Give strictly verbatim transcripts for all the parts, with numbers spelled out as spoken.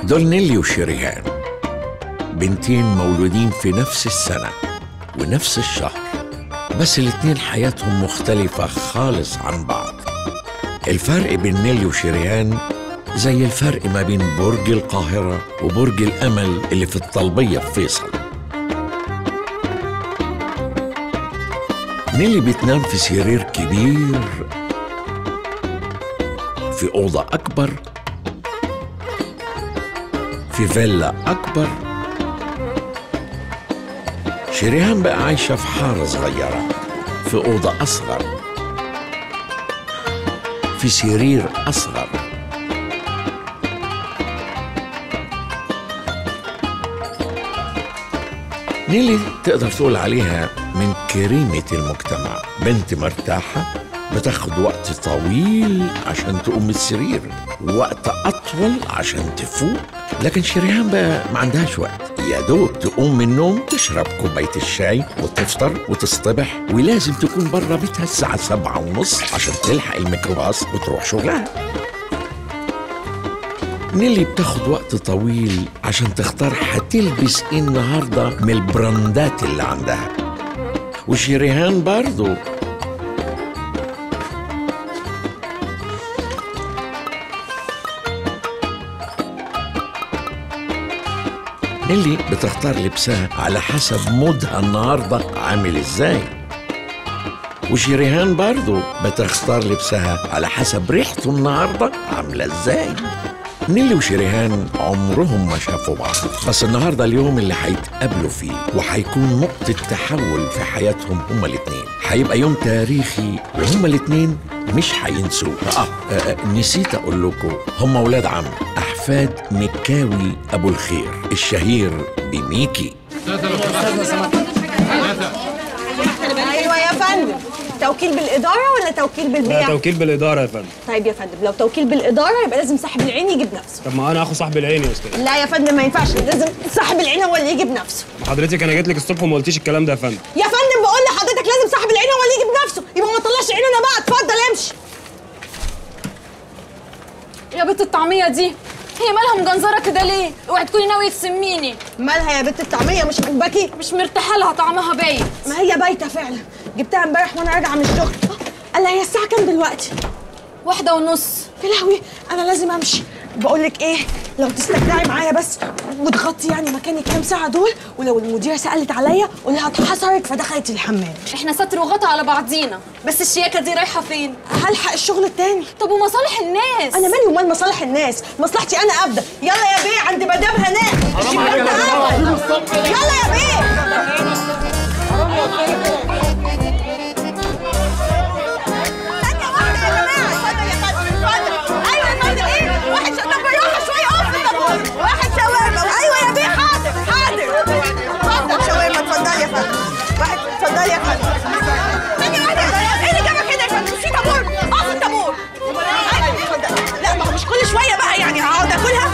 دول نيلي وشريهان، بنتين مولودين في نفس السنة ونفس الشهر، بس الاتنين حياتهم مختلفة خالص عن بعض. الفرق بين نيلي وشريهان زي الفرق ما بين برج القاهرة وبرج الأمل اللي في الطلبية في فيصل. نيلي بتنام في سرير كبير في أوضة أكبر في فيلا أكبر. شريهان بقى عايشة في حارة صغيرة في أوضة أصغر في سرير أصغر. نيلي تقدر تقول عليها من كريمة المجتمع، بنت مرتاحة بتاخد وقت طويل عشان تقوم من السرير ووقت أطول عشان تفوق. لكن شريهان بقى ما عندهاش وقت، يا دوب تقوم من النوم تشرب كوباية الشاي وتفطر وتصطبح، ولازم تكون بره بيتها الساعة سبعة ونص عشان تلحق الميكروباص وتروح شغلها. نيلي بتاخد وقت طويل عشان تختار هتلبس ايه النهارده من البراندات اللي عندها، وشريهان برضو. نيلي بتختار لبسها على حسب مودها النهارده عامل ازاي، وشريهان برضو بتختار لبسها على حسب ريحته النهارده عامله ازاي. نيلي وشريهان عمرهم ما شافوا بعض، بس النهارده اليوم اللي هيتقابلوا فيه وهيكون نقطة تحول في حياتهم هما الاتنين. هيبقى يوم تاريخي وهما الاتنين مش هينسوه. آه, آه نسيت اقول لكم، هما ولاد عم احفاد مكاوي ابو الخير الشهير بميكي. ايوه يا فندم، توكيل بالإدارة ولا توكيل بالبيع؟ لا، توكيل بالإدارة يا فندم. طيب يا فندم، لو توكيل بالإدارة يبقى لازم صاحب العين يجي بنفسه. طب ما أنا آخد صاحب العين يا أستاذ. لا يا فندم ما ينفعش، لازم صاحب العين هو اللي يجي بنفسه. حضرتك أنا جيت لك الصبح وما قلتيش الكلام ده يا فندم. يا فندم بقول لحضرتك لازم صاحب العين هو اللي يجي بنفسه، يبقى ما طلعش عيننا بقى. اتفضل امشي. يا بنت الطعمية دي هي مالها مجنزرة كده ليه؟ اوعي تكوني ناوية تسميني. مالها يا بنت الطعمية مش عاجباكي؟ مش مرتاحة لها، طعمها بايت. ما هي بايتة فعلا، جبتها امبارح وانا راجعة من الشغل. قال هي الساعة كام دلوقتي؟ واحدة ونص. يا لهوي أنا لازم أمشي. بقول لك إيه، لو تستجدعي معايا بس وتغطي يعني مكاني كام ساعة دول، ولو المديرة سألت عليا قولها اتحصرت فدخلت الحمام. احنا ستر وغطا على بعضينا، بس الشياكة دي رايحة فين؟ هلحق الشغل التاني. طب ومصالح الناس؟ أنا مالي ومال مصالح الناس، مصلحتي أنا أبدأ. يلا يا بيه عند مدام هناء. يلا يا بيه. واحد شاورما. ايوه يا بيه، حاضر حاضر. اتفضل شاورما. اتفضلي يا فندم. واحد. اتفضلي يا فندم. ثانية واحدة. ايه اللي جابك هنا يا فندم؟ في طابور. اقف الطابور. اتفضلي. لا ما هو مش كل شوية بقى يعني هقعد اكلها.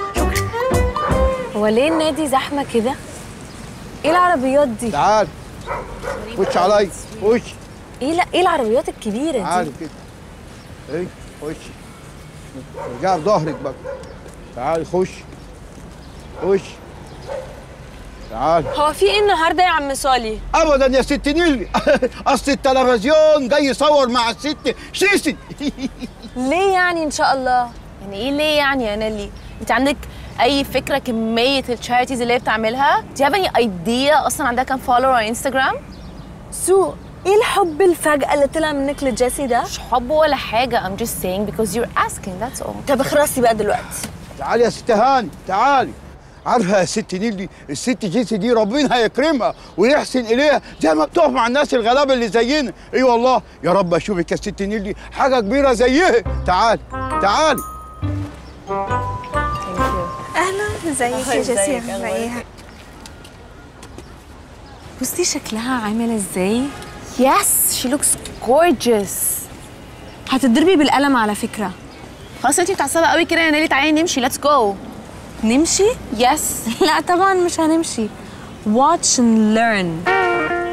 هو ليه النادي زحمة كده؟ ايه العربيات دي؟ تعال خش عليا. خش. ايه لا ايه العربيات الكبيرة دي؟ تعالي كده. ايه خش. ارجعي بظهرك بقى. تعالي خش. خش. تعالي. هو في ايه النهارده يا عم صالح؟ ابدا يا ست نيلي. اصل التلفزيون جاي يصور مع الست سيسي. ليه يعني ان شاء الله؟ يعني ايه ليه يعني يا نيلي؟ انت عندك اي فكره كميه التشاريتيز اللي هي بتعملها؟ Do you have any idea اصلا عندها كام فولور على انستغرام؟ سو ايه الحب الفجأة اللي طلع منك لجيسي ده؟ مش حب ولا حاجه. I'm just saying because you're asking that's all. طب اخرسي بقى دلوقتي. تعالي يا ست هاني. تعالي. عارفه يا ست نيلي، الست جيسي دي ربنا هيكرمها ويحسن اليها زي ما بتقف مع الناس الغلابه اللي زينا. اي والله يا رب اشوفك يا ست نيلي حاجه كبيره زيها. تعالي تعالي. اهلا. ازيك يا جيسي؟ عامله ايه؟ بصي شكلها عامل ازاي. Yes she looks gorgeous. هتضربي بالقلم على فكره. خلاص انتي متعصبه قوي كده يا نيلي، تعالي نمشي. let's go. نمشي؟ Yes. لا طبعا مش هنمشي. watch and learn.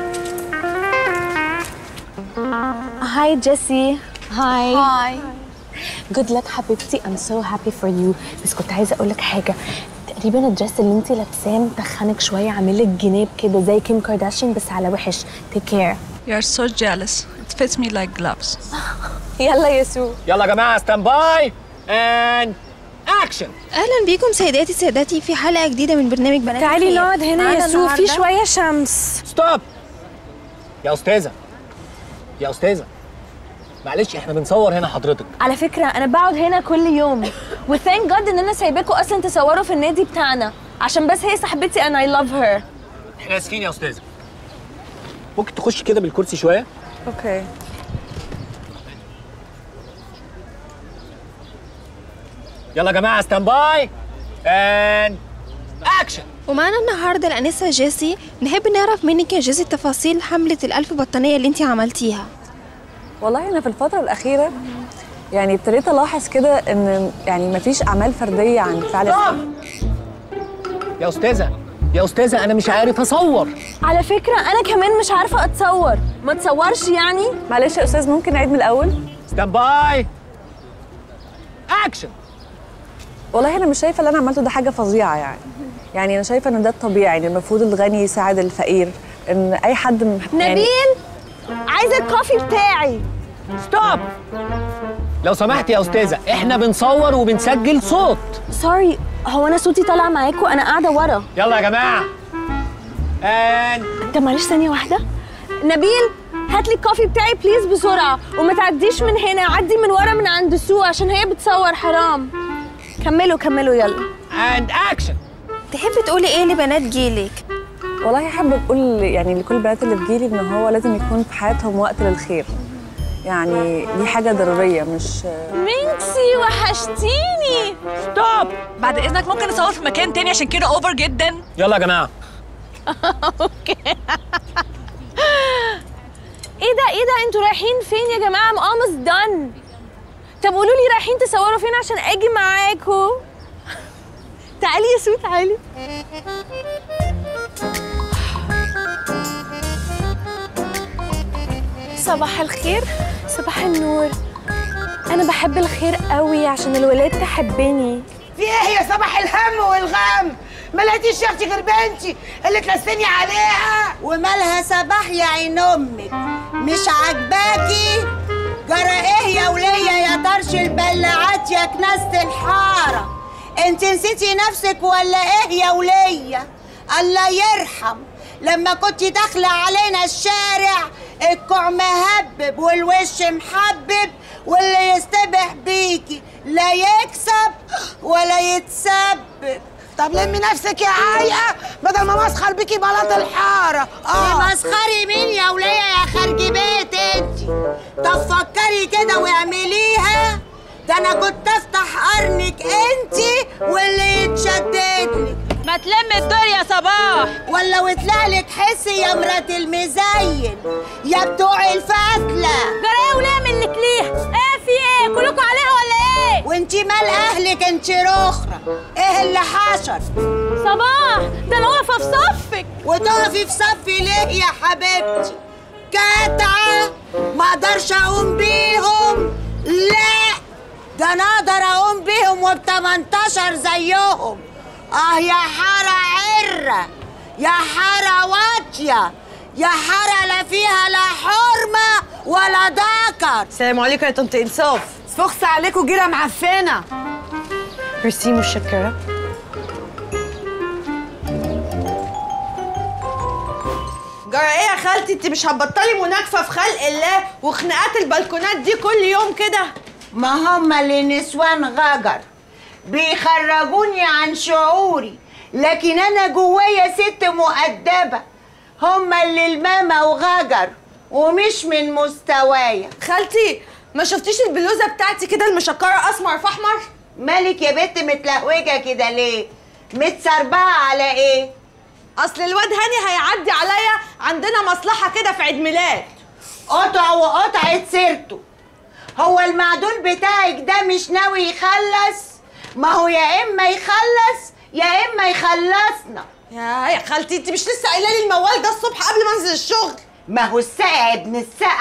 هاي جيسي. هاي. هاي. جود لك حبيبتي. I'm so happy for you. بس كنت عايزه اقول لك حاجه. تقريبا الدرس اللي انت لابساه متخنك شويه، عامل لك جناب كده زي كيم كارداشيان بس على وحش. take care. You're so jealous. It fits me like gloves. يلا يا سو. يلا يا جماعه ستاند باي اند اكشن. اهلا بيكم سيداتي سادتي في حلقه جديده من برنامج بنات تعالي الخير. نقعد هنا يا سو، في شويه شمس. ستوب يا استاذه، يا استاذه معلش احنا بنصور هنا حضرتك. على فكره انا بقعد هنا كل يوم وثانك جاد ان انا سايباكوا اصلا تصوروا في النادي بتاعنا عشان بس هي صاحبتي and I love her. احنا اسفين يا استاذه، ممكن تخشي كده بالكرسي شويه؟ اوكي. يلا يا جماعه ستاند باي اند اكشن. ومعانا النهارده الانسه جيسي. نحب نعرف منك يا جيسي تفاصيل حمله الألف بطانيه اللي انت عملتيها. والله انا في الفتره الاخيره يعني ابتديت الاحظ كده ان يعني مفيش اعمال فرديه عن فعل الخير. يا استاذه يا استاذه انا مش عارف اصور. على فكره انا كمان مش عارفه اتصور. ما تصورش يعني؟ معلش يا استاذ ممكن نعيد من الاول؟ ستاند باي اكشن. والله انا مش شايفه اللي انا عملته ده حاجه فظيعه يعني. يعني انا شايفه ان ده الطبيعي، ان المفروض الغني يساعد الفقير، ان اي حد م... يعني نبيل عايزه الكوفي بتاعي. ستوب لو سمحت يا استاذه، احنا بنصور وبنسجل صوت. سوري، هو انا صوتي طالع معاكم؟ انا قاعده ورا. يلا يا جماعه ان طب معلش ثانيه واحده. نبيل هات لي الكوفي بتاعي بليز بسرعه، وما تعديش من هنا، عدي من ورا من عند سو عشان هي بتصور حرام. كملوا كملوا يلا. اند اكشن. تحبي تقولي ايه لبنات جيلك؟ والله حابه اقول يعني لكل البنات اللي في جيلي ان هو لازم يكون في حياتهم وقت للخير. يعني دي حاجه ضروريه مش مينكسي وحشتيني. ستوب بعد اذنك ممكن نصور في مكان تاني عشان كده اوفر جدا. يلا يا جماعه. اوكي. ايه ده ايه ده انتوا رايحين فين يا جماعه؟ I'm almost done. طب قولوا لي رايحين تصوروا فين عشان اجي معاكم. تعالي يا سو تعالي. صباح الخير. صباح النور. انا بحب الخير قوي عشان الولاد تحبني. في ايه يا صباح الهم والغم؟ ما لقيتيش يا اختي غير بنتي اللي تلسني عليها. ومالها صباح يا عين امك؟ مش عاجباكي؟ جرى ايه يا وليه يا طرش البلاعات يا كناسة الحاره؟ انت نسيتي نفسك ولا ايه يا وليه؟ الله يرحم لما كنت داخله علينا الشارع الكوع مهبب والوش محبب، واللي يستبح بيكي لا يكسب ولا يتسبب. طب لمي نفسك يا عايقه بدل ما مسخر بيكي بلاط الحاره. اه مسخري مين يا وليه يا خارج بيت انت؟ طب فكري كده واعمليها. ده انا كنت افتح قرنك انت واللي يتشددلك. ما تلم الدور يا صباح. ولا وطلع لك حسي يا مرات المزين يا بتوع الفتله. جرايه وليه منك ليه؟ ايه في ايه؟ كلكم عليها ولا ايه؟ وانتي مال اهلك انتي رخرة؟ ايه اللي حشر؟ صباح ده انا واقفه في صفك. وتقفي في صفي ليه يا حبيبتي؟ كتعه ما اقدرش اقوم بيهم. لا ده انا اقدر اقوم بيهم وبتمنتاشر زيهم. اه يا حاره عره، يا حاره واطيه، يا حاره لا فيها لا حرمه ولا ذكر. السلام عليكم يا طنط انصاف. فخس عليكم جيره معفنه. ميرسي متشكره. جرى ايه يا خالتي؟ انت مش هتبطلي مناكفه في خلق الله وخناقات البلكونات دي كل يوم كده؟ ما هم اللي نسوان غجر بيخرجوني عن شعوري، لكن انا جوايا ست مؤدبه. هم اللي الماما وغجر ومش من مستوايا. خالتي ما شفتيش البلوزه بتاعتي كده المشكره اسمر في احمر؟ مالك يا بنت متلهوجه كده ليه؟ متسربعه على ايه؟ اصل الواد هاني هيعدي عليا، عندنا مصلحه كده في عيد ميلاد. قطع وقطعت سيرته. هو المعدول بتاعك ده مش ناوي يخلص؟ ما هو يا اما يخلص يا اما يخلصنا. يا يا خالتي انت مش لسه قايله لي الموال ده الصبح قبل ما انزل الشغل؟ ما هو الساقع ابن الساقعه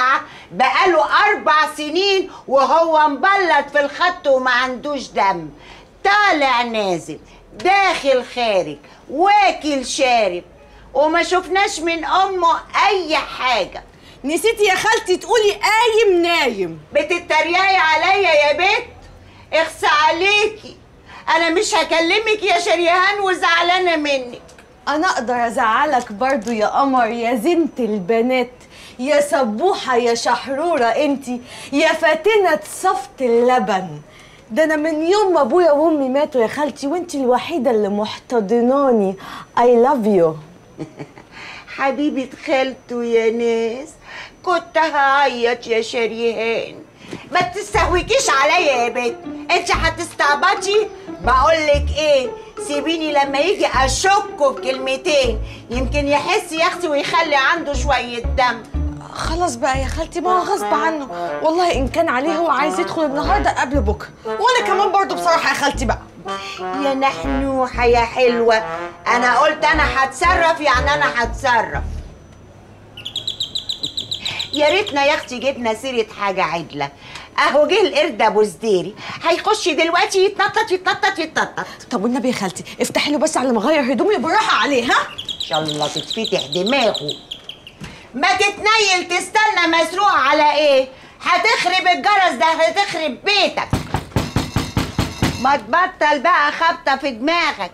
بقاله أربع سنين وهو مبلط في الخط وما عندوش دم، طالع نازل داخل خارج واكل شارب، وما شفناش من أمه أي حاجة. نسيتي يا خالتي تقولي قايم نايم. بتتريقي عليا يا بت؟ اخس عليكي، أنا مش هكلمك يا شريهان وزعلانة منك. أنا أقدر أزعلك برضو يا قمر يا زينة البنات، يا سبوحة يا شحرورة انتي، يا فاتنة صفت اللبن. ده أنا من يوم ما أبويا وأمي ماتوا يا خالتي وانتي الوحيدة اللي محتضناني. I love you. حبيبة خالته يا ناس، كنت هعيط يا شريهان. ما تستهوكيش عليا يا بنت، انت هتستعبطي. بقولك ايه، سيبيني لما يجي اشكه بكلمتين يمكن يحس يا اختي ويخلي عنده شويه دم. خلاص بقى يا خالتي، ما هو غصب عنه والله. ان كان عليه هو عايز يدخل النهارده قبل بكره، وانا كمان برضو بصراحه يا خالتي بقى. يا نحنوحه يا حلوه، انا قلت انا هتصرف يعني انا هتصرف. يا ريتنا يا اختي جبنا سيره حاجه عدله. اهو جه القرد ابو زديري هيخش دلوقتي يتنطط يتنطط يتنطط. طب والنبي يا خالتي افتحي له بس على ما اغير هدومي بالراحه عليه. ها ان شاء الله تتفتح دماغه. ما تتنيل تستنى مسروق على ايه؟ هتخرب الجرس ده، هتخرب بيتك. ما تبطل بقى خبطه في دماغك.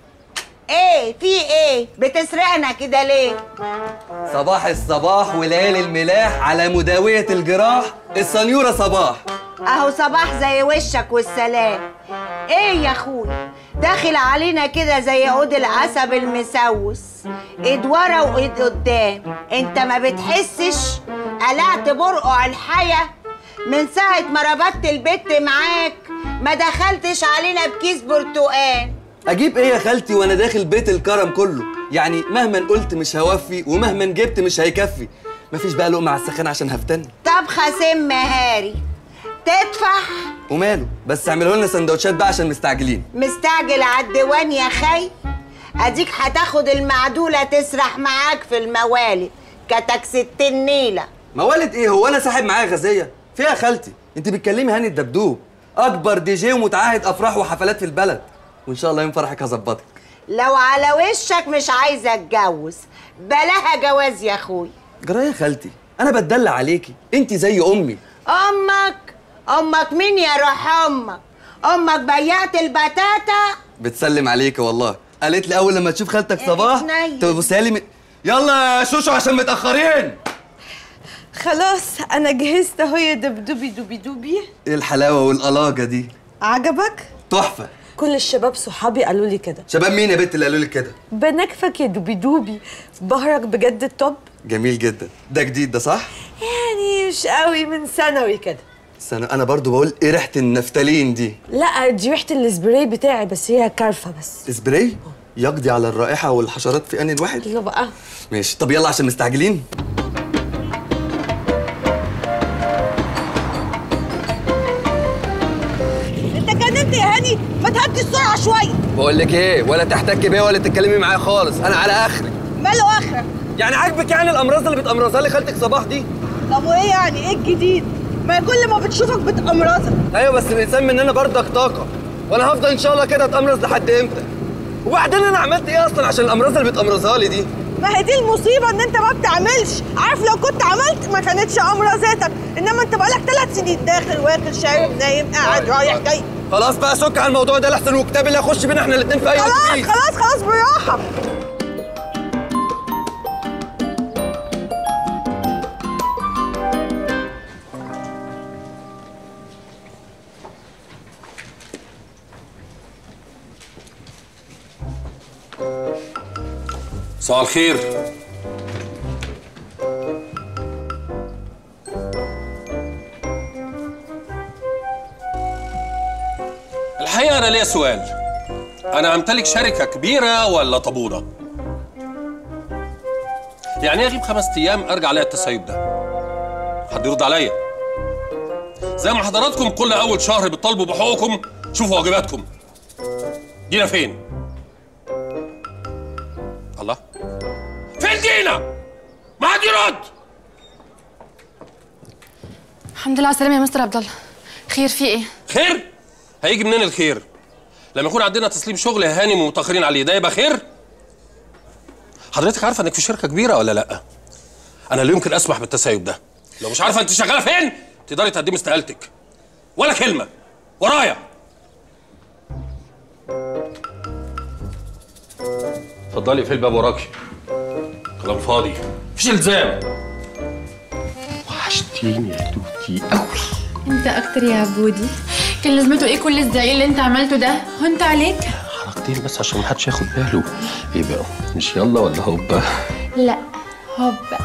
ايه في ايه؟ بتسرقنا كده ليه؟ صباح الصباح وليل الملاح على مداوية الجراح السنيورة صباح. اهو صباح زي وشك والسلام. ايه يا اخويا داخل علينا كده زي عود العسب المسوس، ايد ورا وايد قدام. انت ما بتحسش؟ قلعت برقع الحياة من ساعة ما ربطت البت معاك، ما دخلتش علينا بكيس برتقان. اجيب ايه يا خالتي وانا داخل بيت الكرم كله؟ يعني مهما قلت مش هوفي ومهما جبت مش هيكفي. مفيش بقى لقمه على السخان عشان هفتن. طبخه سم هاري تدفع وماله، بس اعملوا لنا سندوتشات بقى عشان مستعجلين. مستعجل على الديوان يا خي؟ اديك هتاخد المعدوله تسرح معاك في الموالد كتك ستين نيله. موالد ايه؟ هو انا ساحب معايا غازيه؟ فيها خالتي انت بتكلمي هاني الدبدوب، اكبر دي جي ومتعهد افراح وحفلات في البلد، وان شاء الله يوم فرحك هظبطك. لو على وشك مش عايزه اتجوز بلاها جواز يا اخوي. جرايه يا خالتي، انا بتدلع عليكي، انت زي امي. امك؟ امك مين يا روح امك؟ امك بيعت البتاتا؟ بتسلم عليكي والله، قالت لي اول لما تشوف خالتك صباح تبصها لي م... يلا يا شوشو عشان متاخرين. خلاص انا جهزت اهو يا دبدوبي دوبي دوبي. ايه الحلاوه والقلاجه دي؟ عجبك؟ تحفه. كل الشباب صحابي قالوا لي كده. شباب مين يا بنت اللي قالوا لك كده؟ بنكفك يا دوبي دوبي، بهرك بجد التوب. جميل جدا. ده جديد ده صح؟ يعني مش قوي، من ثانوي كده. سنة انا برضو بقول ايه ريحه النفتالين دي؟ لا دي ريحه السبراي بتاعي، بس هي كارفه بس. سبراي؟ يقضي على الرائحه والحشرات في ان الواحد؟ يلا بقى. ماشي، طب يلا عشان مستعجلين. انت جننت يا هاني، ما تهدي السرعه شويه. بقول لك ايه، ولا تحتكي بيا ولا تتكلمي معايا خالص، انا على اخري. ماله اخرك؟ يعني عاجبك يعني الامراض اللي بتامرضها لي خالتك صباح دي؟ طب وايه يعني؟ ايه الجديد؟ ما كل ما بتشوفك بتأمرزك. ايوه بس الانسان مننا برضك طاقه، وانا هفضل ان شاء الله كده اتامرز لحد امتى؟ وبعدين انا عملت ايه اصلا عشان الامراض اللي بتامرزها لي دي؟ ما هي دي المصيبه ان انت ما بتعملش. عارف لو كنت عملت ما كانتش امراضتك، انما انت بقالك ثلاث سنين داخل واكل شارب نايم قاعد رايح جاي. خلاص بقى سك على الموضوع ده لحسن وكتاب اللي هيخش بينا احنا الاثنين في اي وقت. خلاص خلاص خلاص بالراحه. مساء الخير. الحقيقة أنا ليا سؤال، أنا أمتلك شركة كبيرة ولا طابونة؟ يعني أغيب خمس أيام أرجع ألاقي التسيب ده؟ حد يرد عليا؟ زي ما حضراتكم كل أول شهر بتطالبوا بحقوقكم، شوفوا واجباتكم. دينا فين؟ الله؟ فين دينا؟ ما حد يرد! الحمد لله على السلامه يا مستر عبد الله. خير في ايه؟ خير؟ هيجي منين الخير؟ لما يكون عندنا تسليم شغل هانم ومتاخرين عليه ده يبقى خير؟ حضرتك عارفه انك في شركه كبيره ولا لا؟ انا لا يمكن اسمح بالتسيب ده. لو مش عارفه انت شغاله فين تقدري تقدمي استقالتك. ولا كلمه ورايا. اتفضلي في الباب وراكي. كلام فاضي مفيش الزام. وحشتيني يا توتي قوي. انت اكتر يا عبودي. كان لازمته ايه كل الزعيق اللي انت عملته ده؟ هنت عليك؟ حركتين بس عشان محدش ياخد باله. ايه بقى؟ مش يلا ولا هوبا؟ لا هوبا.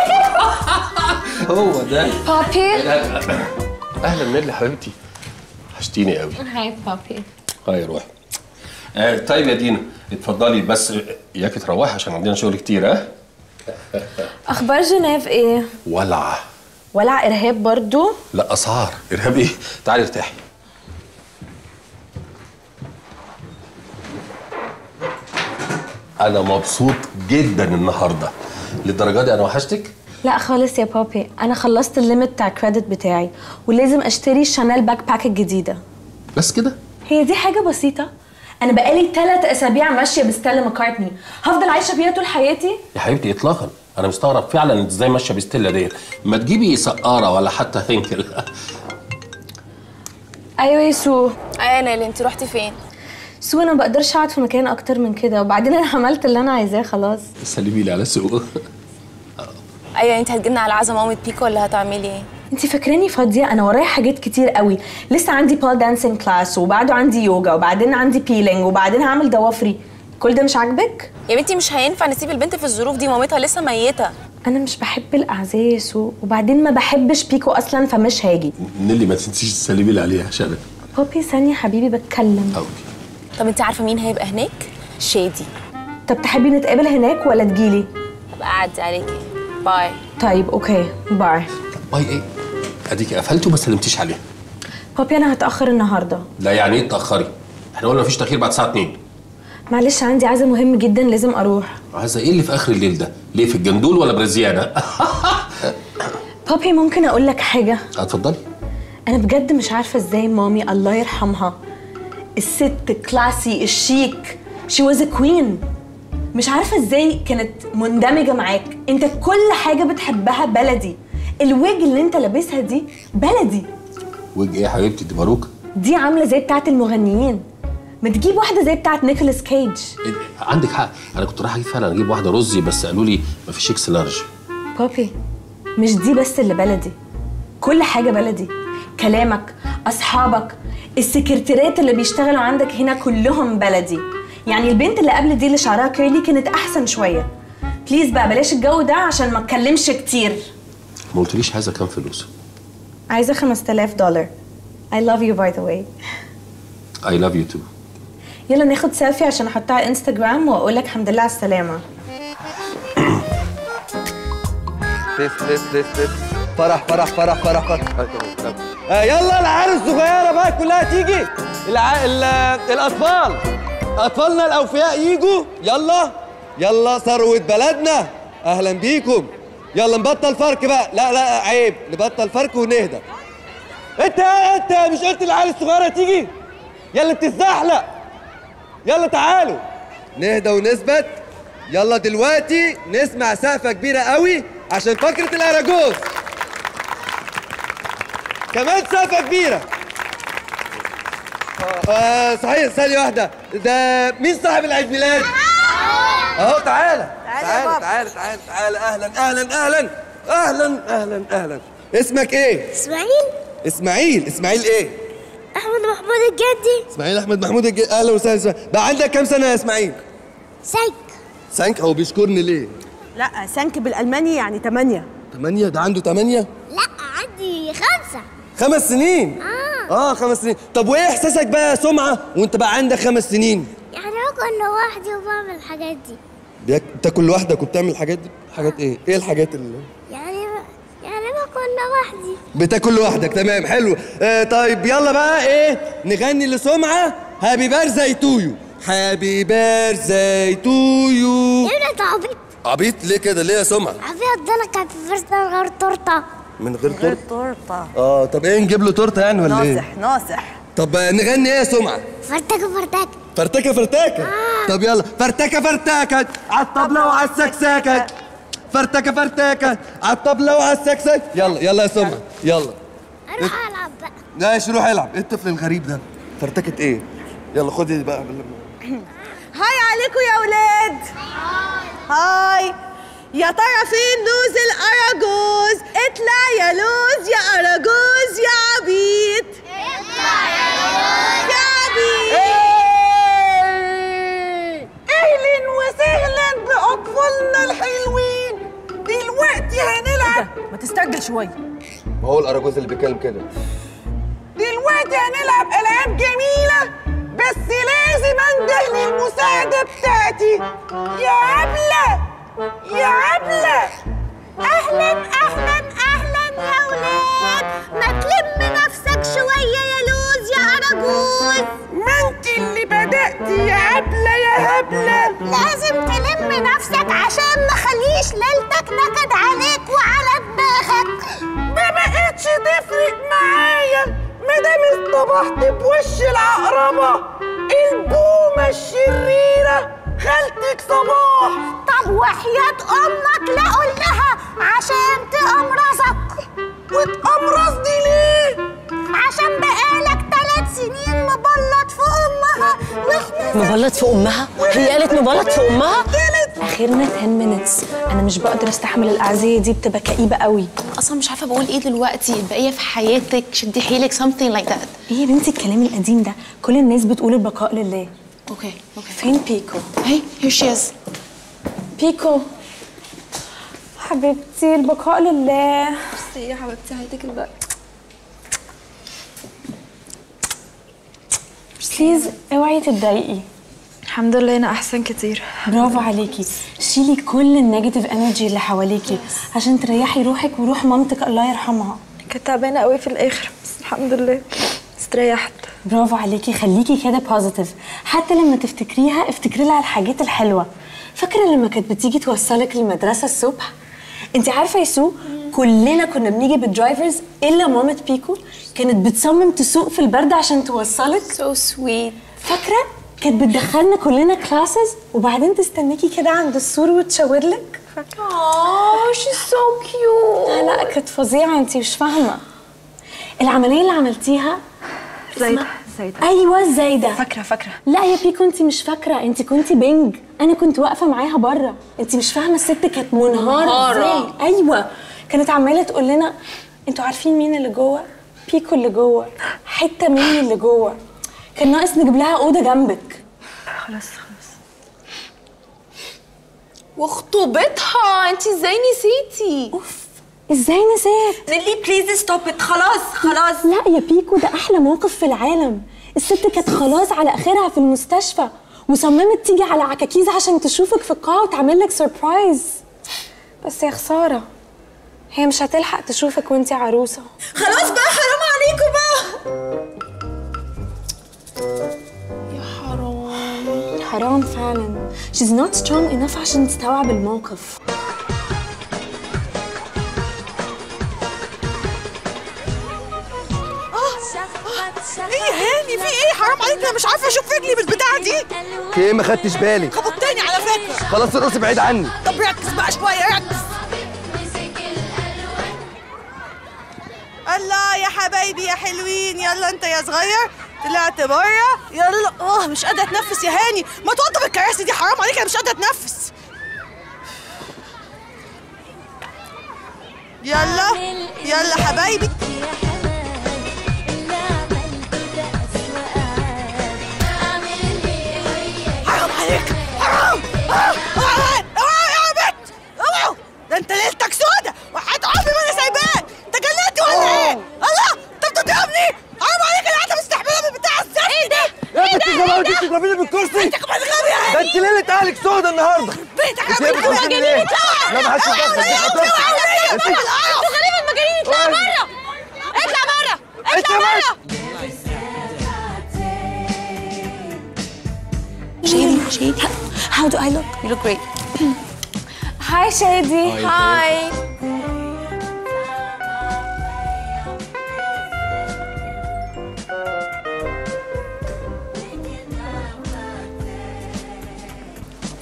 هو ده بابي. اهلا نيلي حبيبتي. وحشتيني قوي. هاي بابي. هاي روحي. آه طيب يا دينا اتفضلي بس اياكي تروحي عشان عندنا شغل كتير. ها اخبار جنيف ايه؟ ولع. ولع ارهاب برضو؟ لا اسعار. ارهاب ايه؟ تعالي ارتاحي. انا مبسوط جدا النهارده. للدرجه دي انا وحشتك؟ لا خالص يا بابي، انا خلصت الليمت بتاع الكريدت بتاعي ولازم اشتري شانيل باك باك الجديده. بس كده؟ هي دي حاجه بسيطه. انا بقالي ثلاث اسابيع ماشيه بستيلا ماكارتني، هفضل عايشه بيها طول حياتي؟ يا حبيبتي اطلاقا. انا مستغرب فعلا انت ازاي ماشيه بستيلا ديت. ما تجيبي سقاره ولا حتى هينكل. ايوه يا سو. ايوه يا نيلي، انت رحتي فين؟ سو انا ما بقدرش اقعد في مكان اكتر من كده، وبعدين انا عملت اللي انا عايزاه خلاص. سلمي لي على سو. ايوه انت هتجيبنا على عزا مامة بيكو ولا هتعملي ايه؟ انت فاكراني فاضيه؟ انا ورايا حاجات كتير قوي. لسه عندي بال دانسينج كلاس، وبعده عندي يوجا، وبعدين عندي بيلينج، وبعدين هعمل ضوافري. كل ده مش عاجبك؟ يا بنتي مش هينفع نسيب البنت في الظروف دي، مامتها لسه ميته. انا مش بحب الاعزاء يا سو، وبعدين ما بحبش بيكو اصلا فمش هاجي. نيلي ما تنسيش تسلمي لي عليها عشان بابي ثانيه حبيبي بتكلم. أوكي. طب انت عارفه مين هيبقى هناك؟ شادي. طب تحبي نتقابل هناك ولا تجيلي؟ ابقى اعدي عليكي. باي. طيب اوكي باي. باي ايه؟ اديكي قفلتي وما سلمتيش عليها. بابي انا هتاخر النهارده. لا يعني ايه تاخري؟ احنا قلنا مفيش تاخير بعد الساعه اتنين. معلش عندي عزا مهم جدا لازم اروح. عايزه ايه اللي في اخر الليل ده؟ ليه في الجندول ولا برازيانا؟ بابي ممكن اقول لك حاجه؟ اتفضلي. انا بجد مش عارفه ازاي مامي الله يرحمها الست كلاسي الشيك شي واز ا كوين، مش عارفه ازاي كانت مندمجه معاك. انت كل حاجه بتحبها بلدي. الويج اللي انت لابسها دي بلدي. ويج ايه يا حبيبتي؟ دي باروكه. دي عامله زي بتاعه المغنيين. ما تجيب واحده زي بتاعه نيكولاس كيج. عندك حق، انا كنت رايح اجيب فعلا اجيب واحده رزي بس قالوا لي مفيش اكس لارج. بابي مش دي بس اللي بلدي، كل حاجه بلدي. كلامك، اصحابك، السكرتيرات اللي بيشتغلوا عندك هنا كلهم بلدي. يعني البنت اللي قبل دي اللي شعرها كيرلي كانت احسن شويه. بليز بقى بلاش الجو ده عشان ما اتكلمش كتير. ما قلتليش عايزه كام فلوس؟ عايزه خمسة آلاف دولار. I love you by the way. I love you too. يلا ناخد سيلفي عشان احطها على انستجرام واقول لك الحمد لله على السلامه. لف لف لف لف فرح فرح فرح فرح فرح. آه يلا العيال الصغيره بقى كلها تيجي. الع... ال... الاطفال اطفالنا الاوفياء يجوا. يلا يلا ثروه بلدنا اهلا بيكم. يلا نبطل فرق بقى. لا لا عيب، نبطل فرق ونهدى. انت انت مش قلت العيال الصغيره تيجي؟ يلا بتتزحلق. يلا تعالوا نهدى ونثبت. يلا دلوقتي نسمع سقفه كبيره قوي عشان فقره الاراجوز. كمان سقفه كبيره. آه صحيح ثانيه واحده، ده مين صاحب العيد ميلاد؟ اهو تعالى تعالى تعالى تعالى تعالى. اهلا اهلا اهلا اهلا اهلا اهلا. اسمك ايه؟ اسماعيل. اسماعيل. اسماعيل ايه؟ احمد محمود الجدي. اسماعيل احمد محمود الجدي. اهلا وسهلا. بقى عندك كام سنه يا اسماعيل؟ سانك. سانك؟ هو بيشكرني ليه؟ لا سانك بالالماني يعني تمانية. تمانية؟ ده عنده تمانية؟ لا عندي خمسة. خمس سنين؟ اه اه خمس سنين. طب وايه احساسك بقى يا سمعة وانت بقى عندك خمس سنين؟ يعني باكل لوحدي وبعمل الحاجات دي. بيك... بتاكل لوحدك وبتعمل الحاجات دي؟ حاجات ايه؟ ايه الحاجات اللي يعني يعني باكل لوحدي. بتاكل لوحدك؟ تمام حلو. آه طيب يلا بقى ايه نغني لسمعة هابي بيرثداي تو يو. هابي بيرثداي تو يو. يا ابني انت عبيط. عبيط ليه كده؟ ليه يا سمعة؟ عبيط ده انا كان في بيرثداي غير تورته. من غير من غير تورته؟ تورته. اه طب ايه نجيب له تورته يعني ولا ايه؟ ناصح ناصح. طب نغني ايه يا سمعه؟ فرتكه فرتكه فرتكه فرتكه. آه. طب يلا فرتكه فرتكه على الطبله وعلى السكسكه. فرتكه فرتكه على الطبله وعلى السكسكه. يلا يلا يا سمعه يلا. اروح العب بقى. ماشي روح العب. ايه الطفل الغريب ده؟ فرتكه ايه؟ يلا خدي بقى. هاي عليكم يا ولاد. هاي. يا ترى فين لوز الأراجوز؟ اطلع يا لوز يا أراجوز يا عبيط. اطلع يا لوز يا عبيط. اهلا وسهلا بأطفالنا الحلوين. دلوقتي هنلعب. ما تستعجل شويه. ما هو الاراجوز اللي بيتكلم كده. دلوقتي هنلعب ألعاب جميلة، بس لازم انده للمساعدة بتاعتي. يا عبلة يا عبلة. اهلا اهلا اهلا يا ولاد، ما تلم نفسك شويه يا لوز يا اراجوز. ما انت اللي بدأتي يا عبلة يا هبلة. لازم تلم نفسك عشان ما خليش ليلتك نكد عليك وعلى دماغك. ما بقتش تفرق معايا مادام اصطبحت بوش العقربة البومة الشريرة خالتك صباح. طب وحياة امك لا قول لها عشان تقمرصك. وتقمرص دي ليه؟ عشان بقالك ثلاث سنين مبلط في امها. مبلط في امها؟ هي قالت مبلط في امها؟ اخرنا عشرة minutes. انا مش بقدر استحمل الاعزيه دي، بتبقى كئيبه قوي. اصلا مش عارفه بقول ايه دلوقتي. البقيه في حياتك، شدي حيلك something like that. ايه يا بنتي الكلام القديم ده؟ كل الناس بتقول البقاء لله. اوكي اوكي. فين بيكو؟ هي here she is. بيكو حبيبتي البقاء لله. ميرسي يا حبيبتي. هديك الباقي. بليز اوعي تتضايقي. الحمد لله انا احسن كتير. برافو عليكي. شيلي كل النيجاتيف انرجي اللي حواليكي عشان تريحي روحك وروح مامتك الله يرحمها. كنت تعبانه قوي في الاخر بس الحمد لله استريحت. برافو عليكي. خليكي كده بوزيتيف، حتى لما تفتكريها افتكري لها الحاجات الحلوه. فاكره لما كانت بتيجي توصلك المدرسه الصبح؟ انت عارفه يا سو كلنا كنا بنيجي بالدرايفرز الا مامة بيكو كانت بتصمم تسوق في البرد عشان توصلك. سو سويت. فاكره كانت بتدخلنا كلنا كلاسز وبعدين تستنيكي كده عند السور وتشاور لك. فاكره؟ اوه شي سو كيوت. لا لا كانت فظيعه. انت مش فاهمه العمليه اللي عملتيها. زايده زايده. ايوه زايده. فاكره فاكره. لا يا بيكو انت مش فاكره، انت كنتي بنج. انا كنت واقفه معاها بره. انت مش فاهمه الست كانت منهاره ازاي. ايوه كانت عماله تقول لنا انتوا عارفين مين اللي جوه؟ بيكو اللي جوه، حته مني اللي جوه. كان ناقص نجيب لها اوضه جنبك. خلاص خلاص. وخطوبتها انت ازاي نسيتي؟ اوف ازاي نسيت؟ نيلي بليز ستوب ات. خلاص خلاص. لا يا بيكو ده احلى موقف في العالم. الست كانت خلاص على اخرها في المستشفى وصممت تيجي على عكاكيز عشان تشوفك في القاعه وتعمل لك سربرايز. بس يا خساره هي مش هتلحق تشوفك وانتي عروسه. خلاص بقى حرام عليكم بقى. يا حرام. حرام فعلا. she's not strong enough عشان تستوعب الموقف. ايه يا هاني في ايه؟ حرام عليك انا مش عارفه اشوف رجلي بالبتاعه دي. في ايه ما خدتش بالي؟ خبطتني على فكره. خلاص ارقصي بعيد عني. طب ركز بقى شويه ركز. الله يا حبايبي يا حلوين. يلا انت يا صغير طلعت بره. يلا. اه مش قادره اتنفس يا هاني. ما توضب الكراسي دي حرام عليك انا مش قادره اتنفس. يلا يلا حبايبي. حرام عليك حرام. اوعى اوعى يا بنت اوعى. ده انت ليلتك سودة وحياة عمري ما انا سايباك. انت جننتي ولا ايه؟ الله انت بتضربني. حرام عليك انا قاعده مستحمله من بتاع الزفت. ايه ده؟ يا بنت الغباوه دي بتضربيني بالكرسي. انت كمان غبي يا ده انت ليله اهلك سودة النهارده. بيتك يا بنت المجانين اطلع. لا ما حدش يتدخل. انتوا غريبه المجانين. اطلع بره اطلع بره اطلع بره. Shady, Shady. How do I look? You look great. Hi Shady. Hi.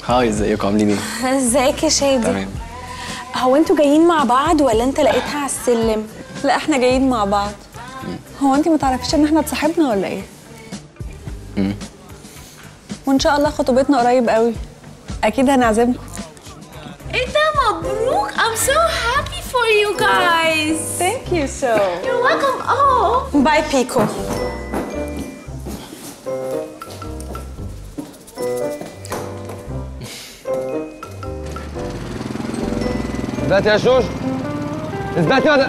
هاي ازيكم عاملين ايه؟ ازيك يا شادي؟ تمام. هو انتوا جايين مع بعض ولا انت لقيتها على السلم؟ لا احنا جايين مع بعض. هو انت ما تعرفيش ان احنا اتصاحبنا ولا ايه؟ امم وان شاء الله خطوبتنا قريب قوي. اكيد هنعزمكم. ايه ده مبروك. I'm so happy for you guys. Thank you so. You're welcome. Oh. باي بيكو. اثبتي يا شوش، اثبتي ولا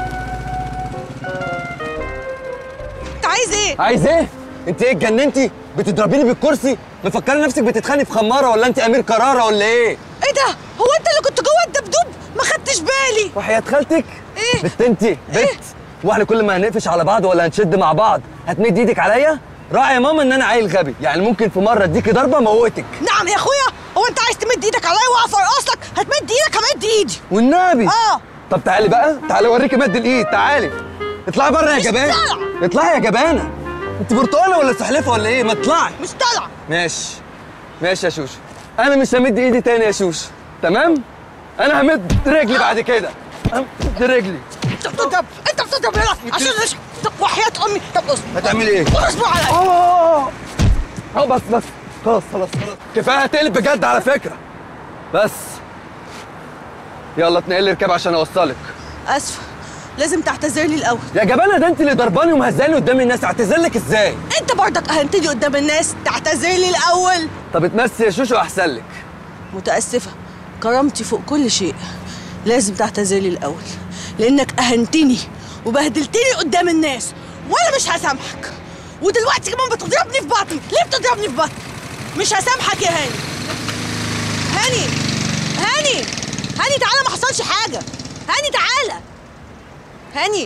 انت عايز ايه؟ عايز ايه؟ انت ايه اتجننتي؟ بتضربيني بالكرسي؟ مفكره نفسك بتتخانقي في خماره ولا انت امير كراره ولا ايه؟ ايه ده؟ هو انت اللي كنت جوه الدبدوب؟ ما خدتش بالي. وحياة خالتك؟ ايه؟ بت انت بت واحنا كل ما هنقفش على بعض ولا هنشد مع بعض هتمد ايدك عليا؟ راعي يا ماما ان انا عيل غبي، يعني ممكن في مره اديكي ضربه موتك. نعم يا اخويا، هو انت عايز تمد ايدك عليا واقف ارقصك؟ هتمد ايدك همد ايدي. والنبي اه. طب تعالي بقى، تعالي اوريكي مد الايد، تعالي اطلعي بره يا جبانه. اطلعي يا جبانه. انت برتقاله ولا سحلفه ولا ايه؟ ما اطلعي. مش طالعه. ماشي ماشي يا شوشو، انا مش همد ايدي تاني يا شوشو، تمام؟ انا همد رجلي بعد كده، همد رجلي. انت بتضرب، انت بتضرب هنا عشان نشحن. طب وحياة امي، طب اصبر. هتعملي ايه؟ اصبر عليا. اه اه بس بس خلاص خلاص خلاص كفايه هتقلب بجد على فكره. بس يلا اتنقلي اركبي عشان اوصلك. اسفه، لازم تعتذر لي الاول. يا جبانه ده انت اللي ضرباني ومهزاني قدام الناس، اعتذر لك ازاي؟ انت برضك اهنتني قدام الناس، تعتذر لي الاول. طب اتمسي يا شوشو احسن لك. متاسفه، كرامتي فوق كل شيء، لازم تعتذر لي الاول لانك اهنتني وبهدلتني قدام الناس وانا مش هسامحك. ودلوقتي كمان بتضربني في بطني. ليه بتضربني في بطني؟ مش هسامحك يا هاني. هاني هاني هاني تعالى، ما حصلش حاجه. هاني تعالى. هاني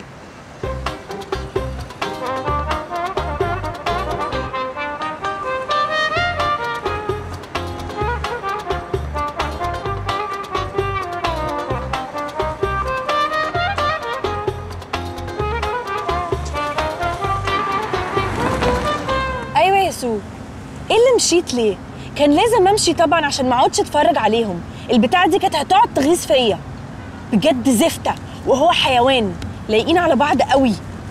ايوه يا سو، ايه اللي مشيت ليه؟ كان لازم امشي طبعا عشان ما اقعدش اتفرج عليهم. البتاعه دي كانت هتقعد تغيظ فيا. بجد زفته وهو حيوان، لايقين على بعض قوي.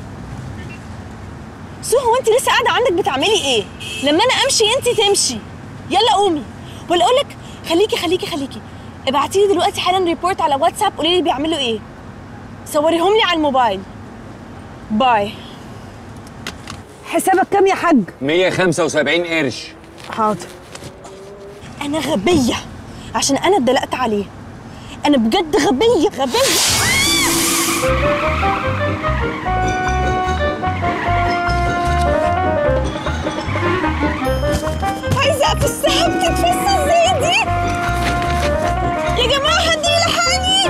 سو هو انت لسه قاعده عندك بتعملي ايه؟ لما انا امشي انت تمشي. يلا قومي. ولا اقول لك خليكي خليكي خليكي ابعتي لي دلوقتي حالا ريبورت على واتساب، قولي لي بيعملوا ايه. صوريهم لي على الموبايل. باي. حسابك كام يا حاج؟ مية وخمسة وسبعين قرش. حاضر. انا غبيه عشان انا اتدلقت عليه. انا بجد غبيه غبيه. عايزه في السحاب تتفصل ازاي دي؟ يا جماعه حد يلحقني.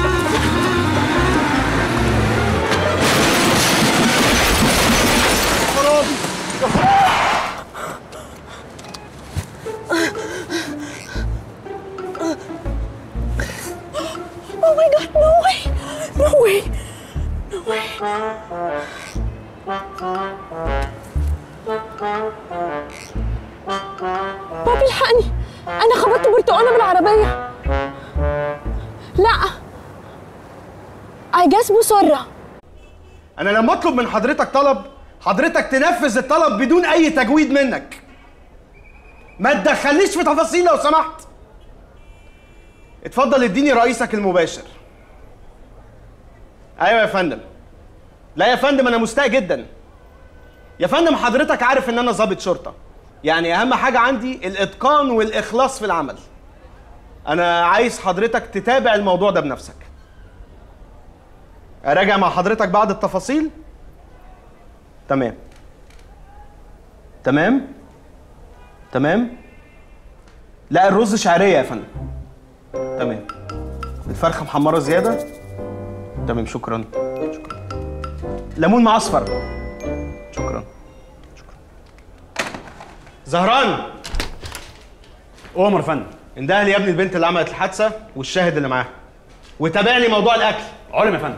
Oh my god, no way! No way! No way! بابي الحقني! أنا خبطت برتقانة بالعربية. لا. I guess مسرة. أنا لما أطلب من حضرتك طلب، حضرتك تنفذ الطلب بدون أي تجويد منك. ما تدخلنيش في تفاصيل لو سمحت. اتفضل اديني رئيسك المباشر. ايوه يا فندم. لا يا فندم انا مستاء جدا. يا فندم حضرتك عارف ان انا ضابط شرطه، يعني اهم حاجه عندي الاتقان والاخلاص في العمل. انا عايز حضرتك تتابع الموضوع ده بنفسك. اراجع مع حضرتك بعض التفاصيل. تمام تمام تمام. لا الرز شعريه يا فندم. تمام. الفرخه محمره زياده. تمام شكرا شكرا. ليمون معصفر. شكرا شكرا. زهران أؤمر يا فندم. انده لي يا ابني البنت اللي عملت الحادثه والشاهد اللي معاها، وتابع لي موضوع الاكل. علم يا فندم.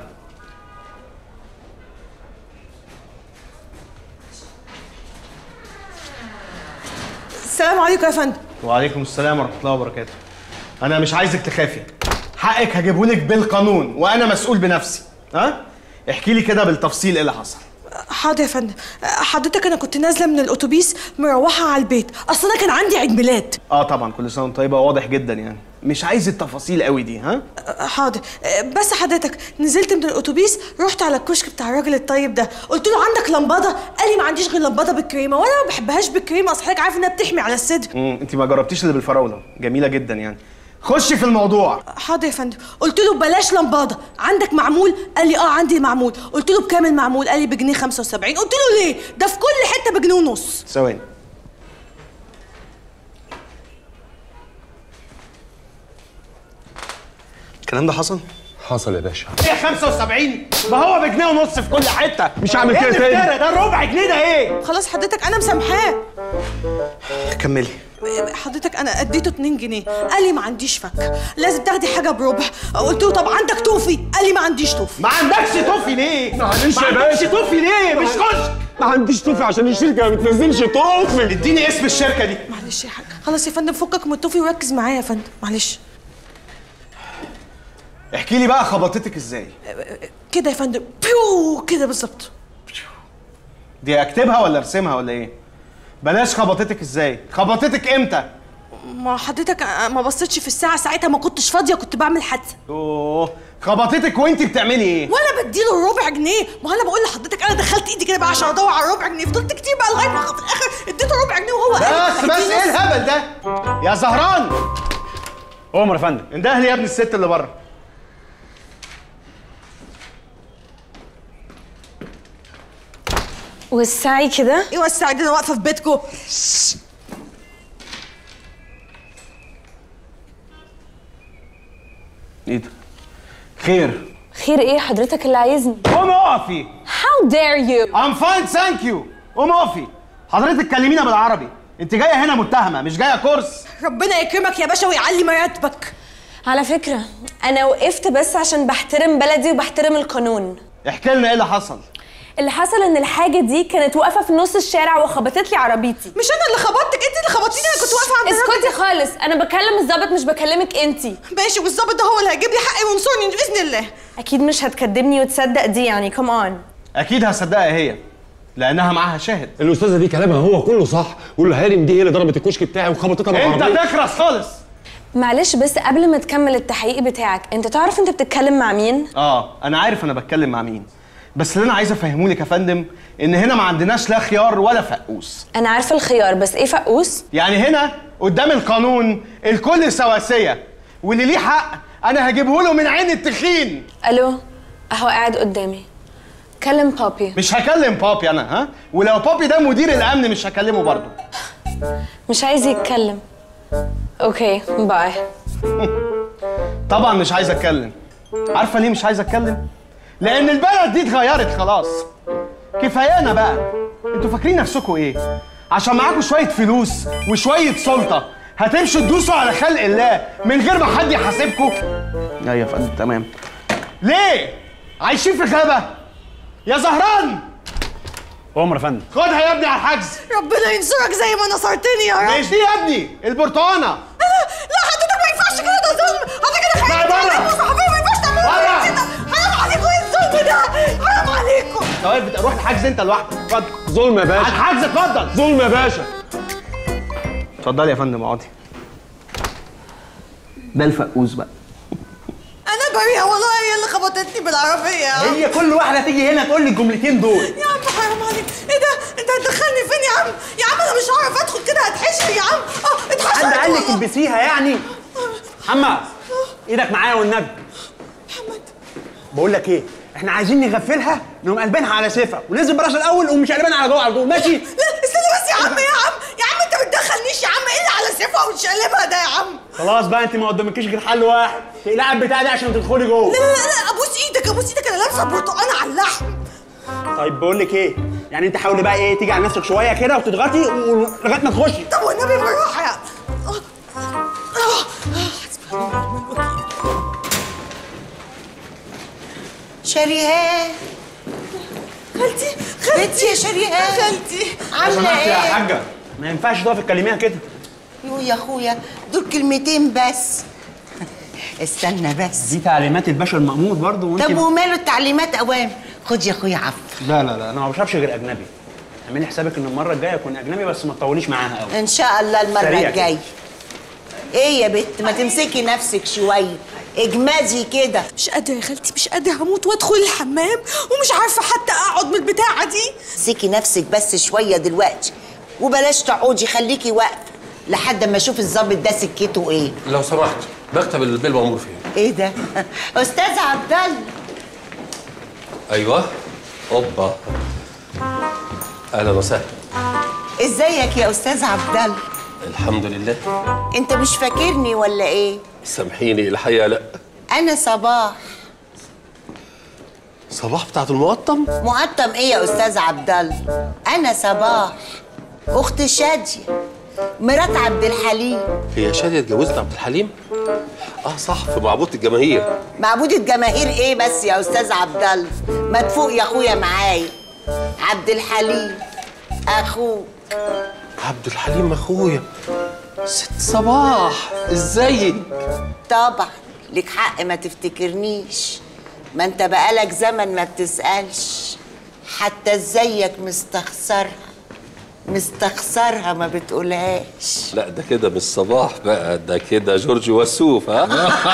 السلام عليكم يا فندم. وعليكم السلام ورحمه الله وبركاته. انا مش عايزك تخافي، حقك هجيبهولك بالقانون وانا مسؤول بنفسي. ها احكي لي كده بالتفصيل ايه اللي حصل. حاضر يا فندم. حضرتك انا كنت نازله من الاتوبيس مروحه على البيت، اصل انا كان عندي عيد ميلاد. اه طبعا كل سنه وانت طيبه، واضح جدا يعني. مش عايز التفاصيل قوي دي. ها حاضر. بس حضرتك نزلت من الاتوبيس رحت على الكشك بتاع الراجل الطيب ده، قلت له عندك لمبادة؟ قال لي ما عنديش غير لمبادة بالكريمه، وانا ما بحبهاش بالكريمه، اصل حضرتك عارف انها بتحمي على الصدر. امم انت ما جربتيش اللي بالفراوله، جميله جدا يعني. خشي في الموضوع. حاضر يا فندم. قلت له بلاش لمبادة، عندك معمول؟ قال لي اه عندي معمول. قلت له بكام المعمول؟ قال لي بجنيه خمسة وسبعين. قلت له ليه؟ ده في كل حته بجنيه ونص. ثواني. الكلام ده حصل؟ حصل يا باشا. ايه خمسة وسبعين؟ ما هو بجنيه ونص في كل حته. مش هعمل كده تاني. ايه ده ربع جنيه ده ايه؟ خلاص حضرتك انا مسامحاه. كملي. حضرتك انا اديته اتنين جنيه، قال لي ما عنديش فك، لازم تاخدي حاجه بربع. قلت له طب عندك توفي؟ قال لي ما عنديش توفي. ما عندكش توفي ليه؟ معلش يا باشا. ما عندكش توفي ليه؟ مش كشك. ما عنديش توفي عشان الشركه ما بتنزلش توفي. اديني اسم الشركه دي. معلش يا حاج. خلاص يا فندم فكك من التوفي وركز معايا يا فندم، معلش. احكي لي بقى خبطتك ازاي؟ كده يا فندم، بيو كده بالظبط. دي اكتبها ولا ارسمها ولا ايه؟ بلاش خبطتك ازاي، خبطتك امتى؟ ما حضرتك ما بصيتش في الساعه ساعتها، ما كنتش فاضيه، كنت بعمل حادثه. اوه خبطتك وانت بتعملي ايه؟ وانا بديله الربع جنيه. ما انا بقول لحضرتك انا دخلت ايدي كده بقى عشان ادور على الربع جنيه، فضلت كتير بقى لغايه ما في الاخر اديته ربع جنيه وهو بس بس ايه الهبل ده؟ يا زهران. عمر يا فندم. انده لي يا ابن الست اللي بره. وسعي كده. ايه وسعي دي؟ انا واقفه في بيتكم. ايه ده؟ خير. خير ايه حضرتك اللي عايزني؟ قومي اقفي. How dare you؟ I'm fine thank you. قومي اقفي. حضرتك كلمينا بالعربي. انت جايه هنا متهمه مش جايه كورس. ربنا يكرمك يا باشا ويعلي مراتبك. على فكره انا وقفت بس عشان بحترم بلدي وبحترم القانون. احكي لنا ايه اللي حصل. اللي حصل ان الحاجه دي كانت واقفه في نص الشارع وخبطت لي عربيتي. مش انا اللي خبطتك، انت اللي خبطتيني. انا كنت واقفه عند اسكتي خالص، انا بكلم الظابط مش بكلمك انت. ماشي، والظابط ده هو اللي هيجيب لي حقي وينصرني باذن الله. اكيد مش هتكدبني وتصدق دي يعني، كم اون. اكيد هصدقها هي لانها معاها شاهد. الاستاذه دي كلامها هو كله صح، قول له هارم دي هي اللي ضربت الكشك بتاعي وخبطتها بالعربيه. انت تخرس خالص. معلش بس قبل ما تكمل التحقيق بتاعك، انت تعرف انت بتتكلم مع مين؟ اه انا عارف انا بتكلم مع مين، بس اللي انا عايز افهمه لك يا فندم ان هنا ما عندناش لا خيار ولا فقوس. انا عارفه الخيار، بس ايه فقوس؟ يعني هنا قدام القانون الكل سواسيه، واللي ليه حق انا هجيبه له من عين التخين. الو اهو قاعد قدامي، كلم بابي. مش هكلم بابي انا، ها؟ ولو بابي ده مدير الامن مش هكلمه برضه. مش عايز يتكلم. اوكي باي. طبعا مش عايز اتكلم. عارفه ليه مش عايز اتكلم؟ لان البلد دي اتغيرت خلاص. كفايانا بقى. انتوا فاكرين نفسكم ايه؟ عشان معاكم شويه فلوس وشويه سلطه هتمشوا تدوسوا على خلق الله من غير ما حد يحاسبكم؟ ايوه يا فندم تمام. ليه؟ عايشين في غابه؟ يا زهران. عمر يا فندم. خدها يا ابني على الحجز. ربنا ينصرك زي ما نصرتني يا رب. مش دي يا ابني البرتقانه. لا حضرتك ما ينفعش كده، ده ظلم. حضرتك كده خايف. لا بره. ما ينفعش تعملوا كده. حرام عليكم، ايه الظلم ده؟ حرام عليكم. طيب روح الحجز انت لوحدك. اتفضل. ظلم يا باشا. على الحجز اتفضل. ظلم يا باشا. اتفضلي يا فندم اقعدي. ده الفقوس بقى. انا بريئه والله، هي اللي خبطتني بالعربيه يا عم. هي كل واحده تيجي هنا تقول لي الجملتين دول. يا عم حرام عليك، ايه ده؟ انت هتدخلني فين يا عم؟ يا عم انا مش هعرف ادخل كده، هتحشر يا عم. اه اتحشرت. حد قال لك البسيها يعني؟ محمد ايدك معايا والنبي. محمد بقول لك ايه؟ احنا عايزين نغفلها نقوم قلبينها على سيفها وننزل براس الاول ونقوم شقلبينها على جوه على طول، ماشي؟ لا استنى بس يا عم، يا عم يا عم انت ما تدخلنيش يا عم. ايه اللي على سيفها وتشقلبها ده يا عم؟ خلاص بقى انت ما قدامكيش غير حل واحد، تقلعي البتاع ده عشان تدخلي جوه. لا لا لا ابوس ايدك، ابوس ايدك، انا لابسه برتقانه على اللحم. طيب بقول لك ايه؟ يعني انت حاولي بقى ايه تيجي على نفسك شويه كده وتضغطي لغايه ما تخشي. طب والنبي بالراحه يا شريهان. خالتي خالتي بنتي يا شريهان. خالتي عامله ايه؟ يا حاجه ما ينفعش تقفي تكلميها كده. يو يا اخويا دول كلمتين بس. استنى بس، دي تعليمات الباشا المأمور برضه وانت. طب وماله التعليمات اوام؟ خد يا اخويا عفو. لا لا لا انا ما بشربش غير اجنبي. اعملي حسابك ان المره الجايه اكون اجنبي بس ما تطوليش معاها قوي. ان شاء الله المره سريع الجايه. كده. ايه يا بت ما تمسكي نفسك شويه، اجمدي كده. مش قادره يا خالتي، مش قادره، هموت وادخل الحمام ومش عارفه حتى اقعد من البتاعه دي. امسكي نفسك بس شويه دلوقتي وبلاش تقعدي، خليكي واقفه لحد ما اشوف الظابط ده سكته ايه. لو سمحت مكتب البيه المأمور فين؟ ايه ده؟ استاذ عبد الله. ايوه. اوبا. اهلا وسهلا. ازيك يا استاذ عبد الله؟ الحمد لله. انت مش فاكرني ولا ايه؟ سامحيني الحقيقه لا. انا صباح. صباح بتاعت المقطم؟ مقطم ايه يا استاذ عبد الله؟ انا صباح اخت شاديه مرات عبد الحليم. هي شاديه اتجوزت عبد الحليم؟ اه صح، في معبود الجماهير. معبود الجماهير ايه بس يا استاذ عبد الله؟ ما تفوق يا اخويا معايا. عبد الحليم اخوك. عبد الحليم اخويا. ست صباح ازيك؟ طبعا لك حق ما تفتكرنيش، ما انت بقالك زمن ما بتسألش، حتى ازيك مستخسرها مستخسرها ما بتقولهاش. لا ده كده مش صباح بقى، ده كده جورج وسوف. ها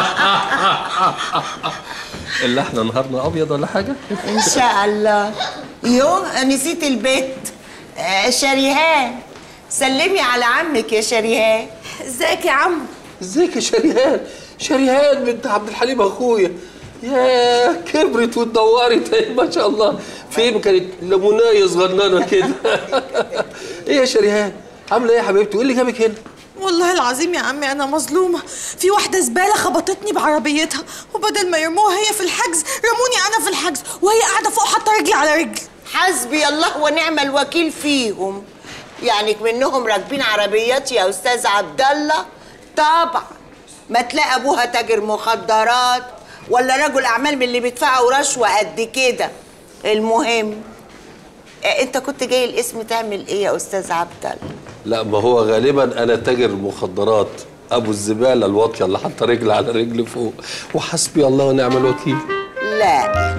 اللي احنا نهارنا ابيض ولا حاجه؟ ان شاء الله. يوم نسيت البيت. آه شريهان، سلمي على عمك يا شريهان. ازيك يا عم؟ ازيك يا شريهان؟ شريهان بنت عبد الحليم اخويا. يا كبرت واتدورت ما شاء الله. فين كانت لمونايه صغننه كده. ايه يا شريهان عامله ايه يا حبيبتي؟ وايه اللي جابك هنا؟ والله العظيم يا عمي انا مظلومه، في واحده زباله خبطتني بعربيتها وبدل ما يرموها هي في الحجز رموني انا في الحجز وهي قاعده فوق حاطه رجلي على رجل. حسبي الله ونعم الوكيل فيهم. يعني منهم راكبين عربيات يا استاذ عبد الله؟ طبعا ما تلاقي ابوها تاجر مخدرات ولا رجل اعمال من اللي بيدفعوا رشوه قد كده. المهم انت كنت جاي الاسم تعمل ايه يا استاذ عبد الله؟ لا ما هو غالبا انا تاجر مخدرات، ابو الزباله الواطيه اللي حاطه رجل على رجل فوق، وحسبي الله ونعم الوكيل. لا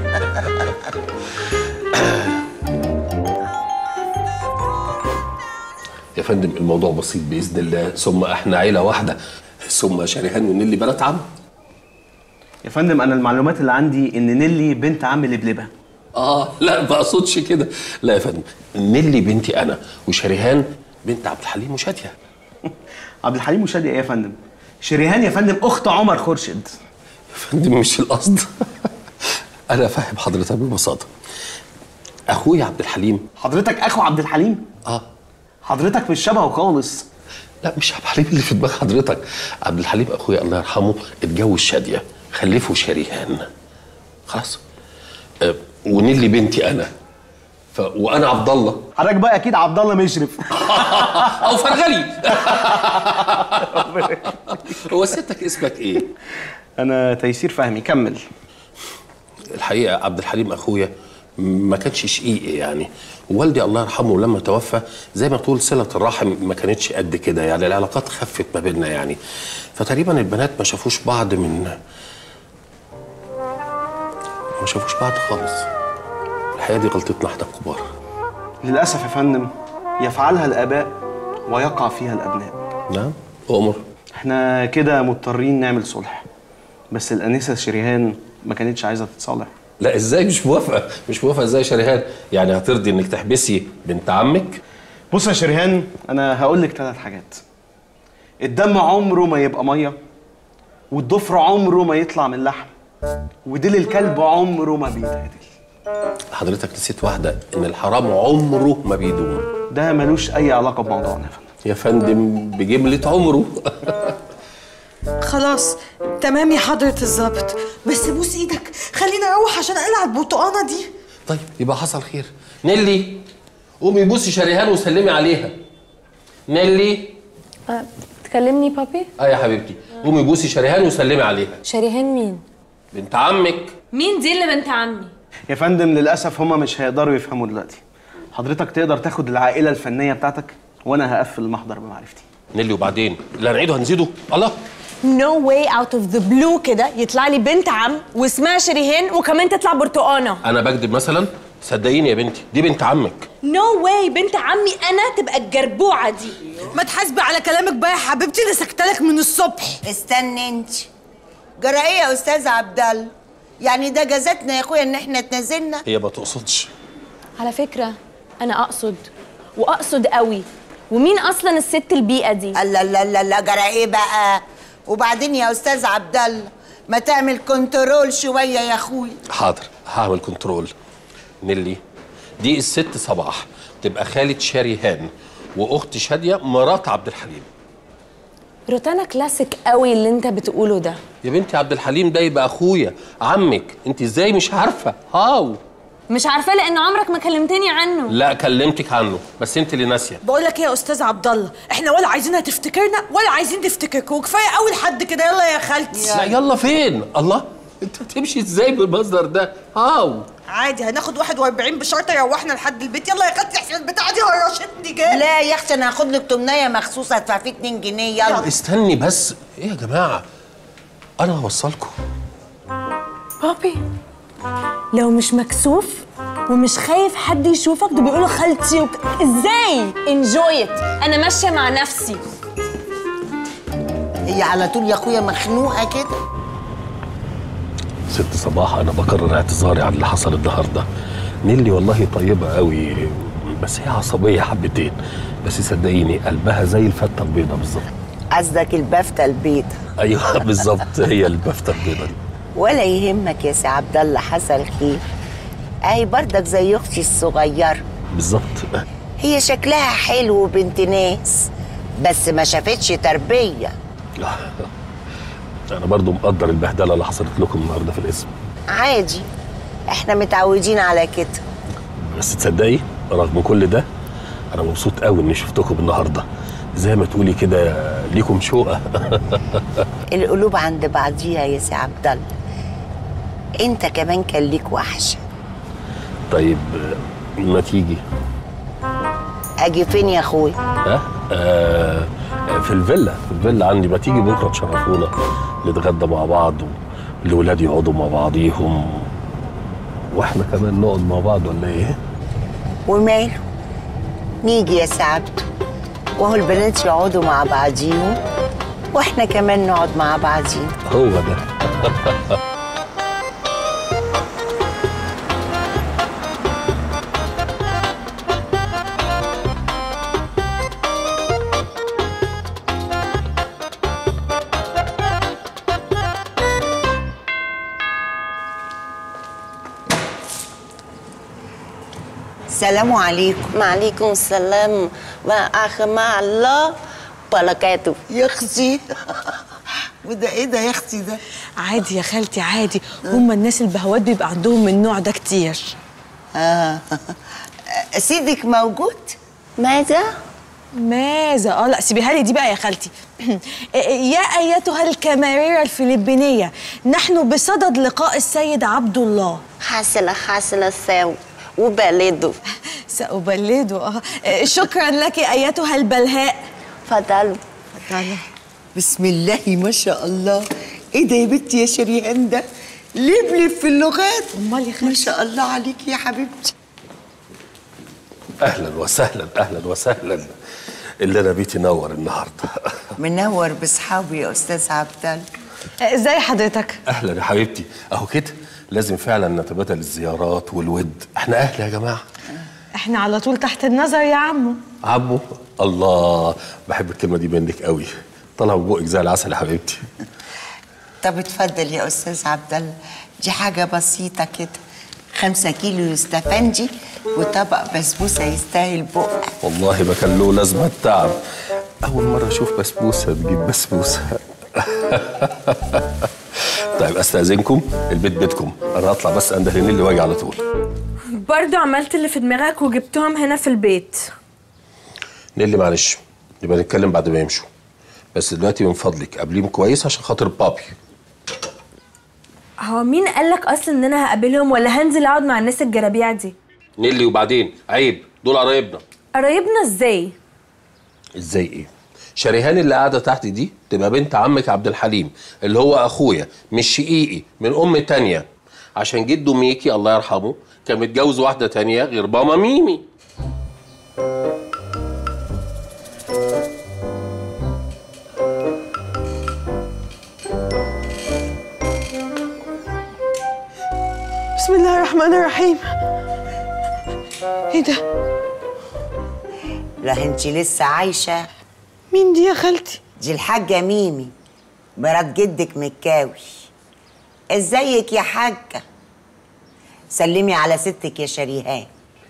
يا فندم الموضوع بسيط باذن الله، ثم احنا عيله واحده، ثم شريهان ونيلي بنات عم. يا فندم انا المعلومات اللي عندي ان نيلي بنت عم لبلبه. اه لا ما اقصدش كده، لا يا فندم، نيلي بنتي انا وشريهان بنت عبد الحليم وشاديه. عبد الحليم وشاديه ايه يا فندم؟ شريهان يا فندم اخت عمر خورشيد. يا فندم مش القصد. انا فاهم حضرتك ببساطه. اخويا عبد الحليم. حضرتك اخو عبد الحليم؟ اه. حضرتك مش شبهه خالص. لا مش عبد الحليم اللي في دماغ حضرتك، عبد الحليم اخويا الله يرحمه اتجوز شاديه، خلفه شريهان. خلاص. أه ونيلي بنتي انا. ف... وانا عبد الله. حضرتك بقى اكيد عبد الله مشرف. او فرغلي. هو ستك اسمك ايه؟ انا تيسير فهمي. كمل. الحقيقه عبد الحليم اخويا ما كانش شقيقي يعني، والدي الله يرحمه لما توفى زي ما تقول صله الرحم ما كانتش قد كده، يعني العلاقات خفت ما بيننا يعني، فتقريبا البنات ما شافوش بعض من ما شافوش بعض خالص. الحقيقه دي غلطتنا احنا الكبار. للاسف يا فندم يفعلها الاباء ويقع فيها الابناء. نعم أؤمر. احنا كده مضطرين نعمل صلح، بس الانسه شريهان ما كانتش عايزه تتصالح. لا ازاي مش موافقه؟ مش موافقه ازاي يا شريهان؟ يعني هترضي انك تحبسي بنت عمك؟ بص يا شريهان انا هقول لك ثلاث حاجات. الدم عمره ما يبقى ميه، والضفر عمره ما يطلع من لحم، وديل الكلب عمره ما بيتعدل. حضرتك نسيت واحده، ان الحرام عمره ما بيدوم. ده ملوش اي علاقه بموضوعنا يا فندم. يا فندم بجمله عمره. خلاص تمام يا حضرة الظابط، بس بوس ايدك خلينا اروح عشان اقلع البرتقانه دي. طيب يبقى حصل خير. نيلي قومي بوسي شريهان وسلمي عليها. نيلي. أه تكلمني بابي؟ اه يا حبيبتي قومي بوسي شريهان وسلمي عليها. شريهان مين؟ بنت عمك. مين دي اللي بنت عمي؟ يا فندم للاسف هما مش هيقدروا يفهموا دلوقتي. حضرتك تقدر تاخد العائله الفنيه بتاعتك وانا هقفل المحضر بمعرفتي. نيلي وبعدين اللي هنعيده هنزيده. الله، نو واي اوت اوف ذا بلو كده يطلع لي بنت عم واسمها شريهان وكمان تطلع برتقانه. انا بكذب مثلا؟ صدقيني يا بنتي دي بنت عمك. نو واي بنت عمي انا تبقى الجربوعه دي. ما تحاسبي على كلامك بقى يا حبيبتي، انا سكتلك من الصبح. استني انت، جرى ايه يا استاذ عبد الله؟ يعني ده جازتنا يا اخويا ان احنا اتنازلنا؟ هي ما تقصدش. على فكره انا اقصد واقصد قوي. ومين اصلا الست البيئه دي؟ لا لا لا لا، جرى ايه بقى؟ وبعدين يا استاذ عبد الله ما تعمل كنترول شويه يا اخويا. حاضر هعمل كنترول. نيلي دي الست صباح تبقى خالة شريهان واخت شاديه مرات عبد الحليم. روتانا كلاسيك قوي اللي انت بتقوله ده. يا بنتي عبد الحليم ده يبقى اخويا عمك، انت ازاي مش عارفه؟ هاو مش عارفاه لان عمرك ما كلمتني عنه. لا كلمتك عنه بس انت اللي ناسيه. بقول لك ايه يا استاذ عبد الله، احنا ولا عايزينها تفتكرنا ولا عايزين تفتكركوا، كفايه قوي لحد كده. يلا يا خالتي. لا يلا فين؟ الله انت هتمشي ازاي بالمصدر ده؟ هاو عادي هناخد واحد وأربعين بشرط يروحنا لحد البيت. يلا يا خالتي احسن البتاعه دي هرشتني جامد. لا يا اختي انا هاخد لك تمنيه مخصوص هدفع فيه اتنين جنيه. يلا استني بس. ايه يا جماعه انا هوصلكم. بابي لو مش مكسوف ومش خايف حد يشوفك، ده بيقولوا خالتي وك... ازاي؟ انجوي ات، انا ماشيه مع نفسي. هي على طول يا اخويا مخنوقه كده. ست صباح انا بكرر اعتذاري عن اللي حصل النهارده. نيلي والله طيبه قوي بس هي عصبيه حبتين، بس صدقيني قلبها زي الفته البيضه بالظبط. قصدك البفته البيضه؟ ايوه بالظبط هي البفته البيضه دي. ولا يهمك يا سي عبد الله، حصل خير. اهي برضك زي اختي الصغيره بالظبط. هي شكلها حلو وبنت ناس بس ما شافتش تربيه. انا برضو مقدر البهدله اللي حصلت لكم النهارده في الاسم. عادي احنا متعودين على كده. بس تصدقي رغم كل ده انا مبسوط قوي اني شفتكم النهارده، زي ما تقولي كده ليكم شوقه. القلوب عند بعضيها يا سي عبد الله. انت كمان كان ليك وحشه. طيب ما تيجي. اجي فين يا اخويا؟ ها آه في الفيلا، في الفيلا عندي. ما تيجي بكره تشرفونا نتغدى مع بعض والولاد يقعدوا مع بعضيهم واحنا كمان نقعد مع بعض ولا ايه؟ وماله؟ نيجي يا سي عبده، وهو البنات يقعدوا مع بعضيهم واحنا كمان نقعد مع بعضينا. هو ده. السلام عليكم. وعليكم السلام ورحمة الله وبركاته. يا اختي وده ايه ده يا اختي ده؟ عادي يا خالتي عادي، هما الناس البهوات بيبقى عندهم من النوع ده كتير. اه سيدك موجود؟ ماذا؟ ماذا؟ اه لا سيبيها لي دي بقى يا خالتي. يا ايتها الكاميريرا الفلبينيه، نحن بصدد لقاء السيد عبد الله. حاصل حاصل ساو وبلده. سأبلده. اه شكرا لك ايتها البلهاء. فضلوا فضلوا. بسم الله ما شاء الله. ايه ده يا بنتي يا شريهان ده؟ لبلب في اللغات. امال يا خالتي؟ ما شاء الله عليكي يا حبيبتي. اهلا وسهلا اهلا وسهلا. اللي انا بيتي نور النهارده. منور باصحابي يا استاذ عبد الله. ازاي حضرتك؟ اهلا يا حبيبتي. اهو كده لازم فعلا نتبادل الزيارات والود، احنا اهل يا جماعه. احنا على طول تحت النظر يا عمو. عمو؟ الله بحب الكلمه دي منك قوي، طالعه من بقك زي العسل يا حبيبتي. طب اتفضل يا استاذ عبد الله، دي حاجه بسيطه كده، خمسة كيلو يستفندي وطبق بسبوسه يستاهل بقى. والله ما كان له لازمه التعب، اول مره اشوف بسبوسه تجيب بسبوسه. طيب استاذنكم، البيت بيتكم، انا هطلع بس اندهر نيلي واجي على طول. برضو عملت اللي في دماغك وجبتهم هنا في البيت. نيلي معلش يبقى نتكلم بعد ما يمشوا، بس دلوقتي من فضلك قابليهم كويس عشان خاطر بابي. هو مين قالك اصلا ان انا هقابلهم ولا هنزل اقعد مع الناس الجرابيع دي؟ نيلي وبعدين عيب، دول قرايبنا. قرايبنا ازاي؟ ازاي ايه؟ شريهان اللي قاعده تحت دي تبقى بنت عمك عبد الحليم اللي هو اخويا مش شقيقي من ام تانية، عشان جده ميكي الله يرحمه كان متجوز واحده تانية غير ماما ميمي. بسم الله الرحمن الرحيم. ايه ده؟ لا انت لسه عايشه. مين دي يا خالتي؟ دي الحاجه ميمي مرات جدك مكاوي. ازيك يا حاجه؟ سلمي على ستك يا شريهان.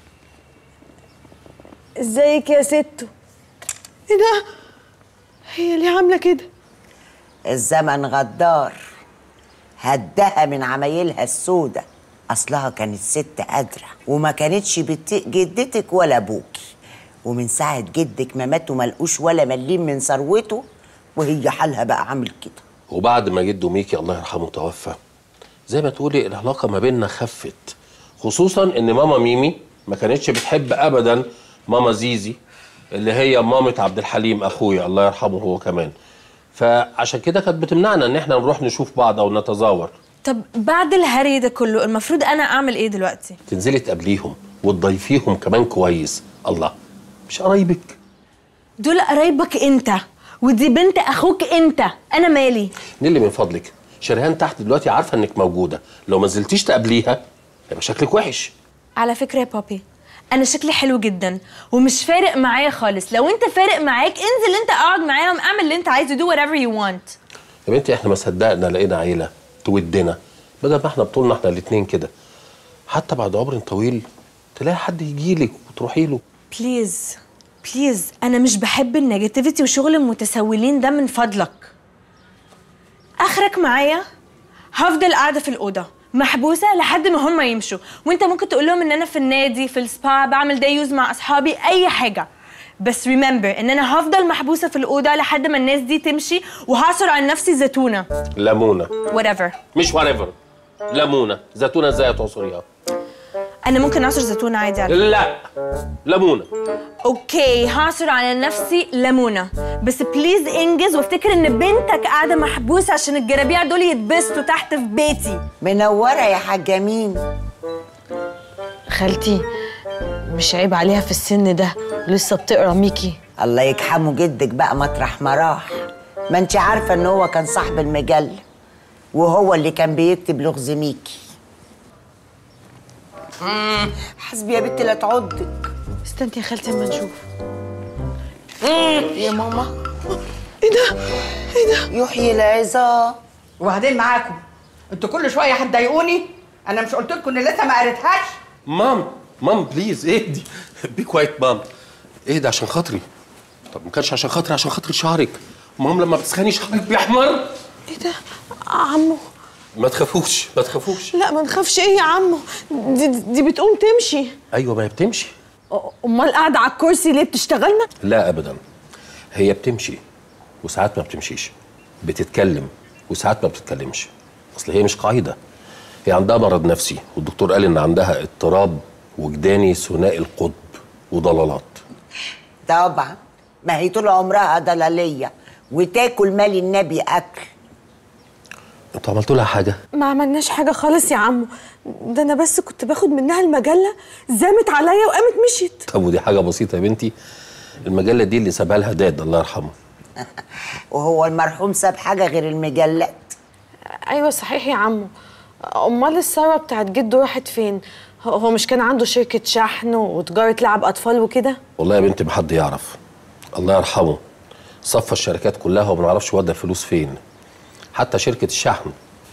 ازيك يا ستو؟ ايه ده؟ هي اللي عامله كده؟ الزمن غدار، هدها من عمايلها السودة. اصلها كانت ست قادره وما كانتش بتطيق جدتك ولا ابوكي، ومن ساعه جدك ما ماتوا ملقوش ولا مليم من ثروته، وهي حالها بقى عامل كده. وبعد ما جده ميكي الله يرحمه توفى زي ما تقولي العلاقه ما بيننا خفت، خصوصا ان ماما ميمي ما كانتش بتحب ابدا ماما زيزي اللي هي مامة عبد الحليم اخويا الله يرحمه هو كمان، فعشان كده كانت بتمنعنا ان احنا نروح نشوف بعض او نتزاور. طب بعد الهري ده كله المفروض انا اعمل ايه دلوقتي؟ تنزلي تقابليهم وتضيفيهم كمان كويس. الله، مش قرايبك؟ دول قرايبك انت، ودي بنت اخوك انت، انا مالي؟ نيلي من فضلك، شريهان تحت دلوقتي عارفه انك موجوده، لو ما نزلتيش تقابليها يبقى شكلك وحش. على فكره يا بابي انا شكلي حلو جدا ومش فارق معايا خالص، لو انت فارق معاك انزل انت اقعد معاهم اعمل اللي انت عايزه، do whatever you want. يا بنتي احنا ما صدقنا لقينا عيله تودنا، بدل ما احنا بطولنا احنا الاثنين كده، حتى بعد عمر طويل تلاقي حد يجيلك وتروحي له. بليز بليز انا مش بحب النيجاتيفيتي وشغل المتسولين ده من فضلك. اخرك معايا هفضل قاعده في الاوضه محبوسه لحد ما هم يمشوا، وانت ممكن تقول لهم ان انا في النادي في السبا بعمل داي يوز مع اصحابي اي حاجه، بس ريمبر ان انا هفضل محبوسه في الاوضه لحد ما الناس دي تمشي، وهعصر عن نفسي زيتونه ليمونه whatever. مش whatever، ليمونه. زيتونه ازاي هتعصريها؟ انا ممكن اعصر زيتونه عادي على لا ليمونه. اوكي هعصر على نفسي ليمونه، بس بليز انجز وافتكر ان بنتك قاعده محبوسه عشان الجرابيع دول يتبسطوا تحت في بيتي. منوره يا حاجه مين؟ خالتي مش عيب عليها في السن ده لسه بتقرا ميكي؟ الله يجحمه جدك بقى مطرح ما راح، ما انت عارفه ان هو كان صاحب المجله وهو اللي كان بيكتب لغز ميكي. امم حسبي يا بنتي لا تعضك. استني يا خالتي اما نشوف. يا ماما ايه ده؟ ايه ده؟ يحيي العظام. وبعدين معاكم انتوا كل شويه هتضايقوني؟ انا مش قلت لكم ان لسه ما قريتهاش؟ مام مام بليز اهدي، بي كوايت مام، اهدي عشان خاطري. طب ما كانش عشان خاطري، عشان خاطر شعرك. مام لما بتسخني شعرك بيحمر. ايه ده؟ عمو ما تخافوش ما تخافوش. لا ما نخافش ايه يا عمو؟ دي, دي بتقوم تمشي. ايوه ما هي بتمشي. امال قاعده على الكرسي ليه بتشتغلنا؟ لا ابدا، هي بتمشي وساعات ما بتمشيش، بتتكلم وساعات ما بتتكلمش، اصل هي مش قاعده، هي عندها مرض نفسي والدكتور قال ان عندها اضطراب وجداني ثنائي القطب وضلالات. طبعا ما هي طول عمرها ضلاليه وتاكل مال النبي اكل. انتوا عملتوا لها حاجه؟ ما عملناش حاجه خالص يا عمو، ده انا بس كنت باخد منها المجله زامت عليا وقامت مشيت. طب ودي حاجه بسيطه يا بنتي، المجله دي اللي سابها لها داد الله يرحمه. وهو المرحوم ساب حاجه غير المجلات؟ ايوه صحيح يا عمو، امال الثروه بتاعت جده راحت فين؟ هو مش كان عنده شركه شحن وتجاره لعب اطفال وكده؟ والله يا بنتي ما حد يعرف، الله يرحمه صفى الشركات كلها وما نعرفش ودى الفلوس فين، حتى شركه الشحن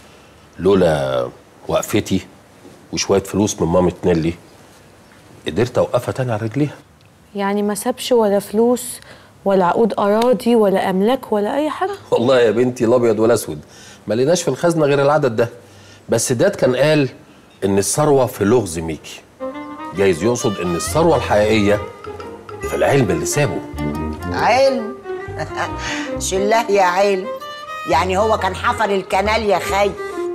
لولا وقفتي وشويه فلوس من مامة نيلي قدرت اوقفها تاني على رجليها. يعني ما سابش ولا فلوس ولا عقود اراضي ولا املاك ولا اي حاجه؟ والله يا بنتي لا ابيض ولا اسود، ما لقيناش في الخزنه غير العدد ده، بس داد كان قال ان الثروه في لغز ميكي، جايز يقصد ان الثروه الحقيقيه في العلم اللي سابه. علم؟ شله يا علم، يعني هو كان حفر الكنال يا خي.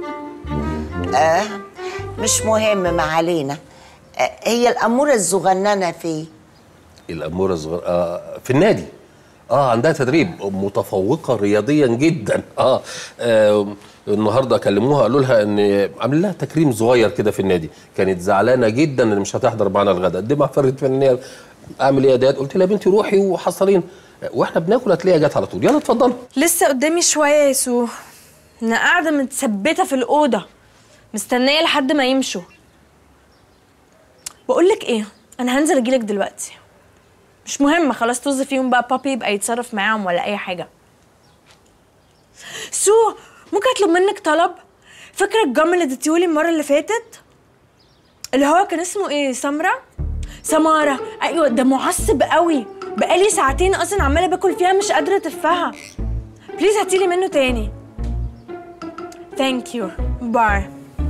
آه مش مهم ما علينا. آه هي الأمورة الصغننة فين؟ الأمورة الصغيرة آه في النادي. اه عندها تدريب، متفوقه رياضيا جدا. اه, آه النهارده كلموها قالوا لها ان عامل لها تكريم صغير كده في النادي، كانت زعلانه جدا ان مش هتحضر معانا الغداء. قدمها فرقه فنيه، اعمل ايه يا داد؟ قلت لها يا بنتي روحي وحصلين واحنا بناكل هتلاقيها جت على طول. يلا اتفضلي. لسه قدامي شويه يا سو، انا قاعده متثبته في الاوضه مستنيه لحد ما يمشوا. بقول لك ايه، انا هنزل اجيلك دلوقتي. مش مهم، خلاص طز فيهم بقى، بابي يبقى يتصرف معاهم ولا اي حاجه. سو ممكن اطلب منك طلب؟ فاكره الجم اللي اديتيهولي المره اللي فاتت اللي هو كان اسمه ايه؟ سمره؟ سماره. ايوه ده معصب قوي، بقالي ساعتين اصلا عماله باكل فيها مش قادره اتفها. بليز هاتيلي منه تاني. ثانك يو. باي.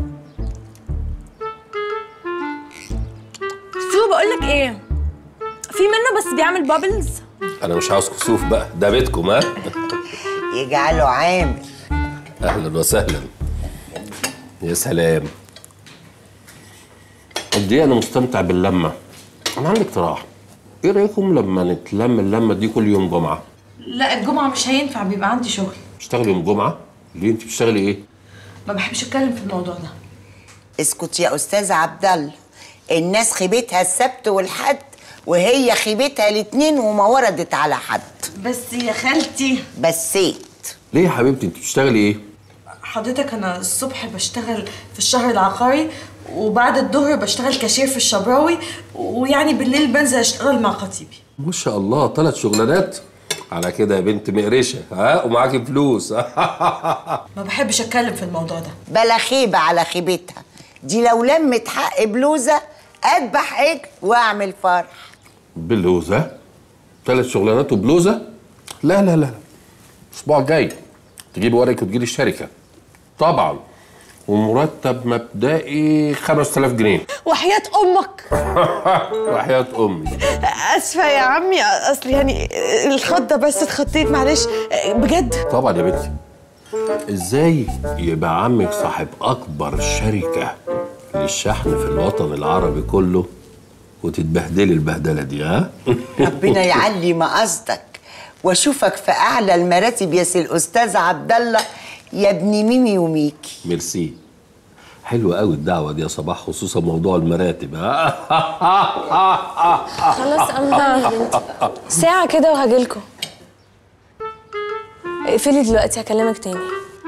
سو بقولك ايه، في منه بس بيعمل بابلز. انا مش عاوز كسوف بقى، ده بيتكم. ها يجعله عامر. اهلا وسهلا. يا سلام، قد ايه انا مستمتع باللمه. انا عندي اقتراح، ايه رايكم لما نتلم اللمه دي كل يوم جمعه؟ لا الجمعه مش هينفع، بيبقى عندي شغل. بتشتغلي يوم جمعه؟ ليه انت بتشتغلي ايه؟ ما بحبش اتكلم في الموضوع ده. اسكت يا استاذ عبد الله، الناس خيبتها السبت والحد وهي خيبتها الاثنين وما وردت على حد. بس يا خالتي بسيت. ليه يا حبيبتي انت بتشتغلي ايه؟ حضرتك انا الصبح بشتغل في الشهر العقاري، وبعد الظهر بشتغل كاشير في الشبراوي، ويعني بالليل بنزل اشتغل مع خطيبي. ما شاء الله، ثلاث شغلانات على كده يا بنت مقرشه. ها ومعاكي فلوس. ما بحبش اتكلم في الموضوع ده. بلا خيبه على خيبتها دي، لو لمت حق بلوزه اذبح عجل واعمل فرح. بلوزه؟ ثلاث شغلانات وبلوزه؟ لا لا لا، الاسبوع الجاي تجيبي ورقك وتجيلي الشركه طبعا، ومرتب مبدئي خمسة آلاف جنيه. وحياة امك. وحياة امي. اسفه يا عمي، اصل يعني الخضه بس اتخطيت، معلش بجد. طبعا يا بنتي، ازاي يبقى عمك صاحب اكبر شركه للشحن في الوطن العربي كله وتتبهدلي البهدله دي؟ ها؟ ربنا يعلي مقصدك واشوفك في اعلى المراتب يا سي الاستاذ عبد الله يا ابن ميمي وميكي. ميرسي، حلوه قوي الدعوه دي يا صباح، خصوصا موضوع المراتب. ها خلاص الله، ساعه كده وهجيلكوا. اقفلي دلوقتي هكلمك تاني.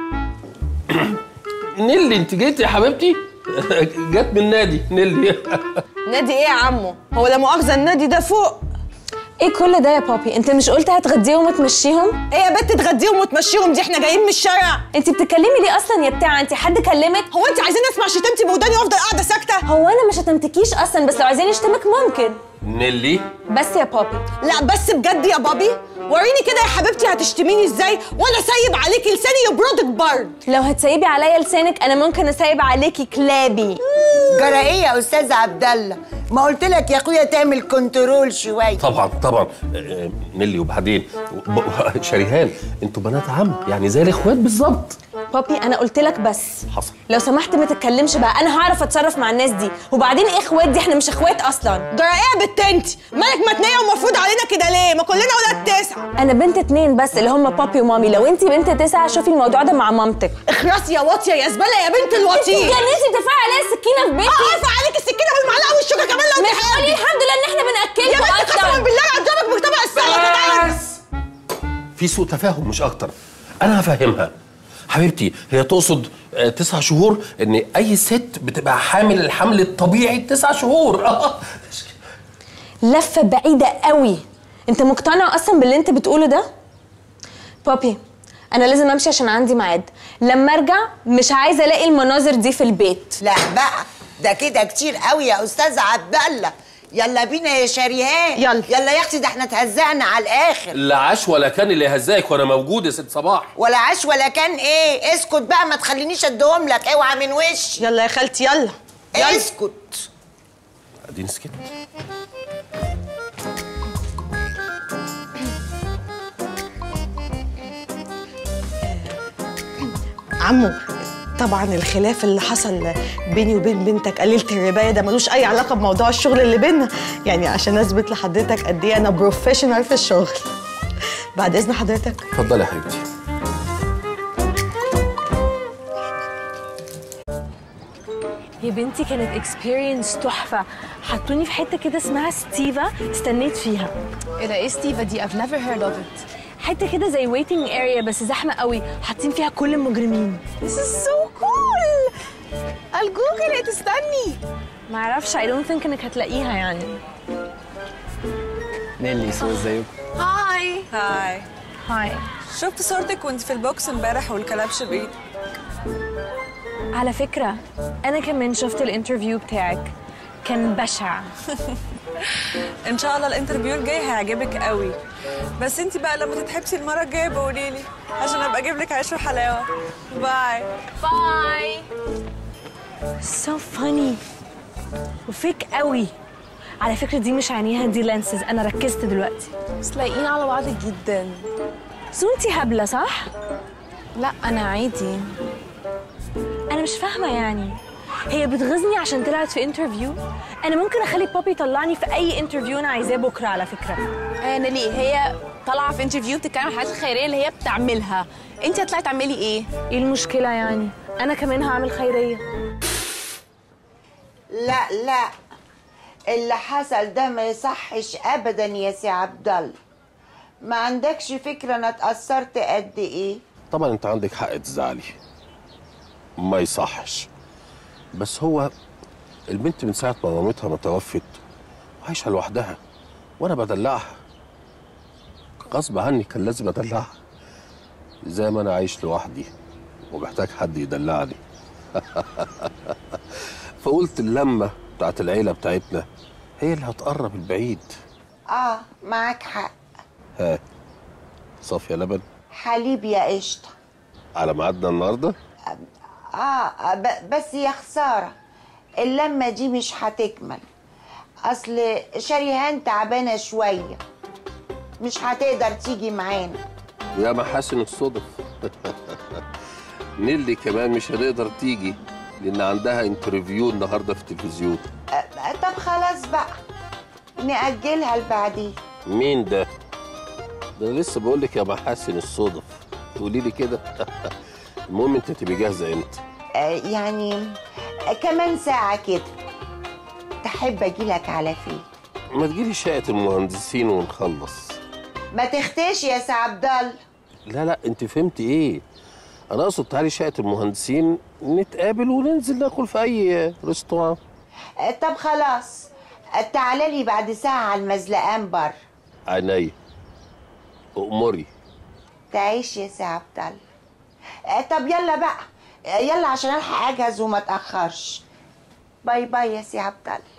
نيلي انت جيتي يا حبيبتي؟ جت من النادي. نيلي نادي ايه يا عمو؟ هو لا مؤاخذه النادي ده فوق. ايه كل ده يا بابي؟ انت مش قلت هتغديهم وتمشيهم؟ ايه يا بنت تغديهم وتمشيهم دي؟ احنا جايين من الشارع. انت بتتكلمي ليه اصلا يا بتاعه؟ انت حد كلمك؟ هو انت عايزين اسمع شتمتي بوداني وافضل قاعده ساكته؟ هو انا مش شتمتكيش اصلا، بس لو عايزين يشتمك ممكن. نيلي بس يا بابي. لا بس بجد يا بابي، وريني كده يا حبيبتي هتشتميني ازاي وانا سايب عليكي لساني يبردك برد. لو هتسيبي عليا لسانك انا ممكن اسيب عليكي كلابي. جرى ايه يا استاذ عبد الله؟ ما قلت لك يا اخويا تعمل كنترول شويه. طبعا طبعا. نيلي وبعدين شريهان، انتوا بنات عم يعني زي الاخوات بالظبط. بابي انا قلت لك بس حصل. لو سمحت ما تتكلمش بقى، انا هعرف اتصرف مع الناس دي. وبعدين ايه اخوات دي؟ احنا مش اخوات اصلا. جرى ايه يا بت انت؟ مالك متنيه ومفروض علينا كده ليه؟ ما كلنا ولاد تسعه. انا بنت اتنين بس اللي هم بابي ومامي، لو انت بنت تسعه شوفي الموضوع ده مع مامتك. اخرسي يا واطيه يا زباله يا بنت الوطيه. انت اتجننتي بترفعي عليا السكينه في بيتي. اه ارفع عليك السكينه والمعلقه والشوكه كمان لو مش قولي الحمد لله ان احنا بناكلكوا يا بنت قسما بالله هضربك بطبق السلطه. بس في سوء تفاهم مش اكتر. انا هفهمها حبيبتي، هي تقصد تسع شهور، ان اي ست بتبقى حامل الحمل الطبيعي تسع شهور. لفه بعيده قوي. انت مقتنع اصلا باللي انت بتقوله ده؟ بابي انا لازم امشي عشان عندي ميعاد، لما ارجع مش عايزه الاقي المناظر دي في البيت. لا بقى ده كده كتير قوي يا استاذ عبد الله. يلا بينا يا شريهان. يلا يلا يا اختي، ده احنا اتهزقنا على الاخر. لا عاش ولا كان اللي هزاك وانا موجود يا ست صباح. ولا عاش ولا كان ايه؟ اسكت بقى ما تخلينيش اديهم لك، اوعى من وشي. يلا يا خالتي يلا. يلا اسكت. اديني سكت. عمو طبعا الخلاف اللي حصل بيني وبين بنتك قليله الربايه ده ملوش اي علاقه بموضوع الشغل اللي بينا، يعني عشان اثبت لحضرتك قد ايه انا بروفيشنال في الشغل. بعد اذن حضرتك. اتفضلي يا حبيبتي. يا بنتي كانت اكسبيرينس تحفه، حطوني في حته كده اسمها ستيفا، استنيت فيها. ايه ده؟ ايه ستيفا دي؟ I've never heard of it. حته كده زي ويتنج اريا بس زحمه قوي، حاطين فيها كل المجرمين. This is so cool. الجوجل ايه تستني؟ معرفش I don't think انك هتلاقيها يعني. نيلي سو ازيكم؟ هاي هاي هاي. شفت صورتك وانت في البوكس امبارح والكلبش بايدك. على فكره انا كمان شفت الانترفيو بتاعك، كان بشع. ان شاء الله الانترفيو الجاي هيعجبك قوي، بس انت بقى لما تتحبسي المره الجايه بقولي لي عشان ابقى اجيب لك عيش وحلاوه. باي باي. so funny وفيك قوي. على فكره دي مش عينيها، دي لانسز، انا ركزت دلوقتي. بس لايقين على بعض جدا. سو انتي هبله صح؟ لا انا عادي. انا مش فاهمه يعني، هي بتغيظني عشان طلعت في انترفيو؟ انا ممكن اخلي بابي يطلعني في اي انترفيو انا عايزاه بكره على فكره. آه نيلي هي طالعه في انترفيو بتتكلم عن الحاجات الخيريه اللي هي بتعملها، انت هتطلعي تعملي ايه؟ ايه المشكله يعني؟ انا كمان هعمل خيريه. لا لا، اللي حصل ده ما يصحش ابدا يا سي عبد الله. ما عندكش فكره انا اتاثرت قد ايه؟ طبعا انت عندك حق تزعلي، ما يصحش، بس هو البنت من ساعه ما مامتها ما توفت وعايشه لوحدها وانا بدلعها غصب عني، كان لازم ادلعها زي ما انا عايش لوحدي ومحتاج حد يدلعني. فقلت اللمه بتاعت العيله بتاعتنا هي اللي هتقرب البعيد. اه معاك حق. ها صافيه لبن حليب يا قشطه. على ميعادنا النهارده؟ اه ب- بس يا خساره اللمه دي مش هتكمل، اصل شريهان تعبانه شويه مش هتقدر تيجي معانا. ويا محاسن الصدف. نيلي كمان مش هتقدر تيجي لان عندها انترفيو النهارده في التلفزيون. آه طب خلاص بقى نأجلها لبعدين. مين ده؟ ده انا لسه بقول لك يا محاسن الصدف، تقولي لي كده. المهم انت تبقي جاهزه امتى؟ آه يعني آه كمان ساعه كده. تحب اجيلك على فين؟ ما تجيلي شقه المهندسين ونخلص. ما تختش يا سي عبد الله. لا لا انت فهمتي ايه؟ انا اقصد تعالي شقه المهندسين نتقابل وننزل ناكل في اي ريستوران. آه طب خلاص آه تعالى لي بعد ساعه على المزلقان بره. عينيا أؤمري. تعيش يا سي عبد الله. آه طب يلا بقى آه يلا عشان الحق اجهز وما اتاخرش. باي باي يا سي عبد الله.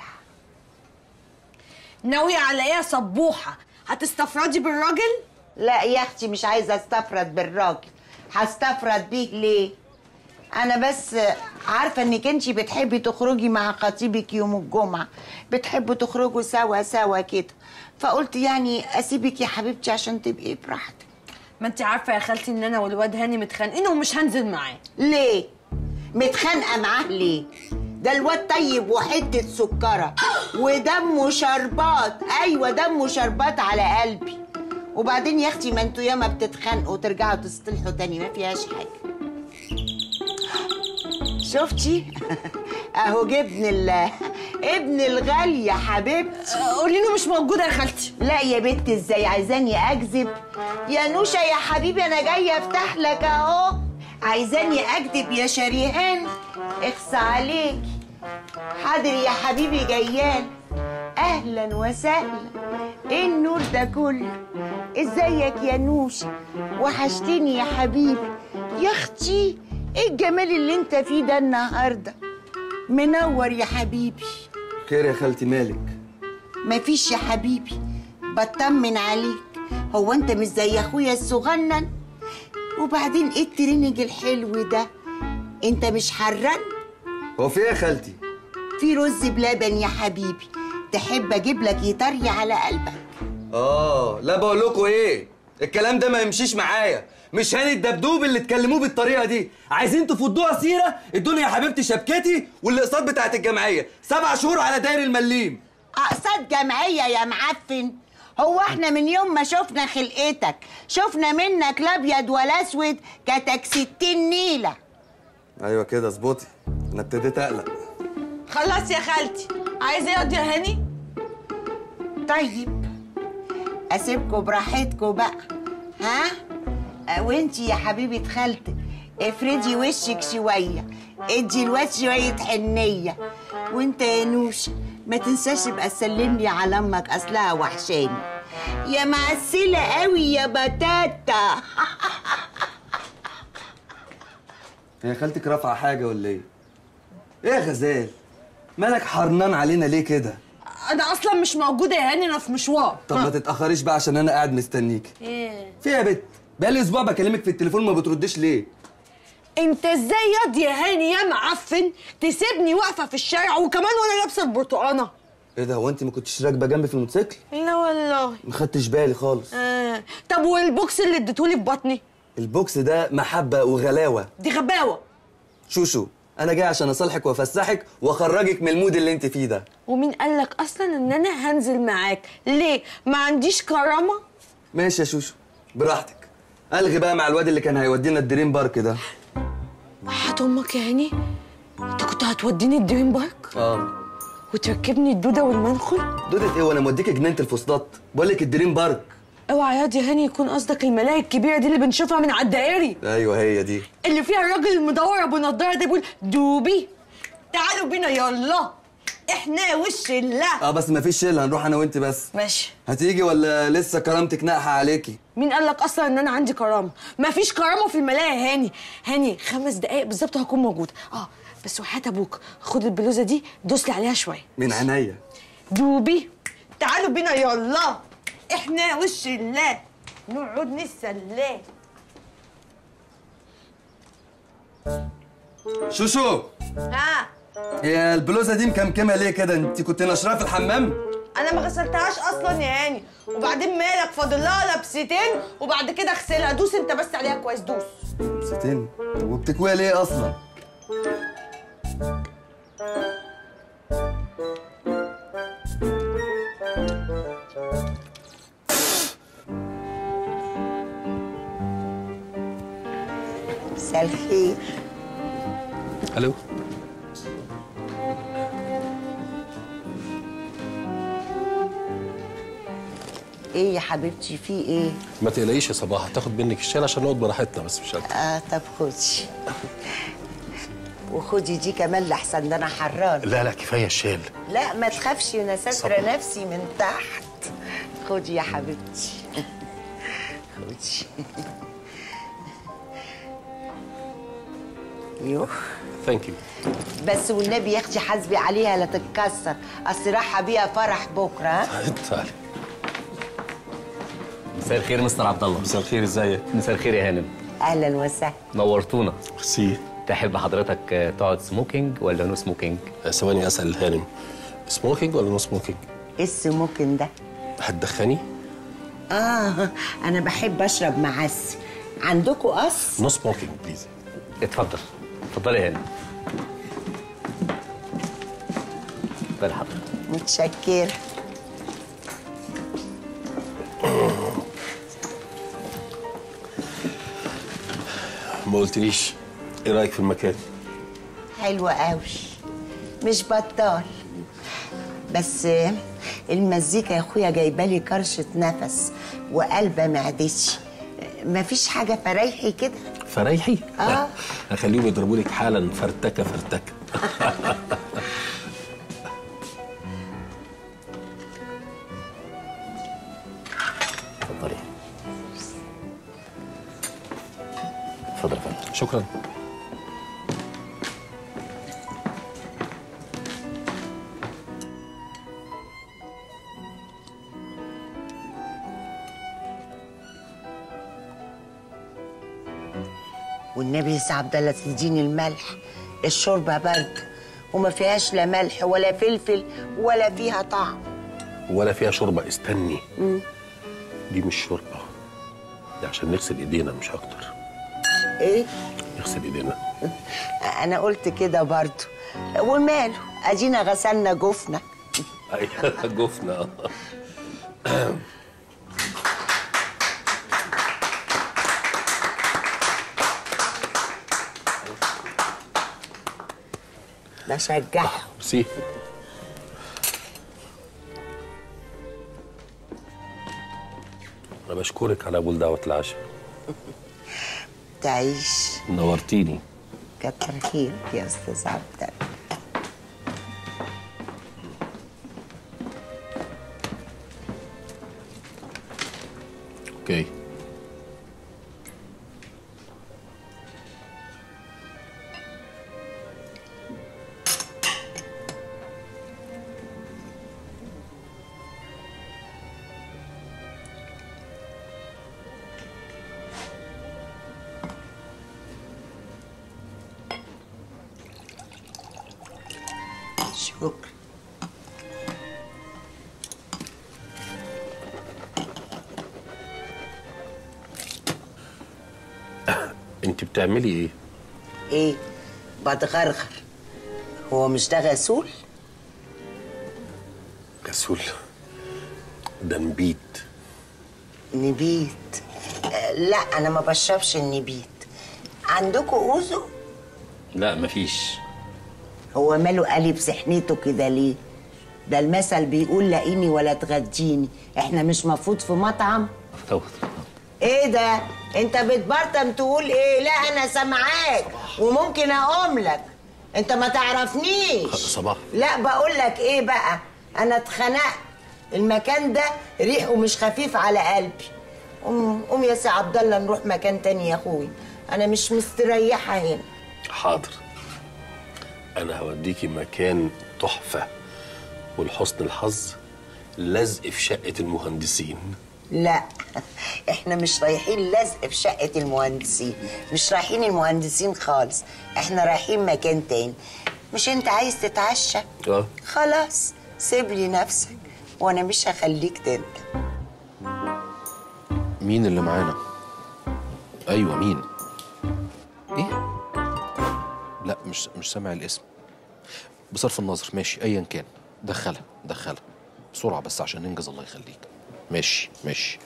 ناوية على ايه يا صبوحة؟ هتستفردي بالراجل؟ لا يا اختي مش عايزه استفرد بالراجل. هستفرد بيه ليه؟ انا بس عارفه انك انتي بتحبي تخرجي مع خطيبك يوم الجمعه، بتحبوا تخرجوا سوا سوا كده، فقلت يعني اسيبك يا حبيبتي عشان تبقي براحتك. ما انت عارفة يا خالتي ان انا والواد هاني متخانقين ومش هنزل معاه. ليه؟ متخانقه معاه ليه؟ ده الواد طيب وحته سكره ودمه شربات. ايوه دمه شربات على قلبي. وبعدين يا اختي ما انتوا ياما بتتخانقوا وترجعوا تصطلحوا تاني، ما فيهاش حاجه. شفتي؟ اهو جبن ال ابن الغالي يا حبيبتي. قولي له مش موجوده يا خالتي. لا يا بنت ازاي عايزاني اكذب؟ يا نوشه يا حبيبي انا جايه افتح لك اهو. عايزاني اكذب يا شريهان؟ اخص عليكي. حاضر يا حبيبي جيال. اهلا وسهلا. ايه النور ده كله؟ ازيك يا نوشه؟ وحشتني يا حبيبي. يا اختي ايه الجمال اللي انت فيه ده النهارده؟ منور يا حبيبي. خير يا خالتي مالك؟ مفيش يا حبيبي، بطمن عليك. هو انت مش زي اخويا الصغنن؟ وبعدين ايه الترينج الحلو ده؟ انت مش حران؟ هو في ايه يا خالتي؟ في رز بلبن يا حبيبي، تحب اجيب لك يطري على قلبك؟ اه لا بقول لكم ايه، الكلام ده ما يمشيش معايا. مش هاني الدبدوب اللي تكلموه بالطريقه دي. عايزين تفضوها سيره، ادوني يا حبيبتي شبكتي والاقساط بتاعت الجمعيه، سبع شهور على داير المليم. اقساط جمعيه يا معفن؟ هو احنا من يوم ما شفنا خلقتك شفنا منك لا ابيض ولا اسود كتك ستين نيله. ايوه كده اظبطي، انا ابتديت اقلق. خلاص يا خالتي، عايزه ايه يا هاني؟ طيب اسيبكوا براحتكوا بقى. ها أه وانتي يا حبيبه خالتك افردي وشك شويه، ادي الواد شويه حنيه. وانت يا نوشه ما تنساش بقى تسلملي على امك، اصلها وحشاني يا معسله قوي يا بتاتا. هي خالتك رافعه حاجه ولا ايه؟ ايه يا غزال؟ مالك حرنان علينا ليه كده؟ انا اصلا مش موجوده يا هاني، انا في مشوار. طب ما تتاخريش بقى عشان انا قاعد مستنيك. ايه في يا بت؟ بقالي اسبوع بكلمك في التليفون ما بتردش ليه؟ انت ازاي ياض يا هاني يا معفن تسيبني واقفه في الشارع وكمان وانا لابسه البرتقانه؟ ايه ده، هو انت ما كنتش راكبه جنبي في الموتوسيكل؟ لا والله ما خدتش بالي خالص. آه. طب والبوكس اللي اديتهولي في بطني؟ البوكس ده محبه وغلاوه. دي غباوه. شوشو انا جاي عشان اصالحك وافسحك واخرجك من المود اللي انت فيه ده. ومين قالك اصلا ان انا هنزل معاك؟ ليه؟ ما عنديش كرامه؟ ماشي يا شوشو براحتك. الغي بقى مع الواد اللي كان هيودينا الدريم بارك ده. وحياة امك يا هاني انت كنت هتوديني الدريم بارك اه وتركبني الدوده والمنخل؟ دودة ايه وانا موديك جنينه الفسطاط؟ بقول لك الدريم بارك. اوعى ياض يا هاني يكون قصدك الملاهي الكبيره دي اللي بنشوفها من على الدائري، ايوه هي دي اللي فيها الراجل المدور ابو نضاره ده بيقول دوبي تعالوا بينا يلا احنا وش الله. اه بس مفيش شله، هنروح انا وانت بس. ماشي. هتيجي ولا لسه كرامتك ناقحه عليكي؟ مين قال لك اصلا ان انا عندي كرامه؟ مفيش كرامه في الملاهي يا هاني. هاني خمس دقايق بالظبط هكون موجوده. اه بس وحياة ابوك خد البلوزه دي دوسلي عليها شويه. من عينيا. دوبي تعالوا بينا يلا احنا وش الله نقعد نتسلى. شوشو ها هي البلوزه دي مكمكمه ليه كده؟ انت كنت نشراها في الحمام؟ انا ما غسلتهاش اصلا يا هاني، وبعدين مالك فاضل لها لبستين وبعد كده اغسلها. دوس انت بس عليها كويس دوس. لبستين؟ وبتكويها ليه اصلا؟ مساء الخير. الو ايه يا حبيبتي في ايه؟ ما تقلقيش يا صباح، هتاخد منك الشال عشان نقعد براحتنا بس مش اكتر. اه طب خدي وخدي دي كمان لحسن ده انا حران. لا لا كفايه الشال. لا ما تخافش انا ساتره نفسي من تحت. خدي يا حبيبتي خدي. يوه ثانك يو. بس والنبي يا اختي حاسبي عليها لا تتكسر، اصل رايحه بيها فرح بكره. تعالي. مساء الخير مستر عبد الله. مساء الخير ازيك؟ مساء الخير يا هانم. اهلا وسهلا. نورتونا. ميرسي. تحب حضرتك تقعد سموكينج ولا نو سموكينج؟ ثواني اسال الهانم، سموكينج ولا نو سموكينج؟ ايه السموكينج ده؟ هتدخني؟ اه انا بحب اشرب معسل. عندكم قص؟ نو سموكينج بليز. اتفضل اتفضلي يا هانم. اتفضلي حضرتك. متشكره. ما قلتليش ايه رايك في المكان؟ حلوة قوي مش بطال، بس المزيكا يا اخويا جايبالي كرشة نفس وقلبة معدتي. مفيش حاجة فريحي كده؟ فريحي؟ اه هخليهم يضربوا لك حالا فرتكه فرتكه. اتفضلي. اتفضل يا فندم. شكرا. والنبي يا سي عبد الله تديني الملح، الشوربه برد وما فيهاش لا ملح ولا فلفل ولا فيها طعم ولا فيها شوربه. استني، مم. دي مش شوربه، دي عشان نغسل ايدينا مش اكتر. ايه؟ نغسل ايدينا. انا قلت كده برضو، وماله ادينا غسلنا جفنا. ايوه جفنا. بشجعهم. ميرسي. انا بشكرك على قبول دعوه العشاء. تعيش. نورتيني. كتر خيرك يا استاذ عبد. اوكي. شكرا. انت بتعملي ايه؟ ايه؟ بتغرغر. هو مش ده غسول؟ غسول؟ ده نبيت. نبيت؟ آه لا انا ما بشربش النبيت. عندكم اوزو؟ لا مفيش. هو ماله قلب سحنته كده ليه؟ ده المثل بيقول لاقيني ولا تغديني، احنا مش مفروض في مطعم؟ ايه ده؟ انت بتبرطم تقول ايه؟ لا انا سامعاك وممكن اقوم لك. انت ما تعرفنيش. صباح. لا بقول لك ايه بقى؟ انا اتخنقت. المكان ده ريحه مش خفيف على قلبي. قوم قوم يا سي عبد الله نروح مكان تاني يا اخوي. انا مش مستريحه هنا. حاضر. انا هوديكي مكان تحفه ولحسن الحظ لزق في شقه المهندسين. لا احنا مش رايحين لزق في شقه المهندسين، مش رايحين المهندسين خالص، احنا رايحين مكان تاني. مش انت عايز تتعشى؟ اه خلاص سيب لي نفسك وانا مش هخليك تندم. مين اللي معانا؟ ايوه مين؟ ايه؟ لا مش مش سامع الاسم. بصرف النظر ماشي ايا كان. دخلها دخلها بسرعه بس عشان ننجز الله يخليك. ماشي ماشي.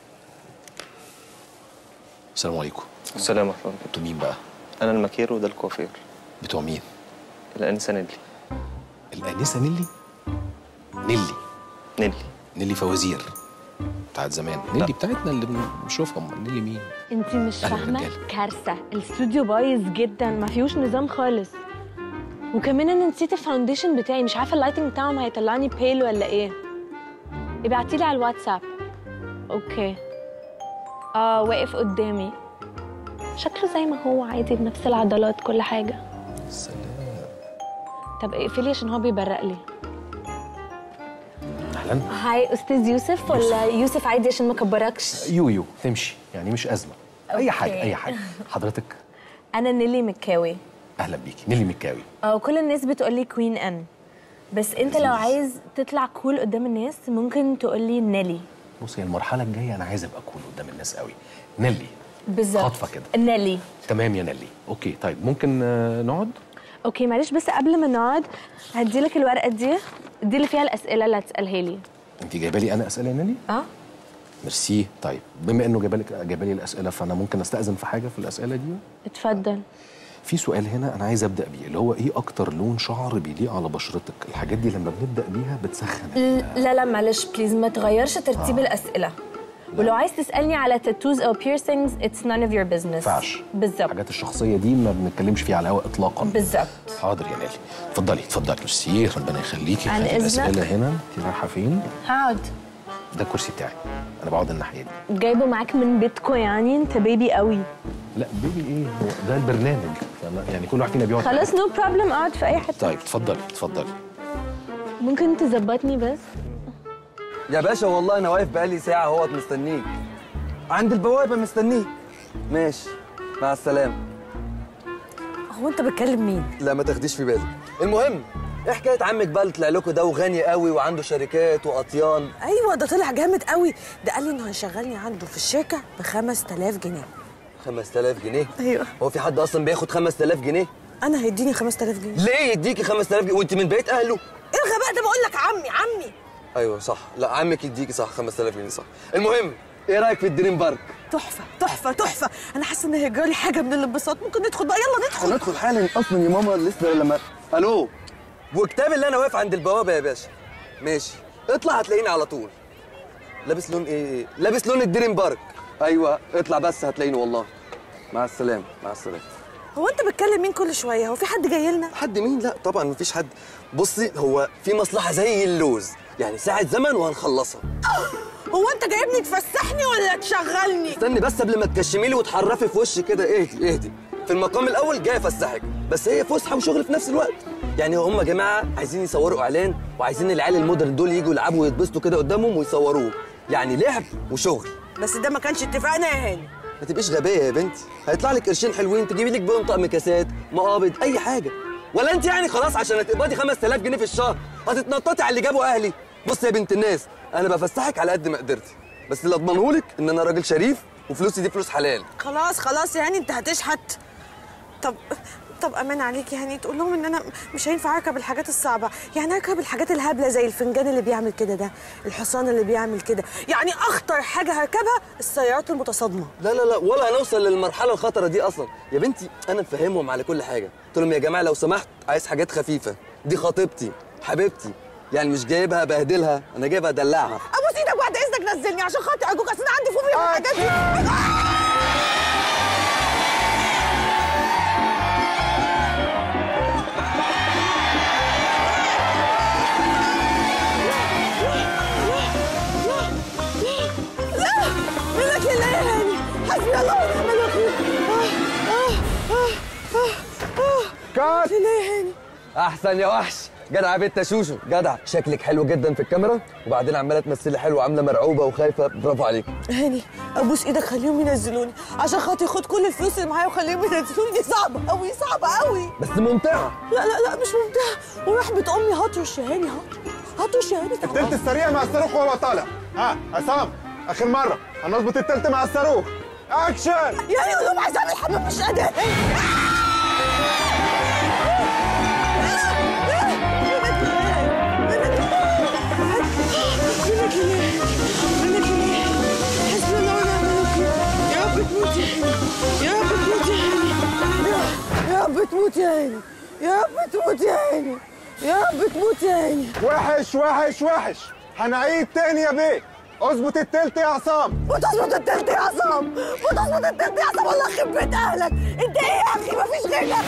السلام عليكم. السلام ورحمه الله. انتوا مين بقى؟ انا المكير وده الكوافير. بتوع مين؟ الانسه نيلي. الانسه نيلي؟ نيلي نيلي نيلي فوازير بتاعت زمان. نيلي بتاعتنا اللي بنشوفها. امال نيلي مين؟ انت مش أهلا فاهمه؟ رجالة. كارثه، الاستوديو بايظ جدا، ما فيهوش نظام خالص. وكمان انا نسيت الفاونديشن بتاعي، مش عارفه اللايتنج بتاعهم هيطلعني بيل ولا ايه. ابعتيلي على الواتساب. اوكي. اه واقف قدامي، شكله زي ما هو عادي بنفس العضلات كل حاجه. سلام. طب اقفلي عشان هو بيبرق لي. اهلا. هاي استاذ يوسف ولا يوسف عادي عشان ما كبركش؟ يو يو تمشي يعني مش ازمه. اي حاجه اي حاجه. حضرتك؟ انا نيلي مكاوي. اهلا بيكي. نيلي مكاوي. اه كل الناس بتقولي كوين ان، بس انت لو عايز تطلع كول قدام الناس ممكن تقولي نيلي. بصي المرحله الجايه انا عايز ابقى كول قدام الناس قوي. نيلي. بالظبط. خاطفه كده. نيلي. تمام يا نيلي. اوكي طيب ممكن آه نقعد؟ اوكي معلش بس قبل ما نقعد هديلك الورقه دي، دي اللي فيها الاسئله اللي هتسالها لي. انت جايبه لي انا اسئله يا نيلي؟ اه ميرسي. طيب بما انه جايبه لك جايبه لي الاسئله فانا ممكن استاذن في حاجه في الاسئله دي؟ اتفضل. في سؤال هنا انا عايز ابدا بيه اللي هو ايه اكتر لون شعر بيليق على بشرتك؟ الحاجات دي لما بنبدا بيها بتسخن. لا لا معلش بليز ما تغيرش ترتيب آه. الاسئله. ولو عايز تسالني على تاتوز او بيرسينجز اتس none of your business. ما ينفعش. بالظبط. الحاجات الشخصيه دي ما بنتكلمش فيها على الهواء اطلاقا. بالظبط. حاضر يا نيلي. اتفضلي اتفضلي. ميرسي ربنا يخليكي. عن إذنك. الاسئله هنا. انت رايحه فين؟ هقعد. ده الكرسي بتاعي. انا بقعد الناحيه دي. جايبه معاك من بيتكو يعني؟ انت بيبي قوي. لا بيبي ايه؟ هو ده البرنامج يعني كل واحد فينا بيقعد. خلاص نو بروبلم اقعد في اي حته. طيب اتفضلي اتفضلي. ممكن تظبطني بس؟ يا باشا والله انا واقف بقالي ساعه اهوت مستنيك عند البوابه مستنيك. ماشي مع السلامه. هو انت بتكلم مين؟ لا ما تاخديش في بالك. المهم ايه حكايه عمك بقى اللي طلع لكم ده وغني قوي وعنده شركات واطيان؟ ايوه ده طلع جامد قوي، ده قال لي انه هيشغلني عنده في الشركه ب خمسة آلاف جنيه. خمسة آلاف جنيه؟ ايوه. هو في حد اصلا بياخد خمسة آلاف جنيه؟ انا هيديني خمسة آلاف جنيه. ليه يديكي خمسة آلاف جنيه وانت من بيت اهله؟ ايه الغباء ده؟ بقول لك عمي عمي. ايوه صح، لا عمك يديكي صح خمسة آلاف جنيه صح. المهم ايه رايك في الدريم بارك؟ تحفه تحفه تحفه، انا حاسه ان هيجرالي حاجه من الانبساط. ممكن ندخل بقى؟ يلا ندخل. ندخل حالا اصلا يا ماما لسه لما الو وكتاب اللي انا واقف عند البوابه يا باشا. ماشي، اطلع هتلاقيني على طول. لابس لون ايه؟ لابس لون الدريم بارك. ايوه اطلع بس هتلاقيني والله. مع السلامه مع السلامه. هو انت بتكلم مين كل شويه؟ هو في حد جاي لنا؟ حد مين؟ لا طبعا مفيش حد. بصي هو في مصلحه زي اللوز، يعني ساعه زمن وهنخلصها. هو انت جايبني تفسحني ولا تشغلني؟ استني بس قبل ما تكشمي لي وتحرفي في وشي كده. اهدي اهدي. في المقام الاول جاي افسحك، بس هي فسحه وشغل في نفس الوقت. يعني هم يا جماعه عايزين يصوروا اعلان، وعايزين العيال المودرن دول يجوا يلعبوا ويتبسطوا كده قدامهم ويصوروه، يعني لعب وشغل. بس ده ما كانش اتفقنا يا هاني. ما تبقيش غبيه يا بنتي، هيطلع لك قرشين حلوين تجيبي لك بيهم طقم كاسات، مقابض، اي حاجه. ولا انت يعني خلاص عشان هتقبضي خمسة آلاف جنيه في الشهر هتتنططي على اللي جابوا اهلي؟ بصي يا بنت الناس، انا بفسحك على قد ما قدرتي، بس اللي اضمنهولك ان انا راجل شريف وفلوسي دي فلوس حلال. خلاص خلاص يا هاني انت هتشحت. طب طب امان عليك يا هاني، تقول لهم ان انا مش هينفع اركب الحاجات الصعبه، يعني اركب الحاجات الهبله زي الفنجان اللي بيعمل كده ده، الحصان اللي بيعمل كده، يعني اخطر حاجه هركبها السيارات المتصادمه. لا لا لا، ولا هنوصل للمرحله الخطره دي اصلا يا بنتي. انا مفهمهم على كل حاجه، قلت لهم يا جماعه لو سمحت عايز حاجات خفيفه، دي خطيبتي حبيبتي، يعني مش جايبها بهدلها، انا جايبها ادلعها. ابوس ايدك بعد اذنك نزلني عشان خاطر ارجوك، اصل انا عندي فوبيا من الحاجات دي. منك لله يا هاني، حسبي الله ونعم الوكيل. كات لله يا هاني. احسن يا وحش. جدع يا بنت شوشو، جدع. شكلك حلو جدا في الكاميرا، وبعدين عماله تمثلي حلو وعامله مرعوبه وخايفه، برافو عليك. هاني ابوس ايدك خليهم ينزلوني عشان خاطر خد كل الفلوس اللي معايا وخليهم ينزلوني، دي صعبه قوي صعبه قوي. بس ممتعه. لا لا لا مش ممتعه، ورحمه امي هطرش يا هاني، هطرش يا هاني. التلت السريع مع الصاروخ وهو طالع. ها عصام اخر مره هنظبط التلت مع الصاروخ. اكشن. يعني قول لهم عايز اعمل حمام مش قادر. يا رب تموت يا هاني، يا رب تموت يا هاني، يا رب تموت يا هاني. وحش وحش وحش. هنعيد تاني يا بيه. اظبط التلت يا عصام. وتظبط التلت يا عصام، وتظبط التلت يا عصام. والله يخرب بيت اهلك، انت ايه يا اخي مفيش غيرك.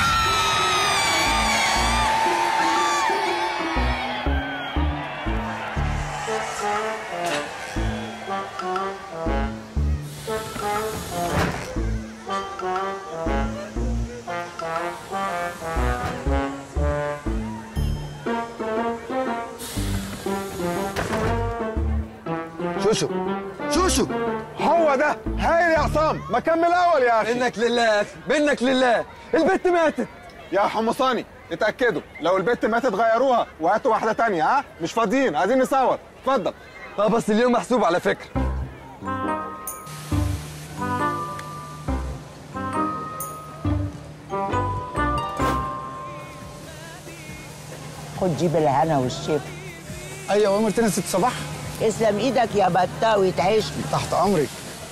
شوشو شوشو هو ده هايل يا عصام. ما كمل اول يا اخي. منك لله يا اخي، منك لله. البت ماتت يا حمصاني. اتاكدوا لو البت ماتت غيروها وهاتوا واحده تانية. ها مش فاضيين، عايزين نصور. اتفضل. اه بس اليوم محسوب على فكره. خد جيب الهنا والشفا. ايوه امرتنا ست صباح. اسلم ايدك يا بطاوي تعيشني. تحت امرك.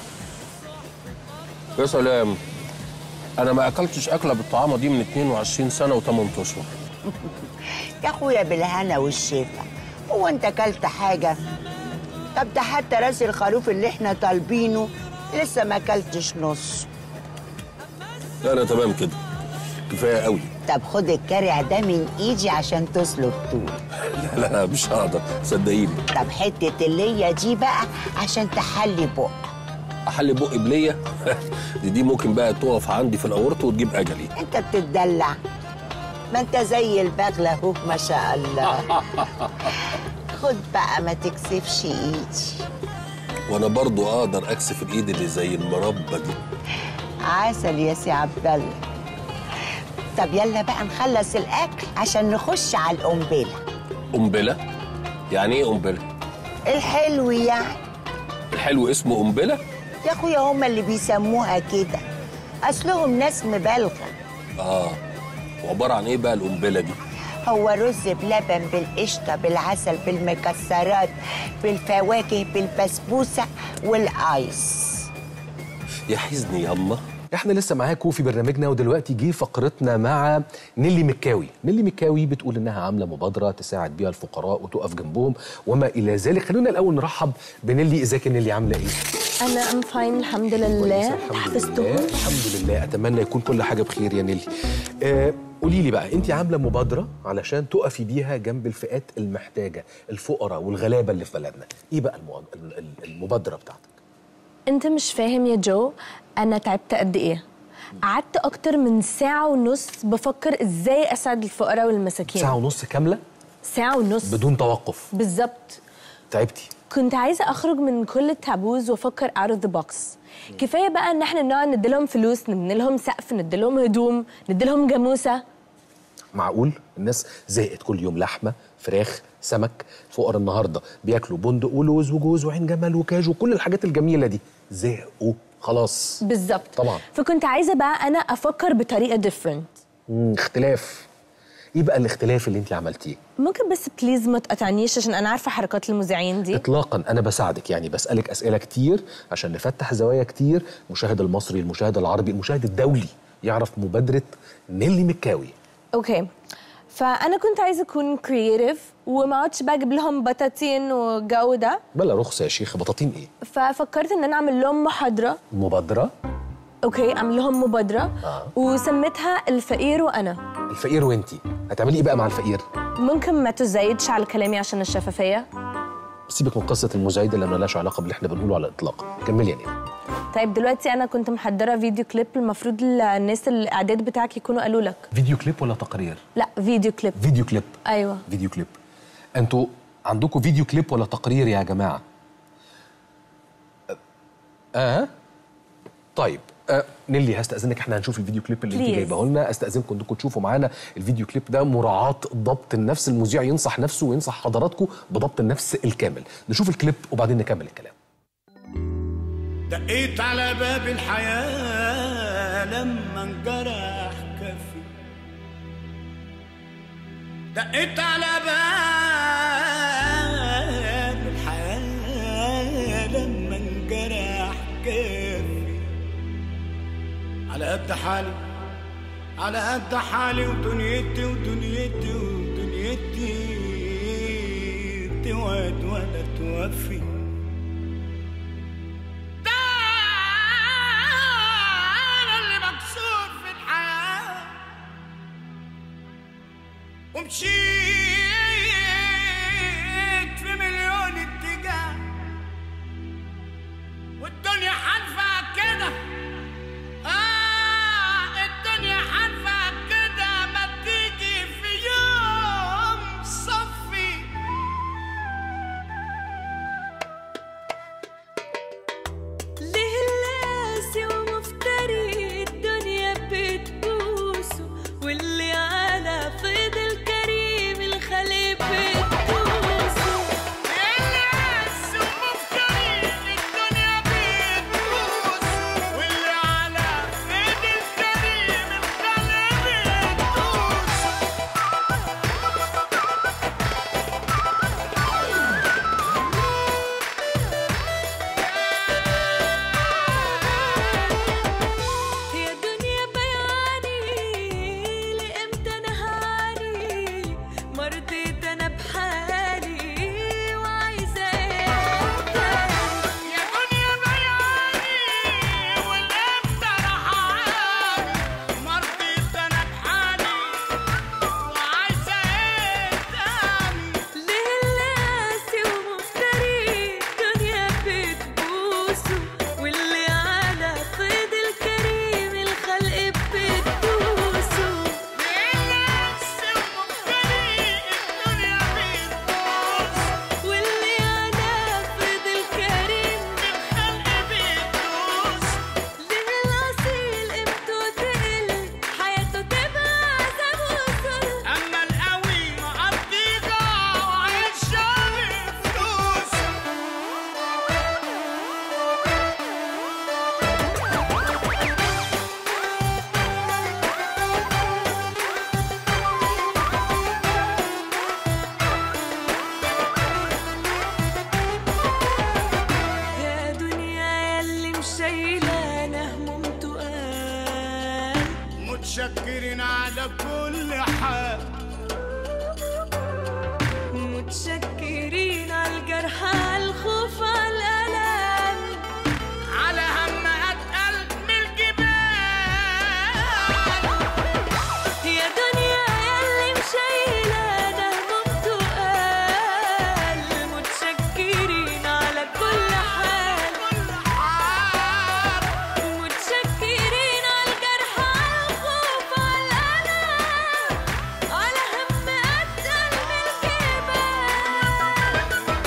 يا سلام، انا ما اكلتش اكله بالطعامه دي من اتنين وعشرين سنه وتمن اشهر. يا اخويا بالهنا والشفا، هو انت اكلت حاجه؟ طب ده حتى راس الخروف اللي احنا طالبينه لسه ما اكلتش نص. لا انا تمام كده، كفايه قوي. طب خد الكارع ده من ايدي عشان تسلق طول. لا لا لا مش هقدر صدقيني. طب حته الليه دي بقى عشان تحلي بق. احلي بقي بليه؟ دي دي ممكن بقى تقف عندي في الاورط وتجيب اجلي. انت بتتدلع، ما انت زي البغله اهو ما شاء الله. خد بقى ما تكسفش ايدي. وانا برضو اقدر اكسف الايد اللي زي المربى دي. عسل يا سي عبد الله. طب يلا بقى نخلص الاكل عشان نخش على القنبله. قنبله؟ يعني ايه قنبله؟ الحلو يعني. الحلو اسمه قنبله؟ يا اخويا هما اللي بيسموها كده، اصلهم ناس مبالغه. اه وعباره عن ايه بقى القنبله دي؟ هو رز بلبن بالقشطه بالعسل بالمكسرات بالفواكه بالبسبوسه والايس. يا حزني ياما، احنا لسه معاكم في برنامجنا، ودلوقتي جه فقرتنا مع نيلي مكاوي. نيلي مكاوي بتقول انها عامله مبادره تساعد بيها الفقراء وتقف جنبهم وما الى ذلك. خلونا الاول نرحب بنيلي. ازيك يا نيلي، عامله ايه؟ انا ام فاين الحمد لله. حفظتهم الحمد لله. اتمنى يكون كل حاجه بخير يا نيلي. آه قولي لي بقى، انت عامله مبادره علشان تقفي بيها جنب الفئات المحتاجه، الفقراء والغلابه اللي في بلدنا. ايه بقى المبادره بتاعتك؟ انت مش فاهم يا جو، انا تعبت قد ايه. قعدت اكتر من ساعه ونص بفكر ازاي اساعد الفقراء والمساكين. ساعه ونص كامله؟ ساعه ونص بدون توقف؟ بالظبط. تعبتي؟ كنت عايزه اخرج من كل التابوز وافكر out of the box. كفايه بقى ان احنا نقعد نديلهم فلوس، نديلهم سقف، نديلهم هدوم، نديلهم جاموسه. معقول الناس زهقت كل يوم لحمه، فراخ، سمك. فقراء النهارده بياكلوا بندق ولوز وجوز وعين جمل وكاجو وكل الحاجات الجميله دي، زهقوا خلاص. بالظبط طبعا. فكنت عايزه بقى انا افكر بطريقه different. امم اختلاف. ايه بقى الاختلاف اللي انت عملتيه؟ ممكن بس بليز ما تقطعنيش عشان انا عارفه حركات المذيعين دي. اطلاقا، انا بساعدك، يعني بسالك اسئله كتير عشان نفتح زوايا كتير. المشاهد المصري، المشاهد العربي، المشاهد الدولي يعرف مبادره نيلي مكاوي. اوكي، فانا كنت عايزه اكون كرييتيف وما اقعدش بقى اجيب لهم بطاطين والجو ده. بلا رخصه يا شيخ، بطاطين ايه؟ ففكرت ان انا اعمل لهم محاضره. مبادره؟ اوكي، اعمل لهم مبادره. آه. وسميتها الفقير وانا. الفقير وانتي هتعملي ايه بقى مع الفقير؟ ممكن ما تزايدش على كلامي عشان الشفافيه. سيبك من قصه المزايده اللي مالهاش علاقه باللي احنا بنقوله على الاطلاق. كملي يا نيلي. طيب دلوقتي انا كنت محضره فيديو كليب، المفروض الناس الاعداد بتاعك يكونوا قالوا لك. فيديو كليب ولا تقرير؟ لا فيديو كليب. فيديو كليب. ايوه فيديو كليب. انتوا عندكم فيديو كليب ولا تقرير يا جماعه؟ اه طيب. آه نيلي هستأذنك، احنا هنشوف الفيديو كليب اللي انت جايبه لنا. استأذنكم انكم تشوفوا معانا الفيديو كليب ده، مراعاة ضبط النفس. المذيع ينصح نفسه وينصح حضراتكم بضبط النفس الكامل. نشوف الكليب وبعدين نكمل الكلام. دقيت على باب الحياة لما انجرح كفي، دقيت على باب الحياة لما انجرح كفي، على قد حالي على قد حالي ودنيتي ودنيتي ودنيتي توعد ولا توفي. ومشيت في مليون اتجاه والدنيا حنفع كده. آه الدنيا حنفع كده، ما تيجي في يوم صفي. ليه اللاسي ومفتري الدنيا بتبوسه، واللي على فضل كريم متشكرين على كل حال، متشكرين على الجرح، على الخوف، على الألم، على هم أتقل من الجبال. يا دنيا ياللي مشايلة دهب بتقال، متشكرين على كل حال، متشكرين على الجرح، على الخوف، على الألم، على هم أتقل من الجبال.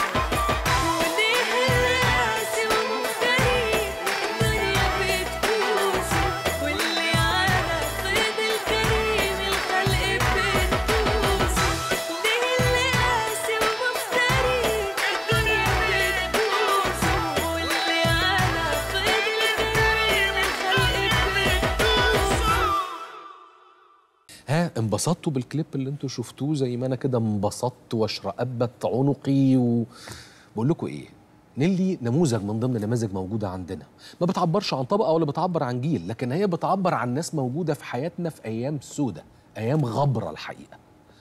وليه اللي قاسي ومفتري الدنيا بتبوس، واللي على صيد الكريم الخلق بتبوس. ليه اللي قاسي ومفتري الدنيا بتبوس، واللي على صيد الكريم الخلق بتبوس. ها انبسطتوا بالكليب اللي انتوا شفتوه زي ما انا كده انبسطت واشرقبت عنقي؟ وبقول لكم ايه، نيلي نموذج من ضمن نماذج موجوده عندنا، ما بتعبرش عن طبقه ولا بتعبر عن جيل، لكن هي بتعبر عن ناس موجوده في حياتنا في ايام سودة، ايام غبره الحقيقه.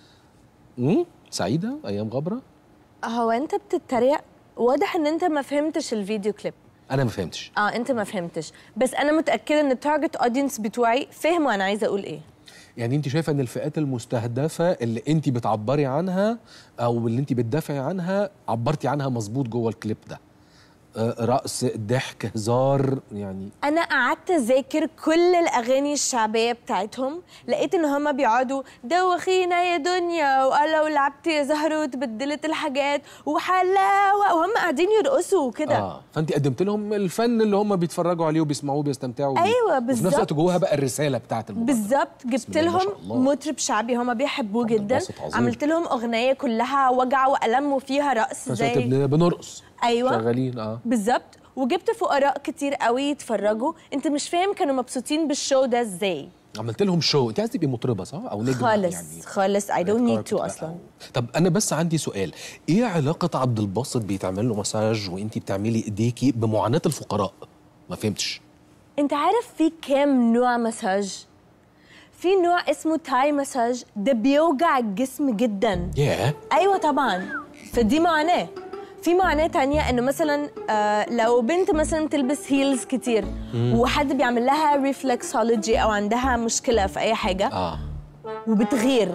امم سعيده ايام غبره. هو انت بتتريق؟ واضح ان انت ما فهمتش الفيديو كليب. انا ما فهمتش. اه انت ما فهمتش، بس انا متاكده ان التارجت اودينس بتوعي فهموا انا عايزه اقول ايه. يعني انت شايفه ان الفئات المستهدفه اللي انت بتعبري عنها او اللي انت بتدافعي عنها عبرتي عنها مظبوط جوه الكليب ده؟ آه رقص، ضحك، هزار، يعني انا قعدت اذاكر كل الاغاني الشعبيه بتاعتهم، لقيت ان هما بيقعدوا دوخينا يا دنيا، وقالوا لعبت يا زهر وتبدلت الحاجات وحلاوه، وهم قاعدين يرقصوا وكده. اه فانت قدمت لهم الفن اللي هم بيتفرجوا عليه وبيسمعوه وبيستمتعوا بيه. ايوه بالظبط، وفي نفس الوقت جواها بقى الرساله بتاعت المبادره. بالظبط، جبت لهم مطرب شعبي هما بيحبوه جدا، عملت لهم اغنيه كلها وجع والم وفيها رقص زي بنرقص. ايوه شغالين اه بالظبط، وجبت فقراء كتير قوي يتفرجوا. انت مش فاهم كانوا مبسوطين بالشو ده ازاي. عملت لهم شو. انت عايز تبقي مطربه صح او نجمه؟ خالص يعني خالص I don't need to اصلا. طب انا بس عندي سؤال، ايه علاقه عبد الباسط بيتعمل له مساج وانت بتعملي ايديكي بمعاناه الفقراء؟ ما فهمتش. انت عارف في كام نوع مساج؟ في نوع اسمه تاي مساج، ده بيوجع الجسم جدا. ياه yeah. ايوه طبعا، فدي معاناه. في معاناه تانية انه مثلا آه لو بنت مثلا بتلبس هيلز كتير مم. وحد بيعمل لها ريفلكسولوجي او عندها مشكله في اي حاجه اه وبتغير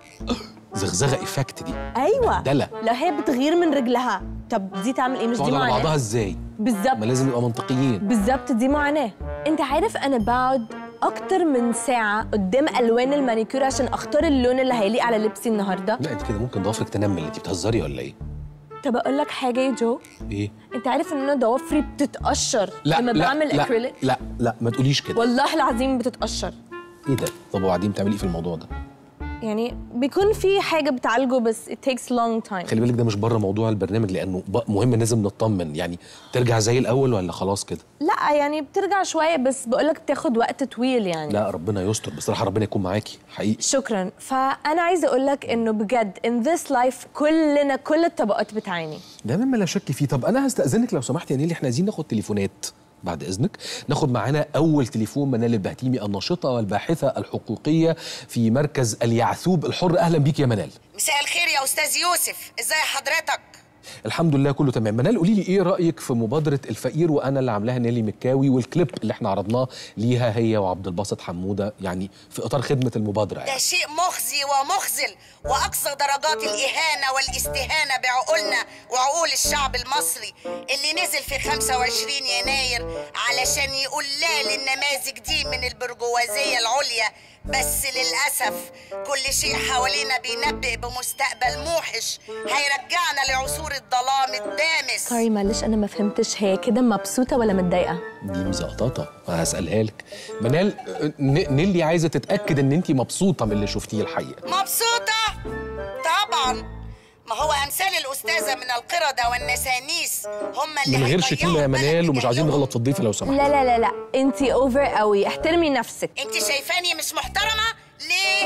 زغزغه ايفكت دي. ايوه دلع. لو هي بتغير من رجلها، طب دي تعمل ايه؟ مش دي معاناه؟ بعضها ازاي؟ بالظبط، ما لازم نبقى منطقيين. بالظبط، دي معاناه. انت عارف انا بقعد اكتر من ساعه قدام الوان المانيكير عشان اختار اللون اللي هيليق على لبسي النهارده. لا انت كده ممكن ضوافرك تنمل، انت بتهزري ولا ايه؟ طب اقول لك حاجه يا جو. ايه؟ انت عارف ان انا ضوافري بتتقشر لا لما لا بعمل لا اكريليك؟ لا لا ما تقوليش كده والله العظيم بتتقشر. ايه ده؟ طب وبعدين بتعملي ايه في الموضوع ده؟ يعني بيكون في حاجه بتعالجه بس it takes long time. خلي بالك ده مش بره موضوع البرنامج، لانه مهم لازم نطمن. يعني ترجع زي الاول ولا خلاص كده؟ لا يعني بترجع شويه، بس بقولك بتاخد وقت طويل يعني. لا ربنا يستر بصراحه، ربنا يكون معاكي حقيقي. شكرا. فانا عايزه اقولك انه بجد in this life كلنا كل الطبقات بتعاني، ده مما لا شك فيه. طب انا هستاذنك لو سمحت يا نيلي، احنا عايزين ناخد تليفونات بعد اذنك. ناخد معانا اول تليفون منال البهتيمي، الناشطه والباحثه الحقوقيه في مركز اليعثوب الحر. اهلا بيك يا منال. مساء الخير يا استاذ يوسف، ازاي حضرتك؟ الحمد لله كله تمام. منال قولي لي ايه رايك في مبادره الفقير وانا اللي عاملاها نيلي مكاوي، والكليب اللي احنا عرضناه ليها هي وعبد الباسط حموده، يعني في اطار خدمه المبادره يعني. ده شيء مخزي ومخزل واقصى درجات الاهانه والاستهانه بعقولنا وعقول الشعب المصري اللي نزل في خمسة وعشرين يناير علشان يقول لا للنماذج دي من البرجوازيه العليا. بس للأسف كل شيء حوالينا بينبئ بمستقبل موحش هيرجعنا لعصور الظلام الدامس. سوري معلش انا ما فهمتش، هي كده مبسوطه ولا متضايقه؟ دي مزقططه، هسألها لك. منال نيلي عايزه تتاكد ان انت مبسوطه من اللي شفتيه الحقيقه. مبسوطه طبعا، ما هو امثال الاستاذه من القرده والنسانيس هم اللي من غير شتيمه يا منال، ومش عايزين نغلط في الضيفه لو سمحت. لا لا لا لا انت اوفر قوي، احترمي نفسك. انت شايفاني مش محترمه ليه؟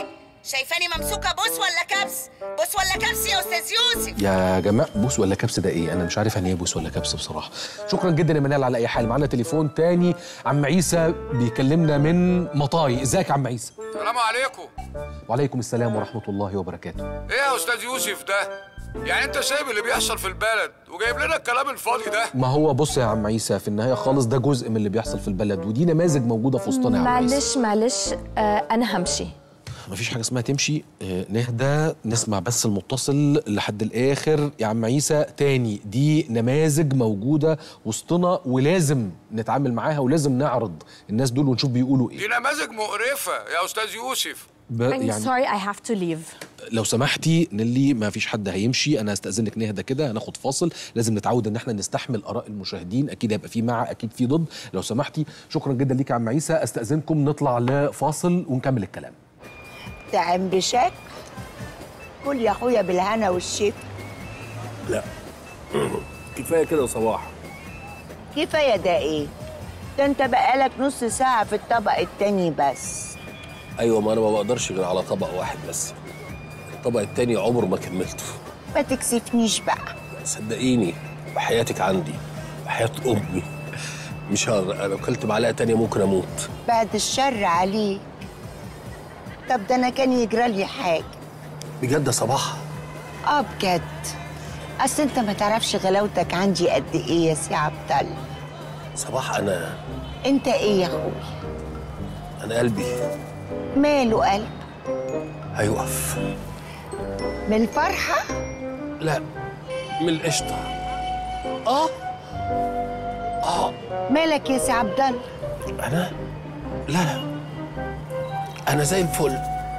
شايفاني ممسوكه بوس ولا كبس؟ بوس ولا كبس يا استاذ يوسف؟ يا جماعه بوس ولا كبس ده ايه؟ انا مش عارف يعني ايه بوس ولا كبس بصراحه. شكرا جدا يا منال على اي حال. معانا تليفون تاني، عم عيسى بيكلمنا من مطاي. ازيك يا عم عيسى؟ السلام عليكم. وعليكم السلام ورحمه الله وبركاته. ايه يا استاذ يوسف ده؟ يعني انت سايب اللي بيحصل في البلد وجايب لنا الكلام الفاضي ده؟ ما هو بص يا عم عيسى، في النهايه خالص ده جزء من اللي بيحصل في البلد، ودي نماذج موجوده في وسطنا يا عم عيسى. معلش معلش آه انا همشي. مفيش حاجه اسمها تمشي. آه نهدى نسمع بس المتصل لحد الاخر يا عم عيسى. تاني، دي نماذج موجوده وسطنا ولازم نتعامل معاها ولازم نعرض الناس دول ونشوف بيقولوا ايه. دي نماذج مقرفه يا استاذ يوسف. I'm يعني sorry I have to leave. لو سمحتي نيلي، ما فيش حد هيمشي، انا هستأذنك نهدى كده، هناخد فاصل. لازم نتعود ان احنا نستحمل اراء المشاهدين، اكيد هيبقى في مع اكيد في ضد. لو سمحتي شكرا جدا ليك يا عم عيسى، استأذنكم نطلع لفاصل ونكمل الكلام. تعم بشك قول يا اخويا بالهنا والشفا. لا كفايه كده صباح. كفايه ده ايه؟ ده انت بقالك نص ساعه في الطبق التاني بس. ايوه، ما انا ما بقدرش غير على طبق واحد بس. الطبق التاني عمره ما كملته. ما تكسفنيش بقى. صدقيني وحياتك عندي وحياة امي مش هقدر، انا لو اكلت معلقه تانيه ممكن اموت. بعد الشر عليك. طب ده انا كان يجرى لي حاجه. بجد يا صباح؟ اه بجد. اصل انت ما تعرفش غلاوتك عندي قد ايه يا سي عبد الله. صباح انا انت ايه يا اخوي؟ انا قلبي ماله قلب؟ هيوقف. من الفرحه؟ لا، من القشطه. اه اه مالك يا سي عبد الله؟ انا لا لا انا زي الفل.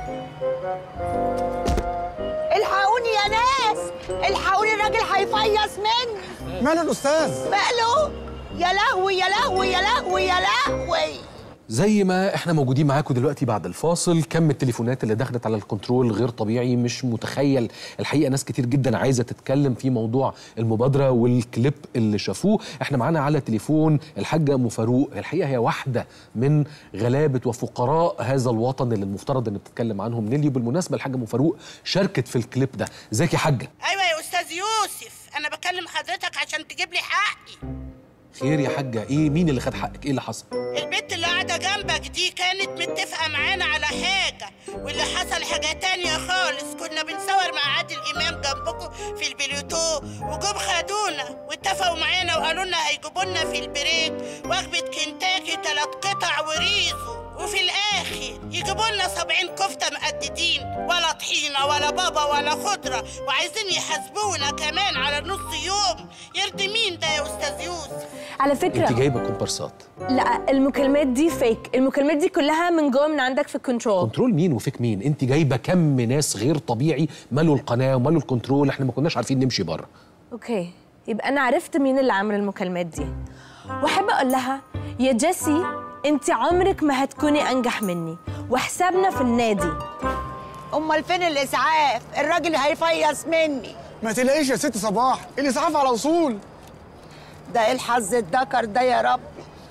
الحقوني يا ناس، الحقوني الراجل هيفيص مني. ماله الاستاذ؟ ماله؟ يا لهوي يا لهوي يا لهوي يا لهوي. زي ما احنا موجودين معاكم دلوقتي بعد الفاصل، كم التليفونات اللي دخلت على الكنترول غير طبيعي، مش متخيل. الحقيقه ناس كتير جدا عايزه تتكلم في موضوع المبادره والكليب اللي شافوه. احنا معانا على تليفون الحاجه ام فاروق، الحقيقه هي واحده من غلابه وفقراء هذا الوطن اللي المفترض ان بتتكلم عنهم نيلي. وبالمناسبه الحاجه ام فاروق شاركت في الكليب ده. ازيك يا حاجه؟ ايوه يا استاذ يوسف، انا بكلم حضرتك عشان تجيب لي حقي. خير يا حاجه، ايه مين اللي خد حقك؟ ايه اللي حصل؟ البنت اللي قاعده جنبك دي كانت متفقه معانا على حاجه، واللي حصل حاجه تانية خالص. كنا بنصور مع عادل امام جنبكم في البليوتو، وجم خدونا واتفقوا معانا وقالوا لنا هيجيبوا لنا في البريك وجبه كنتاكي ثلاث قطع وريزو، وفي الاخر يجيبوا لنا سبعين كفته مقددين، ولا طحينه ولا بابا ولا خضره، وعايزين يحاسبونا كمان على نص يوم. يرضي مين ده يا استاذ يوسف؟ على فكره انت جايبه كومبارسات. لا، المكالمات دي فيك، المكالمات دي كلها من جوه من عندك في الكنترول. كنترول مين وفيك مين؟ انت جايبه كم ناس غير طبيعي مالوا القناه ومالوا الكنترول، احنا ما كناش عارفين نمشي بره. اوكي، يبقى انا عرفت مين اللي عامل المكالمات دي، واحب اقول لها يا جيسي انت عمرك ما هتكوني انجح مني، وحسابنا في النادي. امال فين الاسعاف؟ الراجل هيفيص مني. ما تلاقيش يا ست صباح، الاسعاف على وصول. ده ايه الحظ الدكر ده يا ربي؟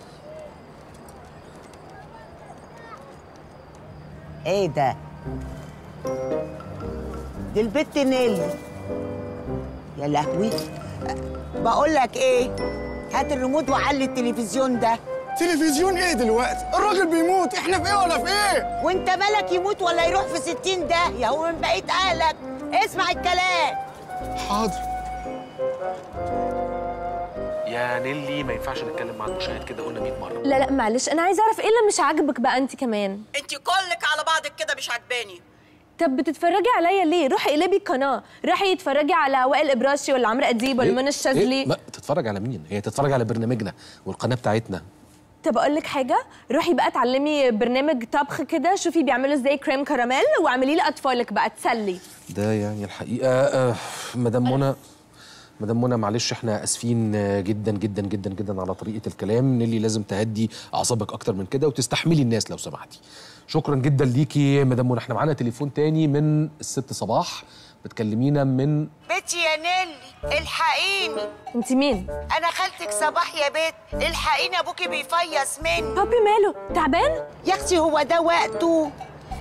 ايه ده؟ دي البت نيلي. يا لهوي. بقول لك ايه، هات الريموت وعلي التلفزيون ده. تلفزيون ايه دلوقتي؟ الراجل بيموت، احنا في ايه ولا في ايه؟ وانت مالك يموت ولا يروح في ستين داهية؟ هو من بقية اهلك. اسمع الكلام. حاضر. يا نيلي ما ينفعش نتكلم مع المشاهد كده، قلنا مية مره. لا لا معلش، انا عايزه اعرف ايه اللي مش عاجبك بقى انت كمان. انت كلك على بعضك كده مش عجباني. طب بتتفرجي عليا ليه؟ روحي اقلبي القناه، روحي اتفرجي على وائل ابراشي ولا عمرو اديب ولا منى الشاذلي. إيه؟ ما تتفرج على مين؟ هي تتفرج على برنامجنا والقناه بتاعتنا. طب اقول لك حاجه، روحي بقى اتعلمي برنامج طبخ كده، شوفي بيعملوا ازاي كريم كراميل واعملي لاطفالك بقى تسلي. ده يعني الحقيقه آه مدام منى مدام منى معلش احنا اسفين جدا جدا جدا جدا على طريقه الكلام. نيلي لازم تهدي اعصابك اكتر من كده وتستحملي الناس لو سمحتي. شكرا جدا ليكي مدام منى. احنا معانا تليفون تاني من الست صباح بتكلمينا من بنتي يا نيلي، الحقيني. انت مين؟ انا خالتك صباح يا بت، الحقيني ابوكي بيفيص مني. بابي ماله؟ تعبان؟ يا اختي هو ده وقته؟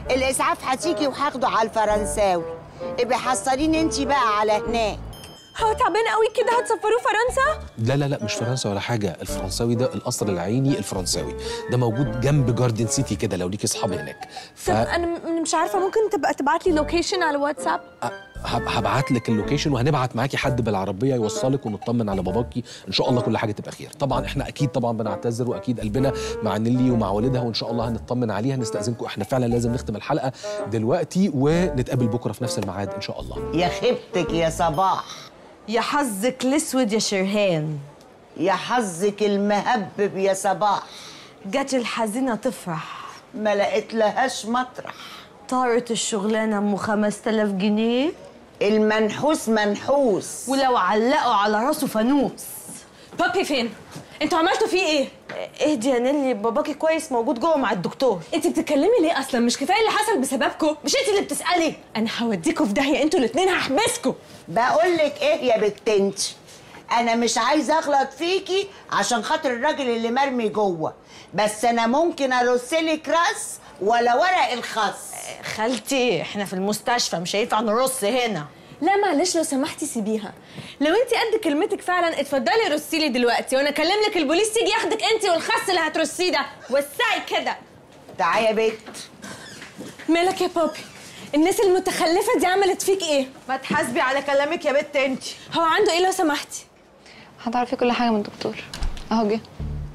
الاسعاف هتيجي وهاخده على الفرنساوي. ابقي حصليني انت بقى على هناك. هو تعبان قوي كده هتسفروه فرنسا؟ لا لا لا مش فرنسا ولا حاجه، الفرنساوي ده القصر العيني الفرنساوي، ده موجود جنب جاردن سيتي كده لو ليكي اصحاب هناك. ف... طب انا م- مش عارفه، ممكن تبقى تبعت لي لوكيشن على الواتساب؟ هبعت لك اللوكيشن وهنبعت معاكي حد بالعربيه يوصلك ونطمن على باباكي، ان شاء الله كل حاجه تبقى خير. طبعا احنا اكيد طبعا بنعتذر، واكيد قلبنا مع نيلي ومع والدها، وان شاء الله هنطمن عليها. نستاذنكم احنا فعلا لازم نختم الحلقه دلوقتي، ونتقابل بكره في نفس الميعاد ان شاء الله. يا خيبتك يا صباح، يا حظك الاسود يا شرهان، يا حظك المهبب يا صباح. جت الحزينه تفرح ما لقيت لهاش مطرح. طارت الشغلانه ام خمسة آلاف جنيه، المنحوس منحوس، ولو علقوا على راسه فانوس. بابي فين؟ انتوا عملتوا فيه ايه؟ اهدي يا نيلي، باباكي كويس موجود جوه مع الدكتور. انت بتتكلمي ليه اصلا؟ مش كفايه اللي حصل بسببكم؟ مش انت اللي بتسالي؟ انا هوديكوا في داهيه انتوا الاثنين، هحبسكوا. بقول لك ايه يا بنت انت، انا مش عايزه اغلط فيكي عشان خاطر الراجل اللي مرمي جوه، بس انا ممكن ارسلك راس ولا ورق الخس. خالتي احنا في المستشفى مش هينفع نرص هنا. لا معلش لو سمحتي سيبيها، لو انت قد كلمتك فعلا اتفضلي رصي لي دلوقتي، وانا اكلم لك البوليس يجي ياخدك انت والخس اللي هترصيه ده. وسعي كده. تعالي يا بنت. مالك يا بابي؟ الناس المتخلفه دي عملت فيك ايه؟ ما تحاسبي على كلامك يا بنت انت. هو عنده ايه لو سمحتي؟ هتعرفي كل حاجه من الدكتور اهو جه.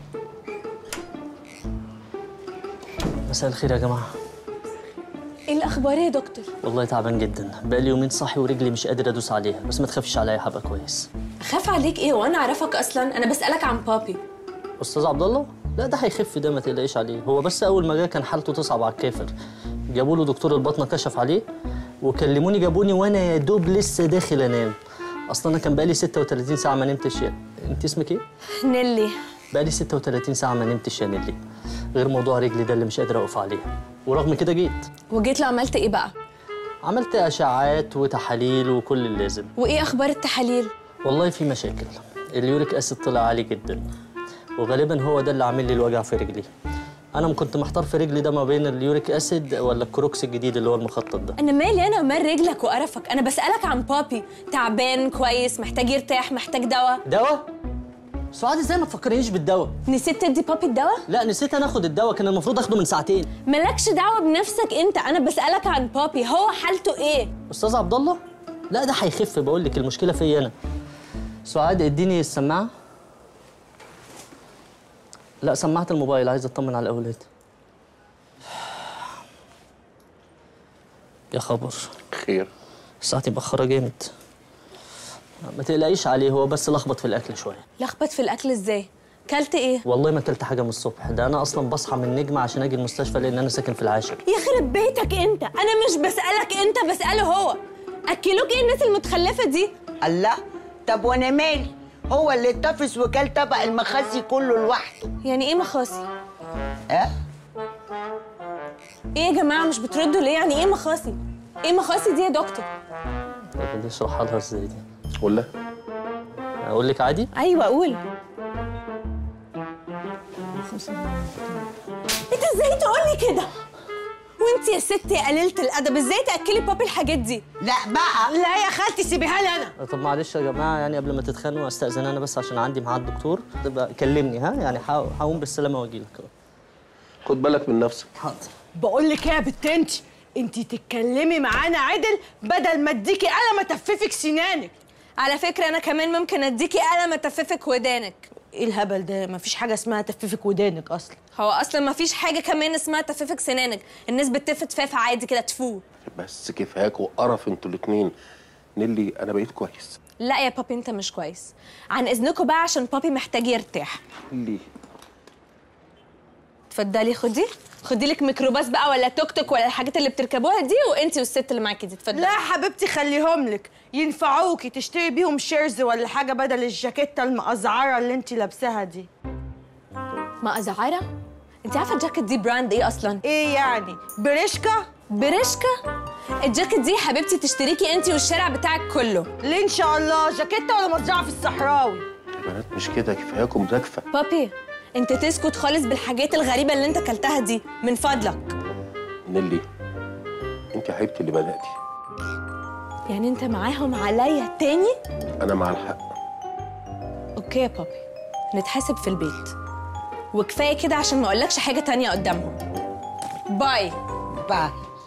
مساء الخير يا جماعه. ايه الاخبار يا دكتور؟ والله تعبان جدا، بقالي يومين صاحي ورجلي مش قادر ادوس عليها، بس ما تخافيش عليا هبقى كويس. خاف عليك ايه وانا اعرفك اصلا؟ انا بسالك عن بابي. استاذ عبد الله؟ لا ده هيخف، ده ما تقلقيش عليه، هو بس اول ما جه كان حالته تصعب على الكافر. جابوا له دكتور الباطنه كشف عليه وكلموني جابوني وانا يا دوب لسه داخل انام. اصلا انا كان بقالي ستة وثلاثين ساعه ما نمتش. يا انت اسمك ايه؟ نيلي. بقالي ستة وثلاثين ساعه ما نمتش يا نيلي، غير موضوع رجلي ده اللي مش قادر اقف عليه، ورغم كده جيت. وجيت له عملت ايه بقى؟ عملت اشعاعات وتحاليل وكل اللازم. وايه اخبار التحاليل؟ والله في مشاكل، اليوريك اسيد طلع عالي جدا، وغالبا هو ده اللي عامل لي الوجع في رجلي. انا كنت محتار في رجلي ده ما بين اليوريك اسيد ولا الكروكس الجديد اللي هو المخطط ده. انا مالي انا ومال رجلك وقرفك؟ انا بسالك عن بابي، تعبان كويس، محتاج يرتاح، محتاج دواء. دواء؟ سعاد ازاي ما تفكرنيش بالدواء؟ نسيت تدي بابي الدواء؟ لا نسيت انا اخد الدواء، كان المفروض اخده من ساعتين. مالكش دعوه بنفسك انت، انا بسالك عن بابي، هو حالته ايه؟ استاذ عبد الله؟ لا ده هيخف، بقول لك المشكله فيا انا. سعاد اديني السماعه. لا سماعه الموبايل، عايز اطمن على الاولاد. يا خبر خير. ساعتي مأخرة جامد. ما تقلقيش عليه، هو بس لخبط في الاكل شويه. لخبط في الاكل ازاي؟ كلت ايه؟ والله ما كلت حاجه من الصبح، ده انا اصلا بصحى من نجمه عشان اجي المستشفى لان انا ساكن في العاشر. يخرب بيتك انت، انا مش بسالك انت، بساله هو. اكلوك ايه الناس المتخلفه دي؟ الله، طب وانا مالي؟ هو اللي اتفس وكل طبق المخاسي كله لوحده. يعني ايه مخاصي؟ اه؟ ايه يا جماعه مش بتردوا ليه؟ يعني ايه مخاصي؟ ايه مخاصي دي يا دكتور؟ طب دي اشرحها لها ازاي دي؟ قول لها. اقول لك عادي؟ ايوه قول. انت ازاي تقولي كده؟ وانت يا ست يا قليله الادب ازاي تاكلي بابي الحاجات دي؟ لا بقى. لا يا خالتي سيبيها لي انا. طب معلش يا جماعه، يعني قبل ما تتخانقوا استاذن انا بس عشان عندي ميعاد دكتور، تبقى كلمني ها، يعني هقوم بالسلامه واجي لك. خد بالك من نفسك. حاضر. بقول لك ايه يا بنت انت، انت تتكلمي معانا عدل بدل ما اديكي قلم اتففك سنانك. على فكره انا كمان ممكن اديكي قلم اتففك ودانك. ايه الهبل ده؟ مفيش حاجه اسمها تففك ودانك اصلا. هو اصلا مفيش حاجه كمان اسمها تففك سنانك، الناس بتف تفاف عادي كده تفو. بس كفاك وقرف انتوا الاثنين. نيلي انا بقيت كويس. لا يا بابي انت مش كويس، عن اذنكم بقى عشان بابي محتاج يرتاح. ليه؟ اتفضلي خدي خدي لك ميكروباص بقى ولا توك توك ولا الحاجات اللي بتركبوها دي، وانتي والست اللي معاكي دي اتفضلي. لا حبيبتي خليهم لك، ينفعوكي تشتري بيهم شيرز ولا حاجه بدل الجاكيته المقزعره اللي انت لابساها دي. مقزعره؟ انت عارفه الجاكيت دي براند ايه اصلا؟ ايه يعني؟ بريشكا؟ بريشكا؟ الجاكيت دي حبيبتي تشتريكي انتي والشارع بتاعك كله. ليه ان شاء الله؟ جاكيته ولا مزرعه في الصحراوي؟ يا بنات مش كده، كفاياكم زكفه. بابي انت تسكت خالص بالحاجات الغريبه اللي انت اكلتها دي من فضلك. نيلي انت يا حبيبتي اللي بداتي. يعني انت معاهم عليا تاني؟ انا مع الحق. اوكي يا بابي، نتحاسب في البيت، وكفايه كده عشان ما اقولكش حاجه تانية قدامهم. باي باي.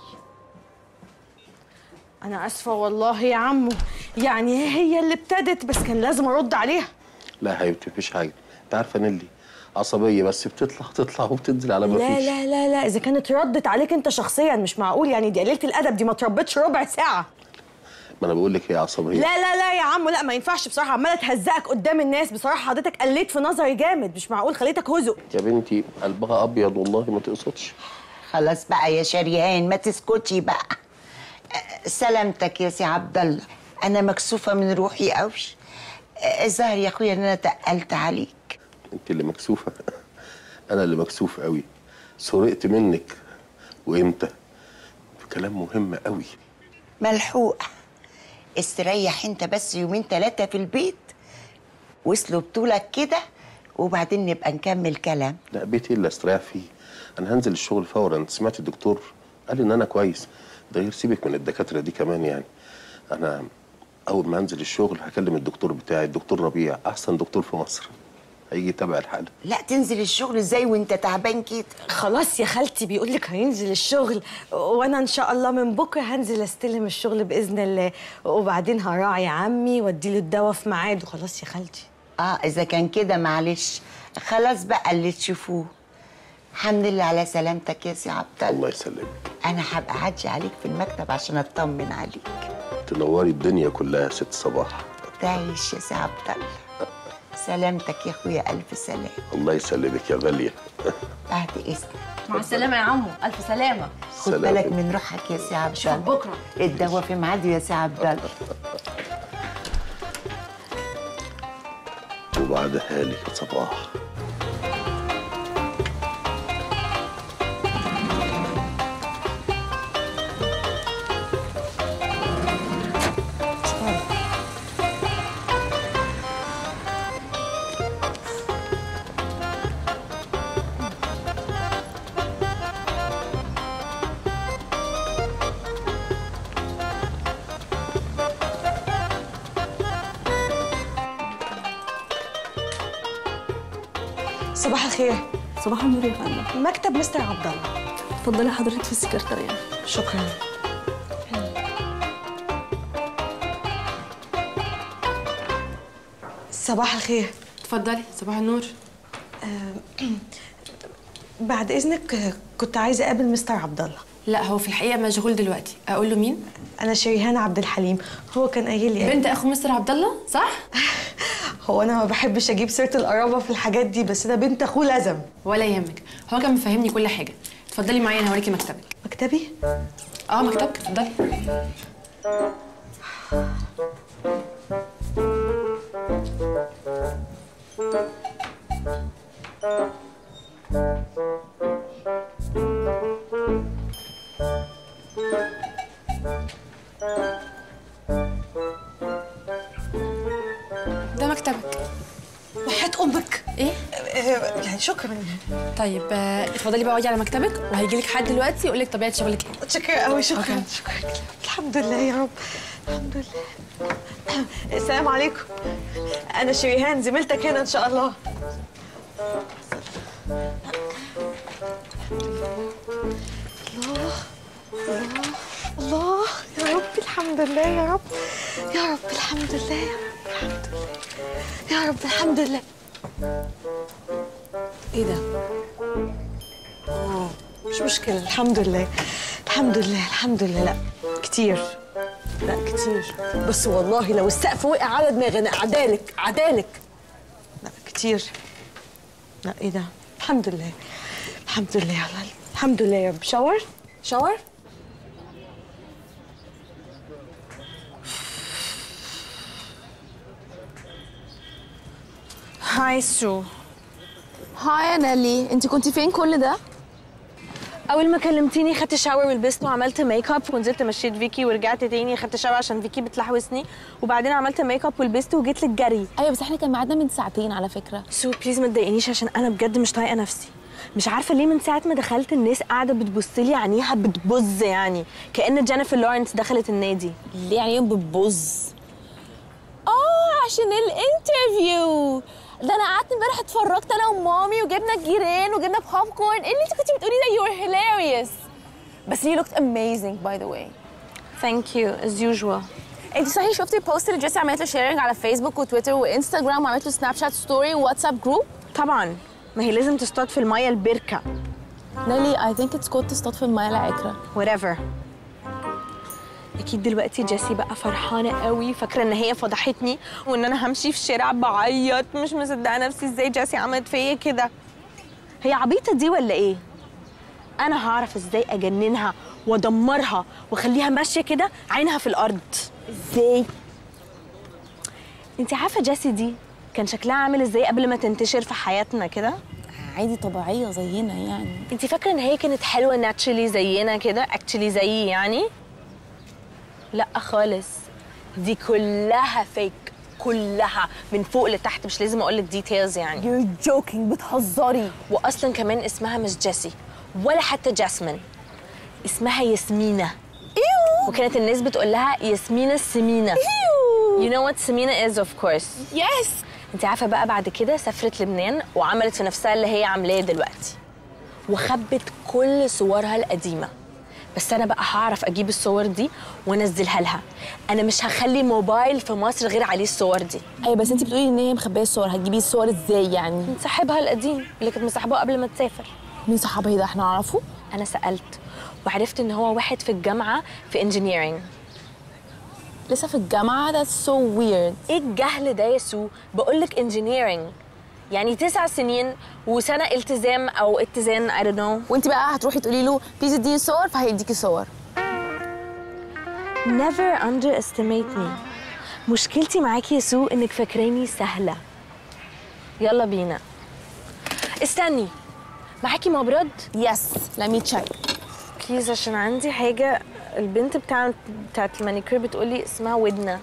انا اسفه والله يا عمو، يعني هي اللي ابتدت بس كان لازم ارد عليها. لا يا حبيبتي مفيش حاجه، انت عارفه نيلي عصبيه بس بتطلع تطلع وبتنزل على ما لا فيش. لا لا لا اذا كانت ردت عليك انت شخصيا مش معقول، يعني دي قليله الادب، دي ما تربتش ربع ساعه. ما انا بقول لك هي عصبيه. لا لا لا يا عمو، لا ما ينفعش بصراحه، عماله تهزقك قدام الناس. بصراحه حضرتك قليت في نظري جامد، مش معقول خليتك هزق. يا بنتي قلبها ابيض والله ما تقصدش. خلاص بقى يا شريهان، ما تسكتي بقى. سلامتك يا سي عبد الله، انا مكسوفه من روحي قوي. الظاهر يا اخويا ان انا تقلت عليك. انت اللي مكسوفه. انا اللي مكسوف قوي. سرقت منك وامتى؟ في كلام مهم قوي. ملحوقه. استريح انت بس يومين ثلاثه في البيت، وصلوا بطولك كده، وبعدين نبقى نكمل كلام. لا بيتي اللي استريح فيه. انا هنزل الشغل فورا. انت سمعت الدكتور قال ان انا كويس. ده غير سيبك من الدكاتره دي كمان. يعني انا اول ما انزل الشغل هكلم الدكتور بتاعي، الدكتور ربيع، احسن دكتور في مصر، هيجي يتابع الحاله. لا تنزل الشغل ازاي وانت تعبان كده؟ خلاص يا خالتي بيقول لك هينزل الشغل، وانا ان شاء الله من بكره هنزل استلم الشغل باذن الله، وبعدين هراعي عمي واديله الدواء في ميعاده. خلاص يا خالتي. اه اذا كان كده معلش، خلاص بقى اللي تشوفوه. الحمد لله على سلامتك يا سي عبد الله. الله يسلمك. انا هبقى اعدي عليك في المكتب عشان اطمن عليك. تنوري الدنيا كلها يا ست صباح. تعيش يا سي عبد الله. سلامتك يا اخويا، الف سلام. الله يسلمك يا غاليه. بعد اذنك. مع السلامه يا عمو، الف سلامه. خد بالك من روحك يا سي عبد الله. بكره الدواء في ميعاده يا سي عبد الله. وبعدها لك يا صباح. صباح الخير. صباح النور يا فندم. مكتب مستر عبد الله. اتفضلي حضرتك في السكرتاريه. شكرا. صباح الخير. اتفضلي. صباح النور. آه بعد اذنك، آه، كنت عايزه اقابل مستر عبد الله. لا هو في الحقيقه مشغول دلوقتي. اقول له مين؟ انا شريهان عبد الحليم. هو كان قايل لي بنت اخو مستر عبد الله صح؟ هو انا ما بحبش اجيب سيره القرابه في الحاجات دي، بس ده بنت اخوه لازم. ولا يهمك، هو كان مفهمني كل حاجه. اتفضلي معايا انا هوريكي مكتبك. مكتبي؟ اه مكتبك، اتفضلي. ده مكتبك. وحياة امك. ايه؟ آه يعني شكرا. طيب آه، اتفضلي بقى اقعدي على مكتبك، وهيجي لك حد دلوقتي يقول لك طبيعه شغلك ايه. شكرا قوي. شكرا. أوكي. شكرا. الحمد لله يا رب. الحمد لله. السلام عليكم. انا شريهان زميلتك هنا ان شاء الله. الله الله الله يا رب. الحمد لله يا رب. يا رب الحمد لله يا رب. الحمد لله يا رب. الحمد لله. ايه ده؟ اه مش مشكلة. الحمد لله. الحمد لله. الحمد لله. لا كتير. لا كتير، بس والله لو السقف وقع على دماغي انا عدالك عدالك. لا كتير. لا ايه ده؟ الحمد لله. الحمد لله. يلا الحمد لله يا رب. شاور شاور. هاي سو. هاي يا نيلي، انت كنتي فين كل ده؟ اول ما كلمتيني خدت شاور ولبست وعملت ميك اب ونزلت مشيت فيكي ورجعت تاني خدت شاور عشان فيكي بتلحوسني، وبعدين عملت ميك اب ولبست وجيت لك جري. ايوه بس احنا كان ميعادنا من ساعتين على فكره. سو بليز ما تضايقنيش عشان انا بجد مش طايقه نفسي. مش عارفه ليه من ساعه ما دخلت الناس قاعده بتبص لي عينيها بتبظ، يعني كأن جينيفر لورنس دخلت النادي. ليه عينيهم بتبظ؟ اه عشان الانترفيو ده. انا قعدت امبارح اتفرجت انا ومامي وجبنا الجيران وجبنا بوب كورن. ايه اللي انت كنتي بتقولي ده؟ يو ار هيلاريوس. بس you looked amazing by the way. Thank you as usual. انت صحيح شفتي البوست اللي جيسي عملت له شيرنج على فيسبوك وتويتر وانستغرام وعملت له سناب شات ستوري وواتساب جروب؟ طبعا، ما هي لازم تصطاد في الميه البركه. نيلي I think it's good تصطاد في الميه العكره. whatever. اكيد دلوقتي جيسي بقى فرحانه قوي، فاكره ان هي فضحتني وان انا همشي في الشارع بعيط، مش مصدقه نفسي ازاي جيسي عملت فيا كده. هي عبيطه دي ولا ايه؟ انا هعرف ازاي اجننها وادمرها واخليها ماشيه كده عينها في الارض. ازاي؟ انت عارفه جيسي دي كان شكلها عامل ازاي قبل ما تنتشر في حياتنا كده؟ عادي طبيعيه زينا يعني. انت فاكره ان هي كانت حلوه ناتشلي زينا كده، اكشلي زيي يعني؟ لا خالص، دي كلها فيك، كلها من فوق لتحت، مش لازم اقول لك ديتيلز يعني. You're joking، بتهزري. واصلا كمان اسمها مش جيسي ولا حتى جاسمين، اسمها ياسمينة. ايوه. وكانت الناس بتقول لها ياسمينة السمينة. ايوه. You know what سمينة is of course. Yes. انت عارفه بقى بعد كده سافرت لبنان وعملت في نفسها اللي هي عاملاه دلوقتي وخبت كل صورها القديمه. بس انا بقى هعرف اجيب الصور دي وانزلها لها. انا مش هخلي موبايل في مصر غير عليه الصور دي. ايوه بس انت بتقولي ان هي مخبيه الصور، هتجيبي الصور ازاي يعني؟ من صاحبها القديم اللي كانت مصاحباه قبل ما تسافر. مين صاحبها ده؟ احنا نعرفه؟ انا سالت وعرفت ان هو واحد في الجامعه في انجينيرنج. لسه في الجامعه؟ that's so weird. ايه الجهل ده يا سو؟ بقول لك انجينيرنج يعني تسع سنين وسنه التزام او اتزان I don't know. وانت بقى هتروحي تقولي له بليز اديني صور فهيديكي صور. never underestimate me. مشكلتي معاكي يا سو انك فاكراني سهله. يلا بينا. استني، معاكي مبرد؟ يس let me check. بليز عشان عندي حاجه. البنت بتاعت بتاعت المانيكير بتقولي اسمها ودنا.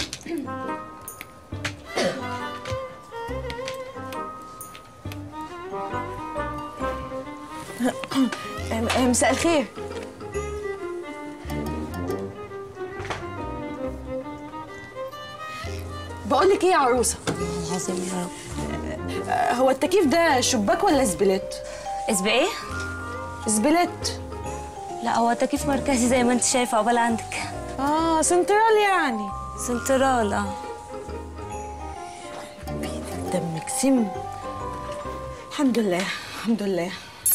مساء الخير. بقول لك ايه يا عروسه؟ العظيم يا رب. هو التكييف ده شباك ولا زبلت؟ اسم ايه؟ زبلت. لا هو تكييف مركزي زي ما انت شايفه عقبال عندك. اه سنترال يعني. سنترال اه. دمك سم. الحمد لله الحمد لله.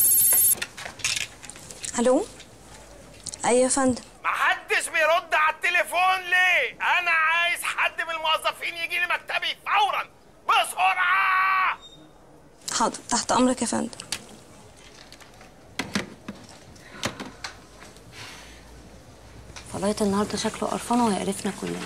الو. ايوه يا فندم. محدش بيرد على التليفون ليه؟ انا عايز حد من الموظفين يجي لي مكتبي فورا بسرعه. حاضر تحت امرك يا فندم. فلايت النهارده شكله قرفان وهيقرفنا كلنا.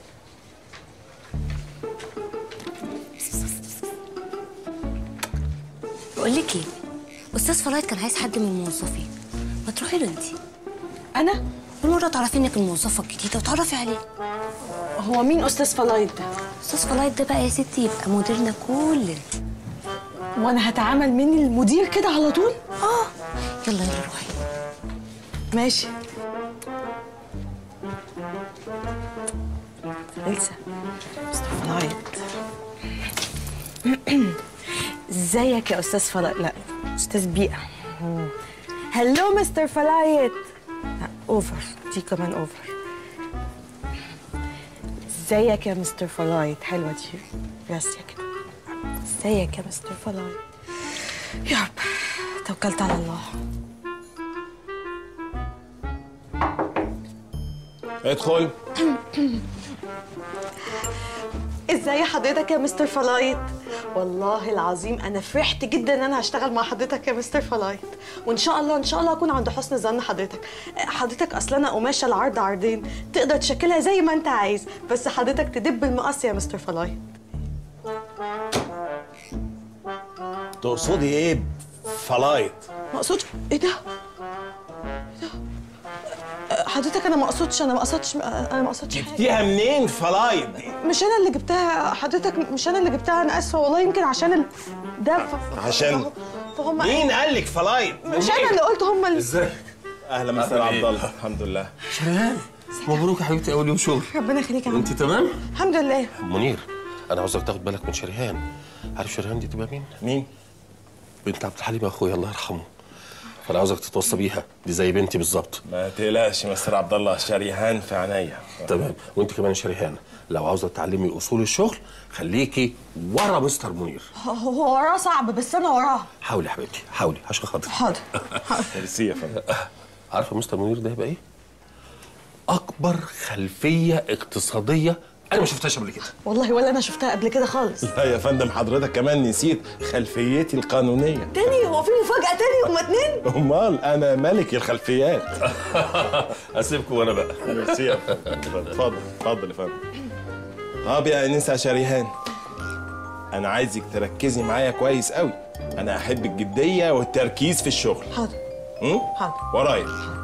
بقول لك ايه؟ استاذ فلايت كان عايز حد من الموظفين، ما تروحي له انت. انا؟ بالمره تعرفي انك الموظفه الجديده وتعرفي عليه. هو مين استاذ فلايت ده؟ استاذ فلايت ده بقى يا ستي يبقى مديرنا كلنا. وانا هتعامل مني المدير كده على طول؟ اه. يلا يلا روحي. ماشي. إلسا مستر فلايت. ازيك يا استاذ فلايت؟ لا استاذ بيئه. هلو مستر فلايت. لا اوفر، دي كمان اوفر. ازيك يا مستر فلايت؟ حلوه دي راسيه كده. ازيك يا مستر فلايت؟ يا رب توكلت على الله. ادخل. ازاي حضرتك يا مستر فلايت؟ والله العظيم انا فرحت جدا ان انا هشتغل مع حضرتك يا مستر فلايت، وان شاء الله ان شاء الله اكون عند حسن ظن حضرتك. حضرتك اصلا انا قماشه العرض عرضين تقدر تشكلها زي ما انت عايز، بس حضرتك تدب المقص يا مستر فلايت. تقصدي ايه فلايت؟ ما اقصدش. ايه ده؟ ايه ده؟ حضرتك انا ما اقصدش، انا ما اقصدش، انا ما اقصدش حاجه. جبتيها منين فلايت؟ مش انا اللي جبتها حضرتك، مش انا اللي جبتها، انا اسفه والله. يمكن عشان ال... ده ف... عشان هم مين قال لك فلايت؟ مش انا اللي قلت هم اللي ازيك؟ اهلا مستر عبد الله. الحمد لله. شريهان مبروك يا حبيبتي اول يوم شغل. ربنا يخليك يا عم. انت تمام؟ الحمد لله. منير انا عاوزك تاخد بالك من شريهان. عارف شريهان دي تبقى مين؟ مين؟ بنت عبد الحليم اخويا الله يرحمه. فانا عاوزك تتوصى بيها، دي زي بنتي بالظبط. ما تقلقش مستر عبد الله، شريهان في عينيا. تمام، وانت كمان شريهان لو عاوزه تتعلمي اصول الشغل خليكي ورا مستر منير. هو وراه صعب بس انا وراه. حاولي يا حبيبتي حاولي عشان خاطري. حاضر. ميرسي يا فندم. عارفه مستر منير ده هيبقى ايه؟ اكبر خلفيه اقتصاديه انا ما شفتهاش قبل كده. والله ولا انا شفتها قبل كده خالص. لا يا فندم حضرتك كمان نسيت خلفيتي القانونيه. تاني؟ هو في مفاجأة تاني؟ هما اتنين؟ امال انا ملك الخلفيات. اسيبكم وانا بقى. ميرسي يا فندم. اتفضل اتفضل يا فندم. طب يا انسه شريهان، انا عايزك تركزي معايا كويس قوي. انا احب الجديه والتركيز في الشغل. حاضر. امم حاضر. ورايا.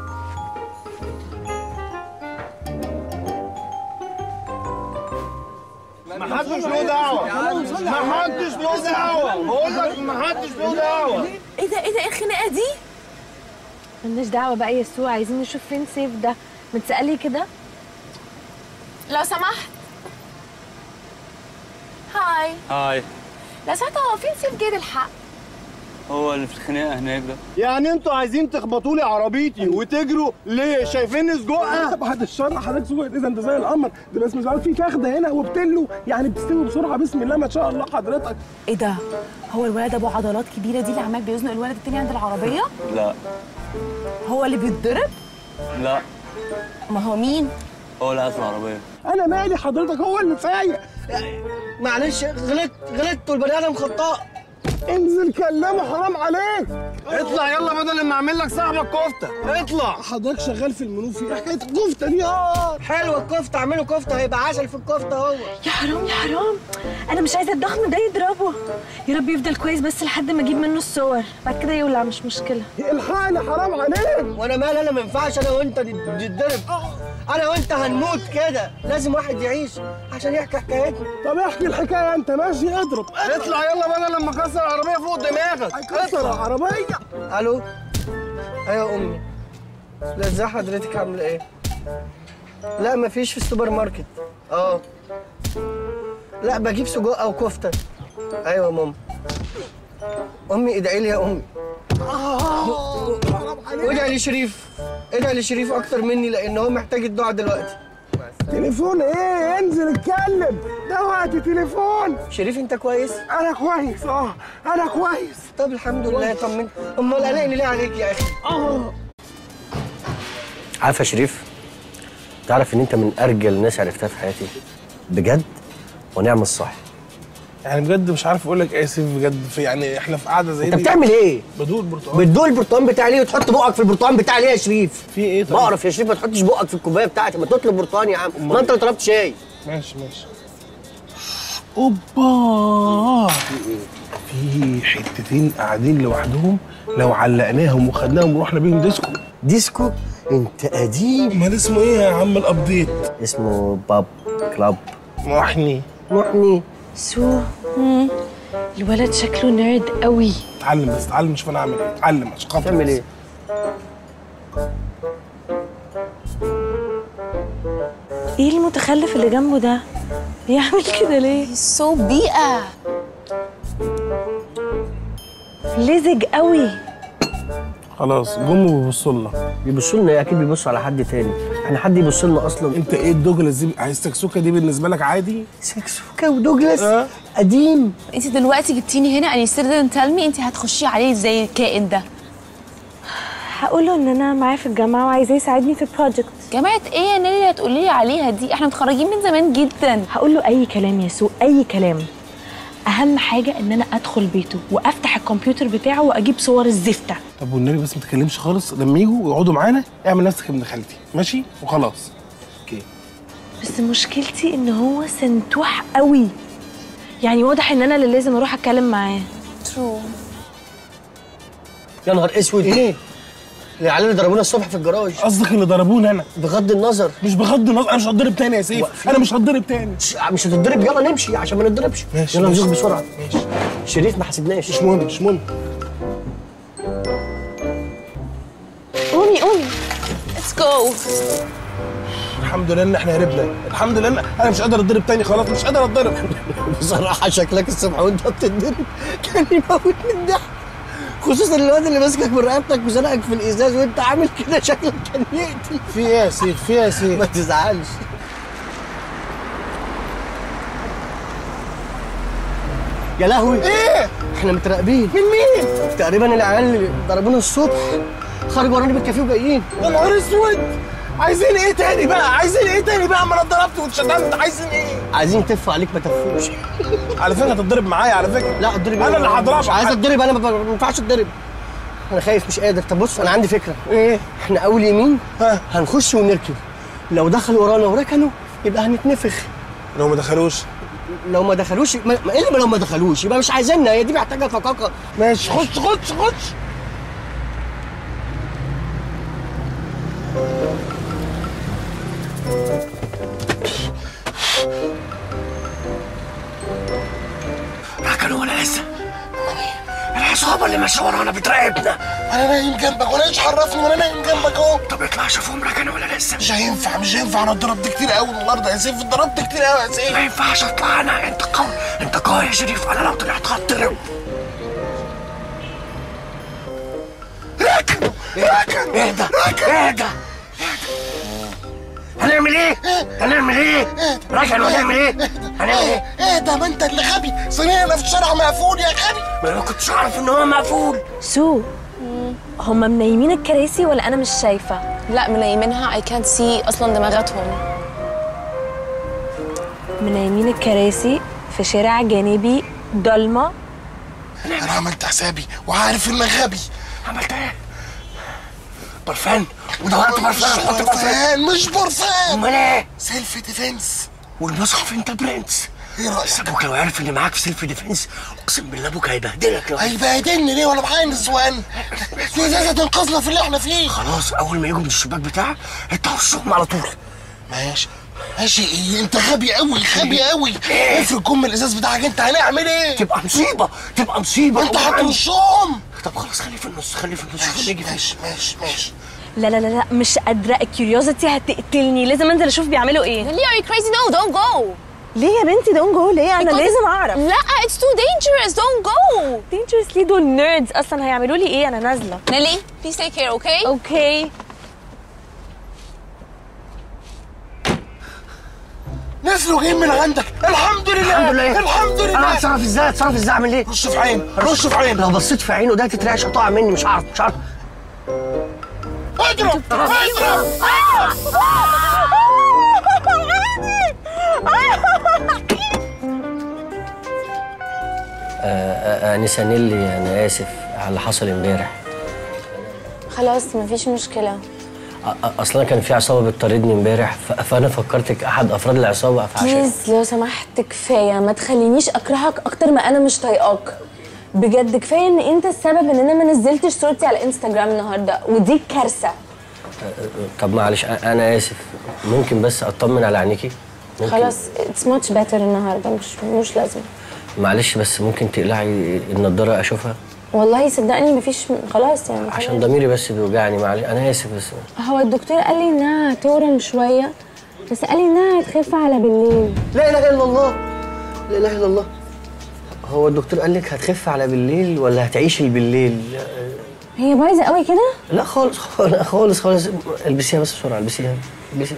ما حدش له دعوه، ما حدش له دعوه، بقول لك ما حدش له دعوه. ايه ده ايه ده ايه الخناقه دي؟ مالناش دعوه بقى يا يسوع، عايزين نشوف فين سيف ده. متسألي كده؟ لو سمحت. هاي. هاي. لو سمحت هو فين سيف جيد الحق؟ هو اللي في الخناقه هناك ده. يعني انتوا عايزين تخبطوا لي عربيتي وتجروا ليه؟ شايفيني سجقه؟ بعد الشر حضرتك سجقه اذا انت زي القمر، ده بس مش عارف في فخده هنا وبتلو، يعني بتستوي بسرعه بسم الله ما شاء الله حضرتك. ايه ده؟ هو الولد ابو عضلات كبيره دي اللي عمال بيزنق الولد التاني عند العربيه؟ لا. هو اللي بيتضرب؟ لا. ما هو مين؟ هو اللي قاعد في العربيه. انا مالي حضرتك، هو اللي سايق. معلش غلطت غلطت والبني ادم خطاء. انزل كلمه حرام عليك. اطلع يلا بدل ما اعمل لك صاحبك كفته، اطلع. حضرتك شغال في المنوفي، ايه حكايه الكفته دي؟ اه حلوه الكفته، اعملوا كفته هيبقى عسل في الكفته هو. يا حرام يا حرام، انا مش عايزه الضخم ده يضربه. يا رب يفضل كويس بس لحد ما اجيب منه الصور، بعد كده يولع مش مشكله. الحقني حرام عليك. وانا مال انا ما ينفعش انا وانت نتضرب. انا وانت هنموت كده، لازم واحد يعيش عشان يحكي حكايتنا. طب احكي الحكايه انت، ماشي اضرب. اطلع يلا بدل لما اكسر العربيه فوق دماغك. هيكسر العربيه. الو. ايوه يا امي. لا ازاي حضرتك عامله ايه؟ لا مفيش في السوبر ماركت. اه لا بجيب سجق او كفته. ايوه يا ماما. امي ادعي لي يا امي. وادعي لشريف، ادعي لشريف اكتر مني لان هو محتاج الدعاء دلوقتي. تليفون ايه؟ انزل اتكلم، ده وقت تليفون. شريف انت كويس؟ انا كويس. اه انا كويس. طب الحمد لله طمنت. امال قلقني ليه عليك يا اخي؟ اه عارف يا شريف، تعرف ان انت من ارجل الناس عرفتها في حياتي بجد ونعم الصح. يعني بجد مش عارف اقول لك اسف بجد، في يعني احنا في قعده زي انت دي. بتعمل ايه؟ بدوق البرتقال. بتدوق البرتقال بتاعي ليه وتحط بقك في البرتقال بتاعي ليه يا شريف؟ في ايه طيب؟ بعرف يا شريف ما تحطش بقك في الكوبايه بتاعتي، ما تطلب برتقال يا عم، ما انت اللي طلبت شاي. ماشي ماشي. اوبا، في حتتين قاعدين لوحدهم، لو علقناهم وخدناهم ورحنا بيهم ديسكو. ديسكو؟ انت قديم. امال اسمه ايه يا عم الابديت؟ اسمه باب كلاب. محني محني. سو مم. الولد شكله نيرد قوي. اتعلم بس اتعلم، شوف انا اعمل ايه. اتعلم عشان خاطر. تعمل ايه؟ ايه المتخلف اللي جنبه ده؟ بيعمل كده ليه؟ سو بيئة لزج قوي. خلاص جم وبيبصوا لنا. بيبصوا لنا؟ اكيد بيبصوا على حد تاني، احنا حد يبص لنا اصلا؟ انت ايه الدوجلاس دي؟ عايز سكسوكه دي بالنسبه لك عادي؟ سكسوكه ودوجلاس؟ أه؟ قديم. انت دلوقتي جبتيني هنا and you still didn't tell me انت هتخشي عليه ازاي الكائن ده؟ هقول له ان انا معاه في الجامعه وعايزاه يساعدني في البروجكت. جامعه ايه يا نيلي اللي هتقولي لي عليها دي؟ احنا متخرجين من زمان جدا. هقول له اي كلام يا سو، اي كلام. اهم حاجه ان انا ادخل بيته وافتح الكمبيوتر بتاعه واجيب صور الزفته. طب والنبي بس ما تتكلمش خالص، لما يجوا ويقعدوا معانا اعمل نفسك ابن خالتي، ماشي؟ وخلاص. اوكي. بس مشكلتي ان هو سنتوح قوي، يعني واضح ان انا اللي لازم اروح اتكلم معاه. ترو. يا نهار اسود. ايه؟ العيال اللي ضربونا الصبح في الجراج. قصدك اللي ضربونا انا؟ بغض النظر. مش بغض النظر، انا مش هتضرب تاني يا سيف، انا مش هتضرب تاني. مش هتتضرب، يلا نمشي عشان ما نتضربش. ماشي يلا ماشي. نزوق بسرعه. ماشي. شريف ما حسبناش. مش مهم مش مهم. قومي قومي ليتس جو. الحمد لله ان احنا هربنا، الحمد لله. انا مش قادر اتضرب تاني خلاص، مش قادر اتضرب. بصراحه شكلك الصبح وانت بتتضرب كان يموت من الضحك، خصوصا الواد اللي ماسكك من رقبتك وزنقك في الازاز وانت عامل كده شكلك كان يقتل. في ايه يا سيف؟ في ايه يا سيف؟ ما تزعلش. يا لهوي ايه؟ احنا متراقبين. من مين؟ تقريبا العيال اللي ضربونا الصبح خرجوا ورانا بالكافيه وجايين. يا نهار اسود! عايزين ايه تاني بقى؟ عايزين ايه تاني بقى؟ ما انا اتضربت واتشتمت، عايزين ايه؟ عايزين تفوا عليك ما تفوش. على فكره تتضرب معايا على فكره. لا اتضرب انا اللي هضربك. مش عايز اتضرب، انا ما ينفعش اتضرب. انا خايف مش قادر. طب بص انا عندي فكره. ايه؟ احنا اول يمين ها هنخش ونركب، لو دخلوا ورانا وركنوا يبقى هنتنفخ. لو ما دخلوش لو ما دخلوش ما ايه اللي لو ما دخلوش يبقى مش عايزيننا، هي دي محتاجه فقاقه. ماشي خش خش خش. ركنوا ولا لسه؟ العصابة اللي ماشية ورانا بتراقبنا. انا نايم جنبك وانا ايش عرفني وانا نايم جنبك اهو. طب اطلع شوفهم ركنوا ولا لسه؟ مش هينفع مش هينفع، انا اتضربت كتير قوي النهارده يا سيف، اتضربت كتير قوي يا سيف. ما ينفعش اطلع انا، انت قوي انت قوي يا شريف، انا لو طلعت هتضرب. ركنوا ركنوا. اهدى اهدى هنعمل ايه؟ هنعمل ايه؟ ركنوا هنعمل ايه؟ هنعمل ايه؟ اهدى ما انت اللي غبي، صينينا في الشارع مقفول يا غبي. ما انا كنتش اعرف ان هو مقفول. سو هم منيمين الكراسي ولا انا مش شايفه؟ لا منيمينها. I can't see اصلا دماغاتهم. منيمين الكراسي في شارع جانبي ضلمه. انا عملت حسابي وعارف انك غبي. عملت ايه؟ برفان ودورت برفان. مش برفان مش برفان. امال ايه؟ سيلف ديفنس. والمصحف انت برنس. ايه رايك؟ بس ابوك لو عرف ان معاك سيلف ديفنس اقسم بالله ابوك هيبهدلك. لو هيبهدلني ليه وانا معايا نسوان؟ دي ازازه تنقذنا في اللي احنا فيه. خلاص اول ما يجوا من الشباك بتاعك انت وشهم على طول. ماشي ماشي. ايه انت غبي قوي غبي قوي. افرض جم الازاز بتاعك انت هنعمل ايه؟ تبقى مصيبه تبقى مصيبه. انت هترشهم. طب خلاص خليه في النص خليه في النص. ماشي ماشي ماشي ماشي. لا لا لا لا مش قادره، الكيوريوزيتي هتقتلني، لازم انزل اشوف بيعملوا ايه. ليه are you crazy? no don't go. ليه يا بنتي دونت جو؟ ليه؟ انا لازم اعرف. لا it's too dangerous don't go. dangerous ليه؟ دول نيردز اصلا، هيعملوا لي ايه؟ انا نازله. نيلي please take care okay. اوكي نزلوا جايين من عندك. الحمد لله الحمد لله الحمد لله. انا هتصرف ازاي؟ اتصرف ازاي؟ اعمل ايه؟ رش في عين رش في عين. لو بصيت في عينه ده تترعش هتقع مني. مش عارف مش عارف. اضرب اضرب. انسه نيلي انا اسف على اللي حصل امبارح. خلاص مفيش مشكله. اصلا كان في عصابه بتطاردني امبارح فانا فكرتك احد افراد العصابه فعشان بليز لو سمحت كفايه، ما تخلينيش اكرهك اكتر ما انا مش طايقاك. بجد كفايه ان انت السبب ان انا ما نزلتش صورتي على انستجرام النهارده، ودي كارثه. طب معلش انا اسف، ممكن بس اطمن على عينيكي؟ خلاص اتس ماتش بيتر النهارده، مش مش لازم. معلش بس ممكن تقلعي النضاره اشوفها؟ والله صدقني مفيش خلاص يعني عشان ضميري بس بيوجعني. معلش انا اسف بس. هو الدكتور قال لي انها هتورم شويه، بس قال لي انها هتخف على بالليل. لا اله الا الله لا اله الا الله. هو الدكتور قال لك هتخف على بالليل ولا هتعيشي بالليل؟ هي بايظه قوي كده؟ لا خالص خالص خالص. البسيها بس بسرعه، البسيها البسيها.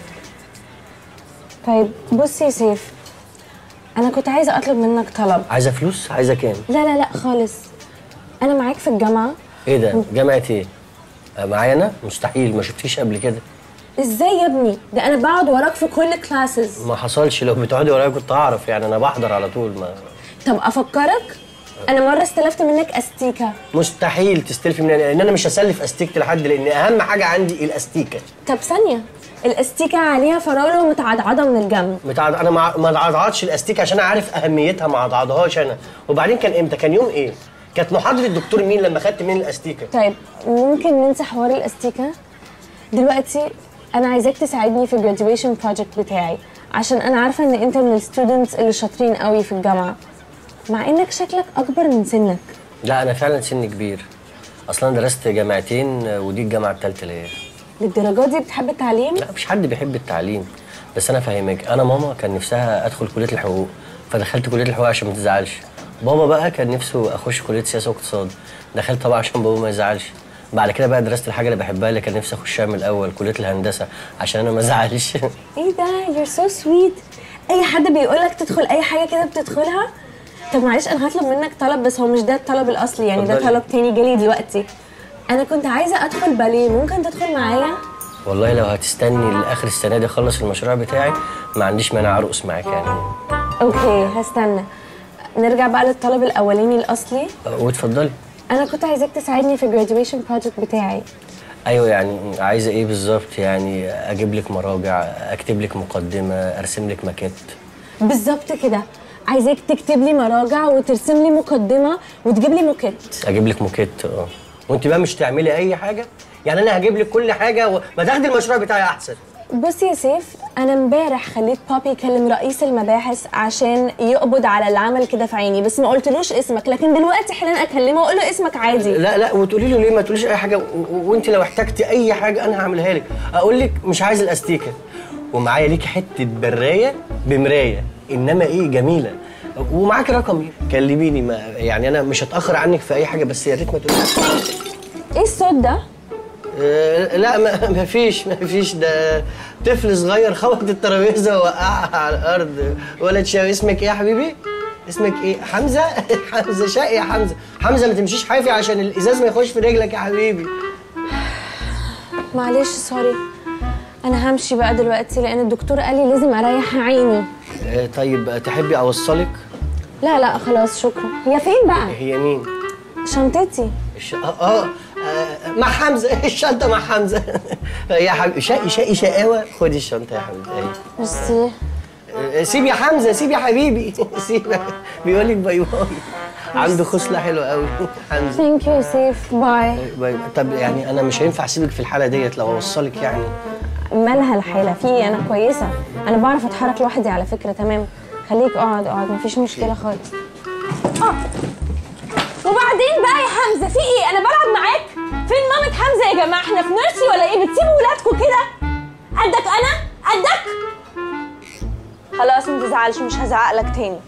طيب بص يا سيف، انا كنت عايزه اطلب منك طلب. عايزه فلوس؟ عايزه كام؟ لا لا لا خالص، انا معاك في الجامعه. ايه ده؟ جامعه ايه؟ معايا انا؟ مستحيل، ما شفتيش قبل كده. ازاي يا ابني؟ ده انا بقعد وراك في كل كلاسز. ما حصلش، لو بتقعدي ورايا كنت اعرف، يعني انا بحضر على طول. ما طب افكرك، انا مره استلفت منك استيكه. مستحيل تستلفي مني، لان انا مش هسلف استيكه لحد، لان اهم حاجه عندي الاستيكه. طب ثانيه، الاستيكه عليها فراوله ومتعضعضه من الجنب. متعض... انا ما ما اتعضعضش الاستيكه عشان اعرف اهميتها، ما اتعضعضهاش انا. وبعدين كان امتى؟ كان يوم ايه؟ كانت محاضره الدكتور مين لما خدت مني الاستيكه؟ طيب ممكن ننسى حوار الاستيكه دلوقتي. انا عايزاك تساعدني في الجراديويشن بروجكت بتاعي، عشان انا عارفه ان انت من الستودنتس اللي شاطرين قوي في الجامعه، مع انك شكلك اكبر من سنك. لا انا فعلا سني كبير. اصلا انا درست جامعتين ودي الجامعه الثالثه ليا. للدرجه دي بتحب التعليم؟ لا مش حد بيحب التعليم، بس انا فاهمك. انا ماما كان نفسها ادخل كليه الحقوق فدخلت كليه الحقوق عشان ما تزعلش. بابا بقى كان نفسه اخش كليه سياسه واقتصاد، دخلت طبعا عشان بابا ما يزعلش. بعد كده بقى درست الحاجه اللي بحبها اللي كان نفسي اخشها من الاول، كليه الهندسه، عشان انا ما ازعلش. ايه ده؟ يور سو سويت. اي حد بيقول لك تدخل اي حاجه كده بتدخلها؟ طب معلش انا هطلب منك طلب، بس هو مش ده الطلب الاصلي، يعني ده طلب تاني جالي دلوقتي. انا كنت عايزه ادخل باليه، ممكن تدخل معايا؟ والله لو هتستني لاخر السنه دي اخلص المشروع بتاعي ما عنديش مانع ارقص معاك يعني. اوكي هستنى. نرجع بقى للطلب الاولاني الاصلي. واتفضلي. انا كنت عايزاك تساعدني في الجراديويشن بروجكت بتاعي. ايوه يعني عايزه ايه بالظبط؟ يعني اجيب لك مراجع، اكتب لك مقدمه، ارسم لك ماكيت؟ بالظبط كده، عايزاك تكتب لي مراجع وترسم لي مقدمه وتجيب لي موكيت. اجيب لك موكيت اه. وانت بقى مش تعملي اي حاجه؟ يعني انا هجيب لك كل حاجه وما تاخدي المشروع بتاعي احسن. بص يا سيف، انا امبارح خليت بابي يكلم رئيس المباحث عشان يقبض على اللي عمل كده في عيني، بس ما قلتلوش اسمك، لكن دلوقتي حالا اكلمه واقول له اسمك عادي. لا لا وتقولي له ليه ما تقوليش اي حاجه، وانت لو احتجتي اي حاجه انا هعملها لك. اقول لك مش عايز الاستيكه، ومعايا ليكي حته برايه بمرايه، انما ايه جميله، ومعاكي رقمي كلميني. ما يعني انا مش هتاخر عنك في اي حاجه، بس يا ريت ما تقوليش. ايه الصوت ده؟ أه لا ما فيش ما فيش ده طفل صغير خبط الترابيزه ووقعها على الارض. ولد شاوي. اسمك ايه يا حبيبي؟ اسمك ايه؟ حمزه؟ حمزه شقي يا حمزه. حمزه ما تمشيش حافي عشان الازاز ما يخش في رجلك يا حبيبي. معلش سوري، انا همشي بقى دلوقتي لان الدكتور قال لي لازم اريح عيني. أه طيب تحبي اوصلك؟ لا لا خلاص شكرا. هي فين بقى؟ هي مين؟ شنطتي. الش... آه, اه مع حمزه. الشنطه مع حمزه. يا حبيبي شقي شقي شقاوه. خدي الشنطه يا حبيبتي. ايوه ميرسي. سيب يا حمزه، سيب يا حبيبي. سيب. بيقول لك باي باي. عنده خصله حلوه قوي حمزه. ثانك يو سيف. باي باي. طب يعني انا مش هينفع اسيبك في الحاله ديت لو اوصلك يعني. مالها الحاله؟ في انا كويسه، انا بعرف اتحرك لوحدي على فكره. تمام خليك اقعد اقعد مفيش مشكله خالص. اه وبعدين بقى يا حمزه في ايه؟ انا بلعب معاك؟ فين مامة حمزه يا جماعه؟ احنا في نيرسي ولا ايه؟ بتسيبوا ولادكم كده؟ قدك انا؟ قدك؟ خلاص ما تزعلش، مش هزعق لك تاني.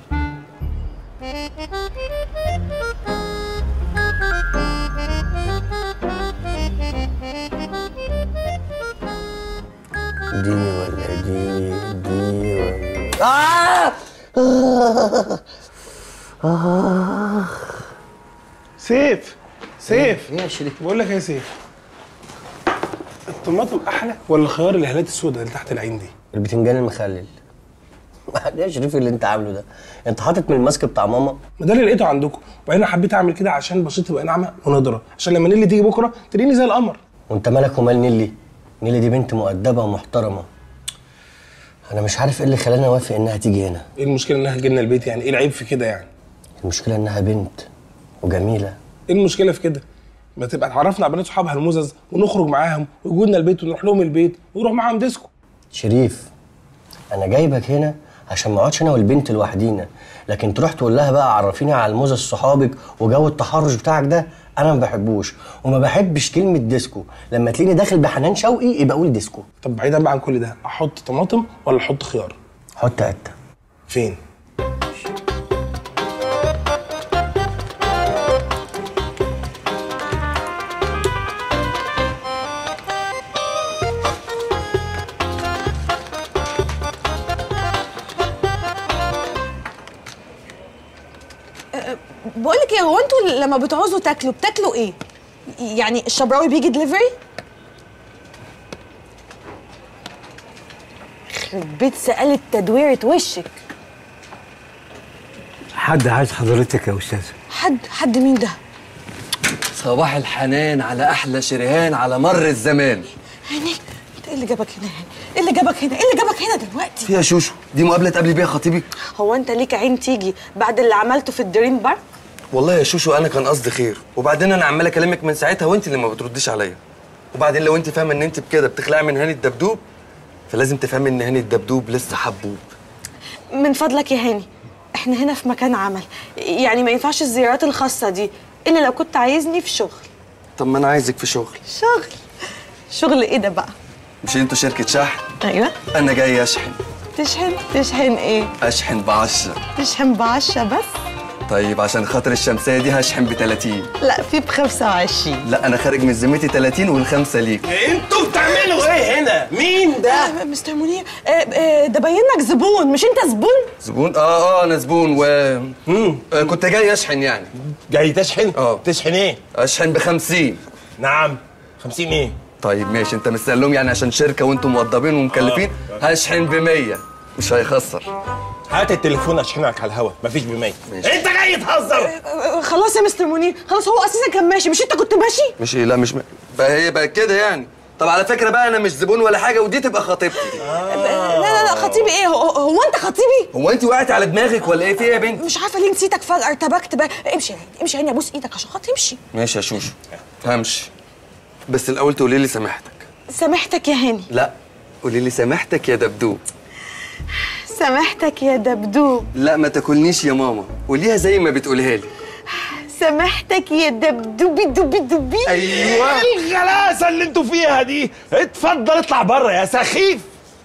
دي ولا دي دي ولا آه! آه! آه! سيف سيف ايه يا شريف؟ بقول لك يا سيف، الطماطم احلى ولا الخيار الهالات السوداء اللي تحت العين دي؟ البتنجان المخلل. ايه يا شريف اللي انت عامله ده؟ انت حاطط من الماسك بتاع ماما؟ ما ده اللي لقيته عندكم، وبعدين حبيت اعمل كده عشان بشرتي تبقى ناعمه ونضره، عشان لما نيلي تيجي بكره تلاقيني زي القمر. وانت مالك ومال نيلي؟ نيلي دي بنت مؤدبه ومحترمه. انا مش عارف ايه اللي خلاني اوافق انها تيجي هنا. ايه المشكله انها تجي لنا البيت يعني؟ ايه العيب في كده يعني؟ المشكله انها بنت وجميله. ايه المشكله في كده؟ ما تبقى اتعرفنا على بنات صحابها المزز ونخرج معاهم ويجوا لنا البيت ونروح لهم البيت ونروح معاهم ديسكو. شريف انا جايبك هنا عشان ما اقعدش انا والبنت لوحدينا، لكن تروح تقول لها بقى عرفيني على المزز صحابك وجو التحرش بتاعك ده انا ما بحبوش، وما بحبش كلمه ديسكو. لما تلاقيني داخل بحنان شوقي يبقى قول ديسكو. طب بعيدا بقى عن كل ده، احط طماطم ولا احط خيار؟ حط قته. فين؟ بقول لك ايه، هو انتوا لما بتعوزوا تاكلوا بتاكلوا ايه؟ يعني الشبراوي بيجي دليفري؟ يخرب بيت سألت تدويرة وشك. حد عايز حضرتك يا استاذه. حد حد مين ده؟ صباح الحنان على احلى شريهان على مر الزمان. هاني انت ايه اللي جابك هنا؟ ايه اللي جابك هنا؟ ايه اللي جابك هنا دلوقتي؟ في يا شوشو دي مقابله تقابلي بيها خطيبي؟ هو انت ليك عين تيجي بعد اللي عملته في الدريم بارك؟ والله يا شوشو انا كان قصدي خير، وبعدين انا عمال اكلمك من ساعتها وانت اللي ما بترديش عليا. وبعدين لو انت فاهمه ان انت بكده بتخلعي من هاني الدبدوب، فلازم تفهمي ان هاني الدبدوب لسه حبوب. من فضلك يا هاني، احنا هنا في مكان عمل، يعني ما ينفعش الزيارات الخاصه دي الا لو كنت عايزني في شغل. طب ما انا عايزك في شغل. شغل شغل ايه ده بقى؟ مش انتوا شركه شحن؟ ايوه. انا جاي اشحن. تشحن تشحن ايه؟ اشحن بعشرة. تشحن بعشرة بس؟ طيب عشان خاطر الشمسيه دي هشحن بتلاتين. لا في بخمسة وعشرين. لا انا خارج من ذمتي تلاتين والخمسه ليك. انتوا بتعملوا ايه هنا؟ مين ده؟ آه مستر منير آه آه ده باين لك زبون، مش انت زبون؟ زبون؟ اه اه انا زبون و آه كنت جاي اشحن يعني. جاي تشحن؟ اه. تشحن ايه؟ اشحن بخمسين. نعم. خمسين ايه؟ طيب ماشي، انت مستقلهم يعني عشان شركه وانتم موظفين ومكلفين. آه. هشحن بمية مش هيخسر. هات التليفون اشحنك على الهوا، مفيش بمية. انت جاي تهزر؟ خلاص يا مستر منير، خلاص هو اساسا كان ماشي، مش انت كنت ماشي؟ مش ايه؟ لا مش م... بقى هي بقى كده يعني. طب على فكره بقى انا مش زبون ولا حاجه، ودي تبقى خطيبتي. آه. لا لا لا خطيبي ايه؟ هو, هو انت خطيبي؟ هو انت وقعتي على دماغك ولا ايه؟ في ايه يا بنت؟ مش عارفه ليه نسيتك فجاه، ارتبكت بقى. امشي يا هاني امشي يا هاني، ابوس ايدك عشان خاطر امشي. ماشي يا شوشو همشي، بس الاول تقولي لي سامحتك. سامحتك يا هاني؟ لا قولي لي سامحتك يا دبدوب. سامحتك يا دبدوب. لا ما تاكلنيش يا ماما، قوليها زي ما بتقولها لي. سامحتك يا دبدوبي دوبي دوبي. ايوه الغلاسه اللي انتوا فيها دي. اتفضل اطلع بره يا سخيف.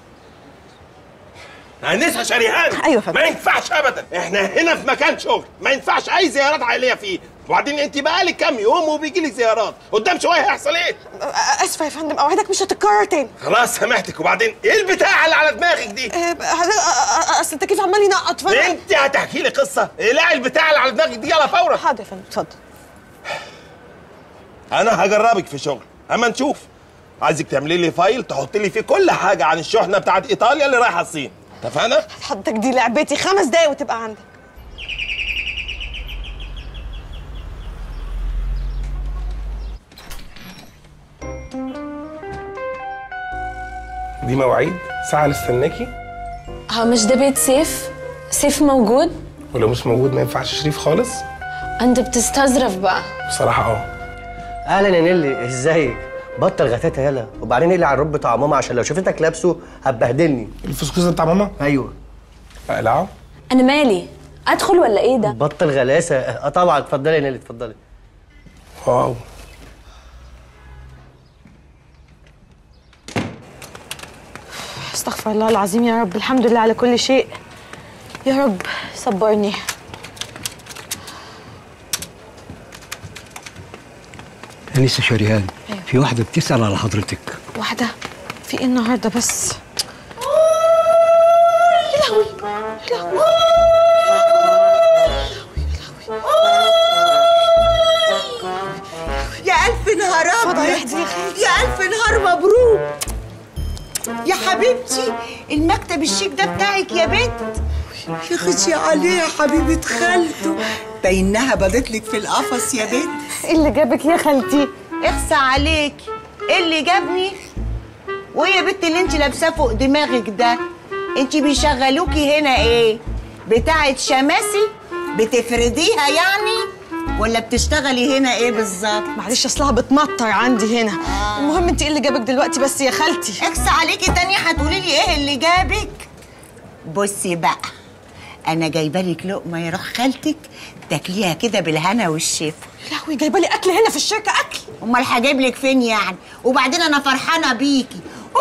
انسه شريهان. ايوه فندم. ما ينفعش ابدا، احنا هنا في مكان شغل، ما ينفعش اي زيارات عائليه فيه. وبعدين انت بقالك كام يوم وبيجي لك زيارات، قدام شويه هيحصل ايه؟ اسفه يا فندم، اوعدك مش هتتكرر تاني. خلاص سامحتك. وبعدين ايه البتاع اللي على دماغك دي؟ اصل انت كيف عمال ينقط فندم. انت هتحكي لي قصه؟ اقلعي البتاع اللي على دماغك دي يلا فورا. حاضر يا فندم اتفضل. انا هجربك في شغل اما نشوف. عايزك تعملي لي فايل تحطي لي فيه كل حاجه عن الشحنه بتاعت ايطاليا اللي رايحه الصين، اتفقنا؟ حضرتك دي لعبتي، خمس دقايق وتبقى عندك. دي مواعيد ساعه نستناكي. ها مش ده بيت سيف؟ سيف موجود؟ ولو مش موجود ما ينفعش شريف خالص. انت بتستظرف بقى بصراحه اه. اهلا يا نيلي، ازيك؟ بطل غتاتة يلا، وبعدين اقلع على الرب بتاع ماما عشان لو شفتك لابسه هتبهدلني. الفسكوس بتاع ماما؟ ايوه. اقلعه؟ انا مالي؟ ادخل ولا ايه ده؟ بطل غلاسه. اه طبعا اتفضلي يا نيلي اتفضلي. واو. استغفر الله العظيم يا رب، الحمد لله على كل شيء. يا رب صبرني. أنسة شريهان، في واحدة بتسأل على حضرتك. واحدة؟ في ايه النهارده بس؟ يا لهوي يا لهوي يا ألف نهار أبيض، يا ألف نهار مبروك يا حبيبتي. المكتب الشيك ده بتاعك يا بنت. يا خشي عليه يا حبيبة خالته، بينها بدت لك في القفص يا بنت. ايه اللي جابك يا خالتي؟ اخسى عليكي، ايه اللي جابني؟ وايه يا بنت اللي انت لابساه فوق دماغك ده؟ انت بيشغلوكي هنا ايه؟ بتاعة شماسي؟ بتفرديها يعني؟ ولا بتشتغلي هنا ايه بالظبط؟ معلش اصلها بتمطر عندي هنا. آه. المهم انت ايه اللي جابك دلوقتي بس يا خالتي؟ اخسى عليكي تاني هتقولي لي ايه اللي جابك؟ بصي بقى، انا جايبه لك لقمه يا روح خالتك تاكليها كده بالهنا والشفا. يا لهوي جايبه لي اكل هنا في الشركه؟ اكل؟ امال هجيب لك فين يعني؟ وبعدين انا فرحانه بيكي.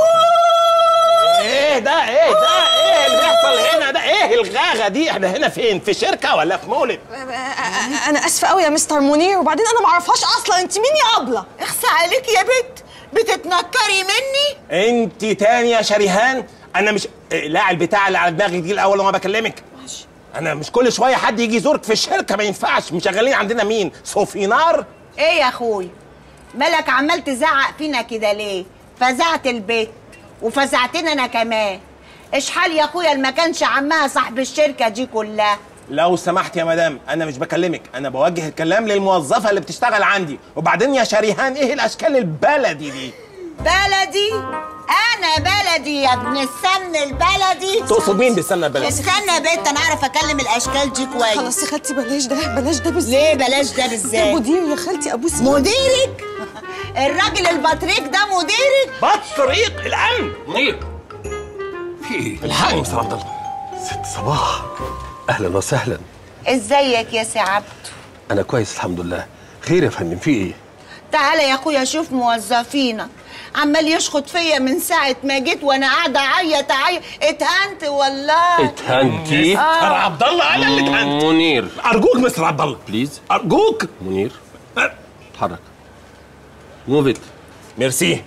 ايه ده ايه ده ايه اللي بيحصل هنا ده؟ ايه الغاغه دي؟ احنا هنا فين؟ في شركه ولا في مولد؟ انا اسفه قوي يا مستر منير، وبعدين انا ما اعرفهاش اصلا. انت مين يا ابله؟ اخسى عليكي يا بنت، بتتنكري مني؟ انت تاني يا شريهان؟ انا مش لا البتاع اللي على دماغك دي الاول وما بكلمك. ماشي. انا مش كل شويه حد يجي يزورك في الشركه، ما ينفعش. مشغلين عندنا مين؟ صوفينار؟ ايه يا اخوي مالك عمال تزعق فينا كده ليه؟ فزعت البيت وفزعتنا انا كمان. اشحال يا اخويا ما كانش عمها صاحب الشركه دي كلها. لو سمحت يا مدام، انا مش بكلمك، انا بوجه الكلام للموظفه اللي بتشتغل عندي. وبعدين يا شريهان ايه الاشكال البلدي دي؟ بلدي؟ انا بلدي يا ابن السمن البلدي. تقصد مين بالسمنه البلدي؟ استنى يا بنت انا اعرف اكلم الاشكال دي كويس. خلاص يا خالتي بلاش ده، بلاش ده بالذات. ليه بلاش ده بالذات؟ ده مدير يا خالتي، ابوس. مديرك؟ الراجل البطريق ده مديرك؟ بطريق الامن؟ منير في ايه؟ الحقني يا مستر عبد الله. ست صباح، اهلا وسهلا. ازيك يا سي عبد؟ انا كويس الحمد لله. خير يا فندم، في ايه؟ تعالى يا اخويا شوف موظفينا عمال يشخط فيا من ساعة ما جيت وانا قاعدة اعيط اعيط. اتهنت والله. اتهنتي؟ مستر عبد الله انا اللي اتهنت. منير ارجوك مستر عبد الله بليز ارجوك. منير اتحرك. موف ات. ميرسي.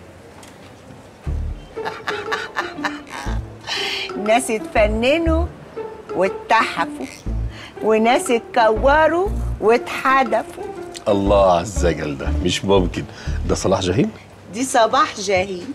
ناس اتفننوا واتحفوا وناس اتكوروا واتحدفوا. الله عز وجل، ده مش ممكن. ده صلاح جاهين؟ دي صباح جاهين.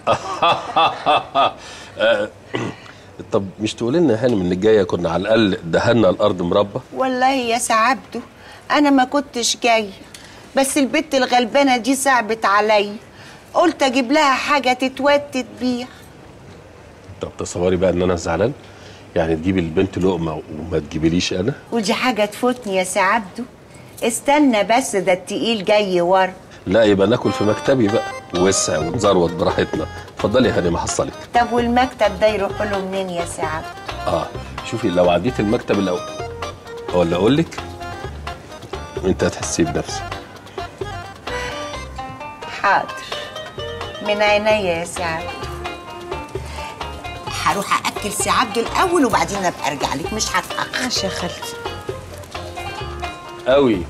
طب مش تقولي لنا يا هانم ان الجايه كنا على الاقل دهنا الارض مربى؟ والله يا سعبده انا ما كنتش جايه، بس البت الغلبانه دي صعبت عليا، قلت اجيب لها حاجه تتوتت بيها. طب تصوري بقى ان انا زعلان؟ يعني تجيبي البنت لقمه وما تجيبيليش انا؟ ودي حاجه تفوتني يا سعبده. استنى بس، ده التقيل جاي ورا. لا يبقى ناكل في مكتبي بقى، وسع ونزروت براحتنا. اتفضلي يا هانم احصلك. طب والمكتب ده يروح له منين يا سعبده؟ اه شوفي، لو عديت المكتب الاول ولا اقول لك انت هتحسي بنفسك. حاضر من عينيا يا سعبده. هروح اكل سعبده الاول وبعدين ابقى ارجع لك، مش هتاخر. ماشي يا خالتي. قوي.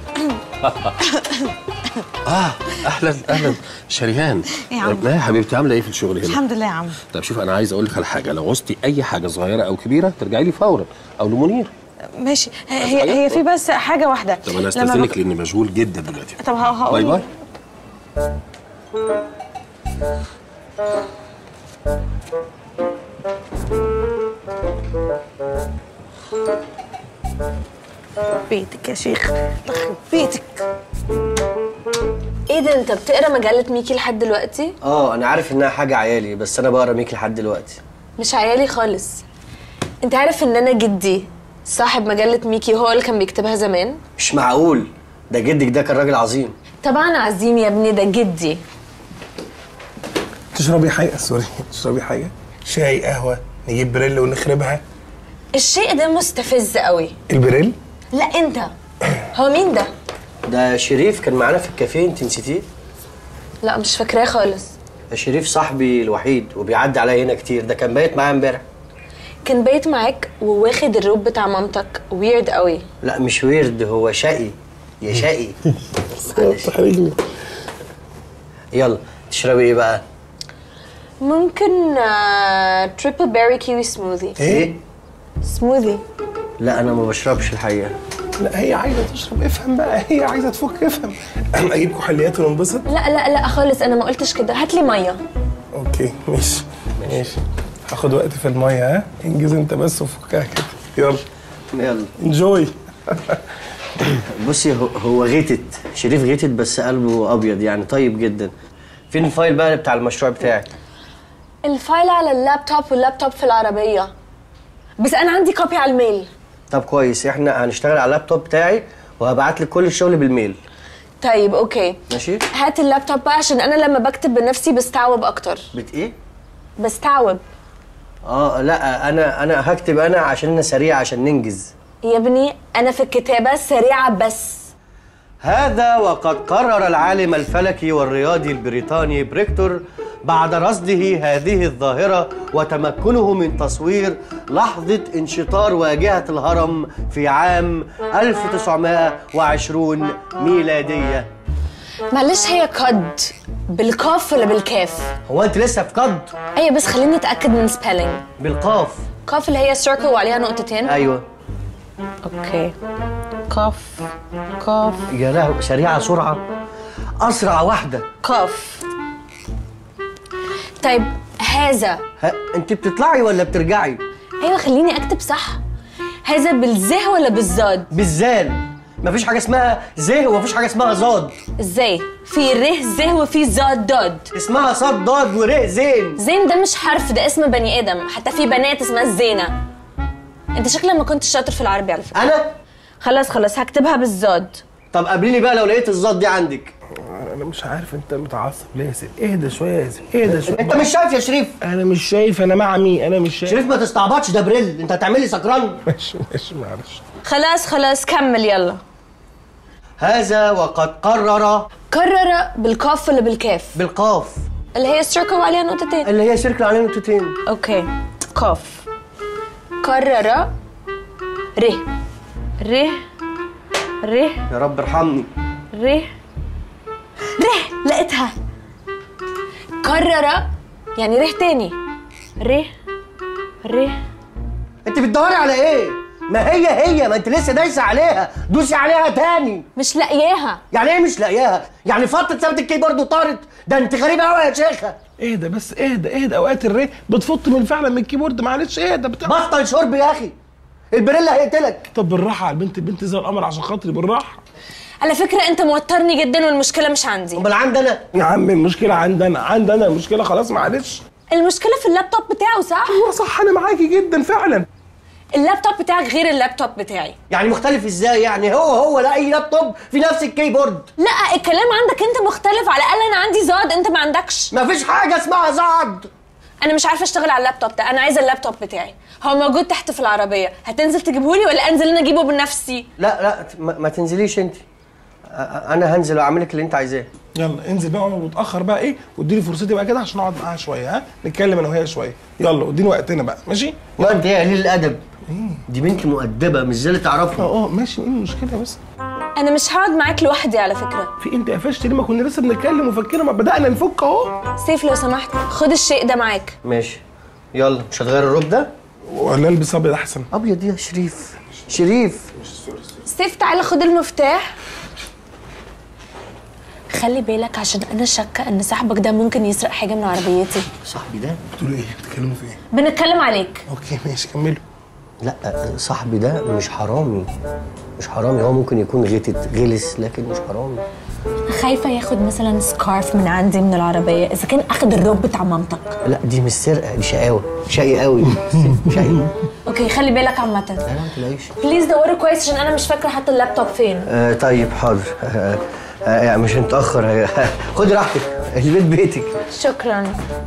اه اهلا اهلا شريهان. ايه يا عم؟ لا يا حبيبتي، عامله ايه في الشغل هنا؟ الحمد لله يا عم. طب شوف، انا عايز اقول لك على حاجه، لو عوزتي اي حاجه صغيره او كبيره ترجعي لي فورا، او لمنير. ماشي. هي هي في بس حاجه واحده. طب انا استاذنك لاني مشغول جدا دلوقتي. طب هقول. باي باي. بيتك يا شيخ، يخرب بيتك. ايه ده، انت بتقرا مجله ميكي لحد دلوقتي؟ اه انا عارف انها حاجه عيالي، بس انا بقرا ميكي لحد دلوقتي. مش عيالي خالص. انت عارف ان انا جدي صاحب مجله ميكي، هو اللي كان بيكتبها زمان؟ مش معقول، ده جدك ده كان راجل عظيم. طبعا عظيم يا ابني، ده جدي. تشربي حاجه؟ سوري، تشربي حاجه؟ شاي، قهوه، نجيب بريل ونخربها؟ الشيء ده مستفز قوي. البريل؟ لا انت. هو مين ده؟ ده شريف، كان معانا في الكافيه، انت نسيتيه؟ لا مش فاكراه خالص. ده شريف صاحبي الوحيد وبيعدي عليا هنا كتير، ده كان بايت معايا امبارح. كان بايت معاك وواخد الروب بتاع مامتك؟ ويرد قوي. لا مش ويرد، هو شقي يا شقي. تحرجني. يلا تشربي ايه بقى؟ ممكن تريبل بيري كيوي سموذي. ايه؟ سموذي. لا انا ما بشربش الحقيقه. لا هي عايزه تشرب، افهم بقى، هي عايزه تفك، افهم. اجيب كحوليات وننبسط؟ لا لا لا خالص، انا ما قلتش كده. هات لي ميه. اوكي ماشي ماشي. هاخد وقت في الميه، ها؟ انجز انت بس وفكها كده. يلا يلا انجوي. بصي، هو هو غيتت، شريف غيتت بس قلبه ابيض، يعني طيب جدا. فين الفايل بقى بتاع المشروع بتاعك؟ الفايل على اللابتوب، واللابتوب في العربيه، بس انا عندي كوبي على الميل. طب كويس، احنا هنشتغل على اللابتوب بتاعي وهبعت لك كل الشغل بالميل. طيب اوكي ماشي. هات اللابتوب بقى، عشان انا لما بكتب بنفسي بستعوب اكتر. بت ايه؟ بستعوب. اه لا انا انا هكتب انا عشان انا سريع، عشان ننجز. يا ابني انا في الكتابه سريعه بس. هذا وقد قرر العالم الفلكي والرياضي البريطاني بريكتور بعد رصده هذه الظاهرة وتمكنه من تصوير لحظة انشطار واجهة الهرم في عام ألف وتسعمائة وعشرين ميلادية. معلش، هي قد بالقاف ولا بالكاف؟ هو انت لسه في قد؟ ايوه بس خليني اتاكد من سبيلنج. بالقاف. قاف اللي هي سيركل وعليها نقطتين؟ ايوه. اوكي. قاف قاف. يا لهوي، سريعة سرعة، أسرع واحدة. قاف. طيب هذا. ها انت بتطلعي ولا بترجعي؟ ايوه خليني اكتب صح. هذا بالزه ولا بالزاد؟ بالزال. مفيش حاجة اسمها زه ومفيش حاجة اسمها زاد. ازاي؟ في ره زه وفي زاد داد. اسمها صاد ضاد وره زين. زين ده مش حرف، ده اسم بني ادم، حتى في بنات اسمها الزينة. انت شكلك ما كنتش شاطر في العربي على فكرة. انا؟ خلاص خلاص هكتبها بالزاد. طب قابليني بقى لو لقيت الزاد دي عندك. انا مش عارف انت متعصب ليه يا سيدي؟ اهدى شويه يا سيدي، اهدى شويه. انت مش شايف يا شريف؟ انا مش شايف، انا مع مين؟ انا مش شايف. شريف ما تستعبطش، ده بريل، انت هتعملي سكران. ماشي ماشي معلش. خلاص خلاص كمل يلا. هذا وقد قرر. قرر بالقاف ولا بالكاف؟ بالقاف. اللي هي سيركل وعليها نقطتين. اللي هي سيركل عليها نقطتين. اوكي. قاف. قرر ر ر ر يا رب ارحمني. ر ر لقيتها. قرر يعني ر تاني. ر ر انت بتدوري على ايه؟ ما هي هي، ما انت لسه دايسه عليها، دوسي عليها تاني. مش لاقياها. يعني ايه مش لاقياها؟ يعني فطت سابت الكيبورد وطارت؟ ده انت غريبه قوي يا شيخه. اهدى بس اهدى اهدى، اوقات الري بتفط من فعلا من الكيبورد، معلش اهدى بتاع. بطل شرب يا اخي، البريلا هيقتلك. طب بالراحه على البنت، البنت زي القمر عشان خاطري بالراحه. على فكره انت موترني جدا والمشكله مش عندي. امال عندي انا؟ يا عم المشكله عندي انا، عندي انا المشكله، خلاص معلش. المشكله في اللابتوب بتاعه صح؟ ايوه صح، انا معاكي جدا فعلا. اللابتوب بتاعك غير اللابتوب بتاعي. يعني مختلف ازاي؟ يعني هو هو لا اي لابتوب في نفس الكيبورد. لا الكلام عندك انت مختلف، على الاقل انا عندي زاد انت ما عندكش. مفيش حاجه اسمها زاد. انا مش عارفه اشتغل على اللابتوب ده، انا عايزه اللابتوب بتاعي، هو موجود تحت في العربيه، هتنزل تجيبهولي ولا انزل انا اجيبه بنفسي؟ لا لا ما, ما تنزليش انت، انا هنزل واعمل لك اللي انت عايزاه. يلا انزل بقى ومتاخر بقى ايه، واديني فرصتي بقى كده عشان اقعد معاها شويه، ها نتكلم انا وهي شويه. يلا واديني وقتنا بقى، ماشي؟ لا انت ايه قليل الادب؟ دي بنت مؤدبه مش زي اللي تعرفها. اه اه ماشي، ايه المشكله بس؟ انا مش هقعد معاك لوحدي على فكره. في انت قفشت ليه؟ ما كنا لسه بنتكلم وفكنا، ما بدانا نفك اهو. سيف لو سمحت خد الشيء ده معاك. ماشي يلا، مش هتغير الروب ده؟ ولا البس ابيض احسن؟ ابيض يا شريف، شريف. سيف تعالى خد المفتاح. خلي بالك عشان انا شاكه ان صاحبك ده ممكن يسرق حاجه من عربيتي. صاحبي ده؟ بتقولوا ايه؟ بتتكلموا في ايه؟ بنتكلم عليك. اوكي ماشي كملوا. لا صاحبي ده مش حرامي، مش حرامي، هو ممكن يكون غتت غلس لكن مش حرامي. خايفه ياخد مثلا سكارف من عندي من العربيه، اذا كان اخد الروب بتاع مامتك. لا دي مش سرقه، دي شقاوه، شقي قوي شقي. اوكي خلي بالك عامه. لا لا ما تلاقيش. بليز دوروا كويس عشان انا مش فاكره حتى اللابتوب فين. آه طيب حاضر. آه آه يعني مش هنتاخر. خدي راحتك، البيت بيتك. شكرا.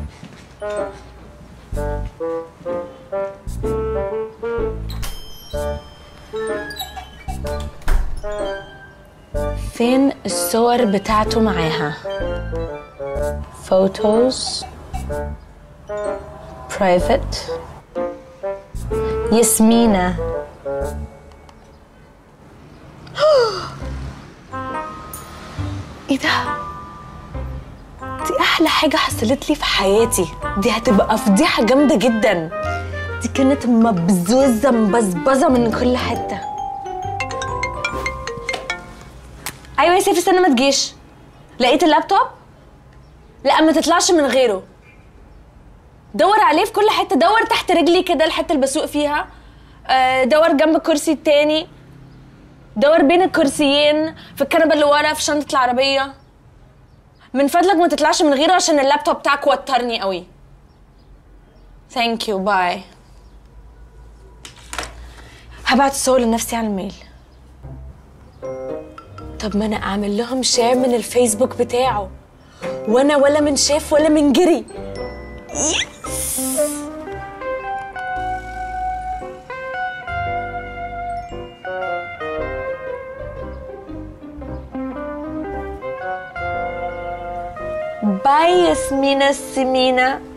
فين الصور بتاعته معاها؟ فوتوز برايفت ياسمينة. ايه ده؟ دي احلى حاجة حصلت لي في حياتي، دي هتبقى فضيحة جامدة جدا. دي كانت مبزوزة مبزبزة من كل حتة. ايوه يا سيف استنى ما تجيش. لقيت اللابتوب؟ لا ما تطلعش من غيره. دور عليه في كل حته، دور تحت رجلي كده الحته اللي بسوق فيها، دور جنب الكرسي التاني، دور بين الكرسيين، في الكنبه اللي ورا، في شنطه العربيه. من فضلك ما تطلعش من غيره عشان اللابتوب بتاعك وترني قوي. ثانك يو باي. هبعت الصور لنفسي على الميل. طب ما انا اعمل لهم شير من الفيسبوك بتاعه، وانا ولا من شاف ولا من جري. يس. باي ياسمينة السمينة.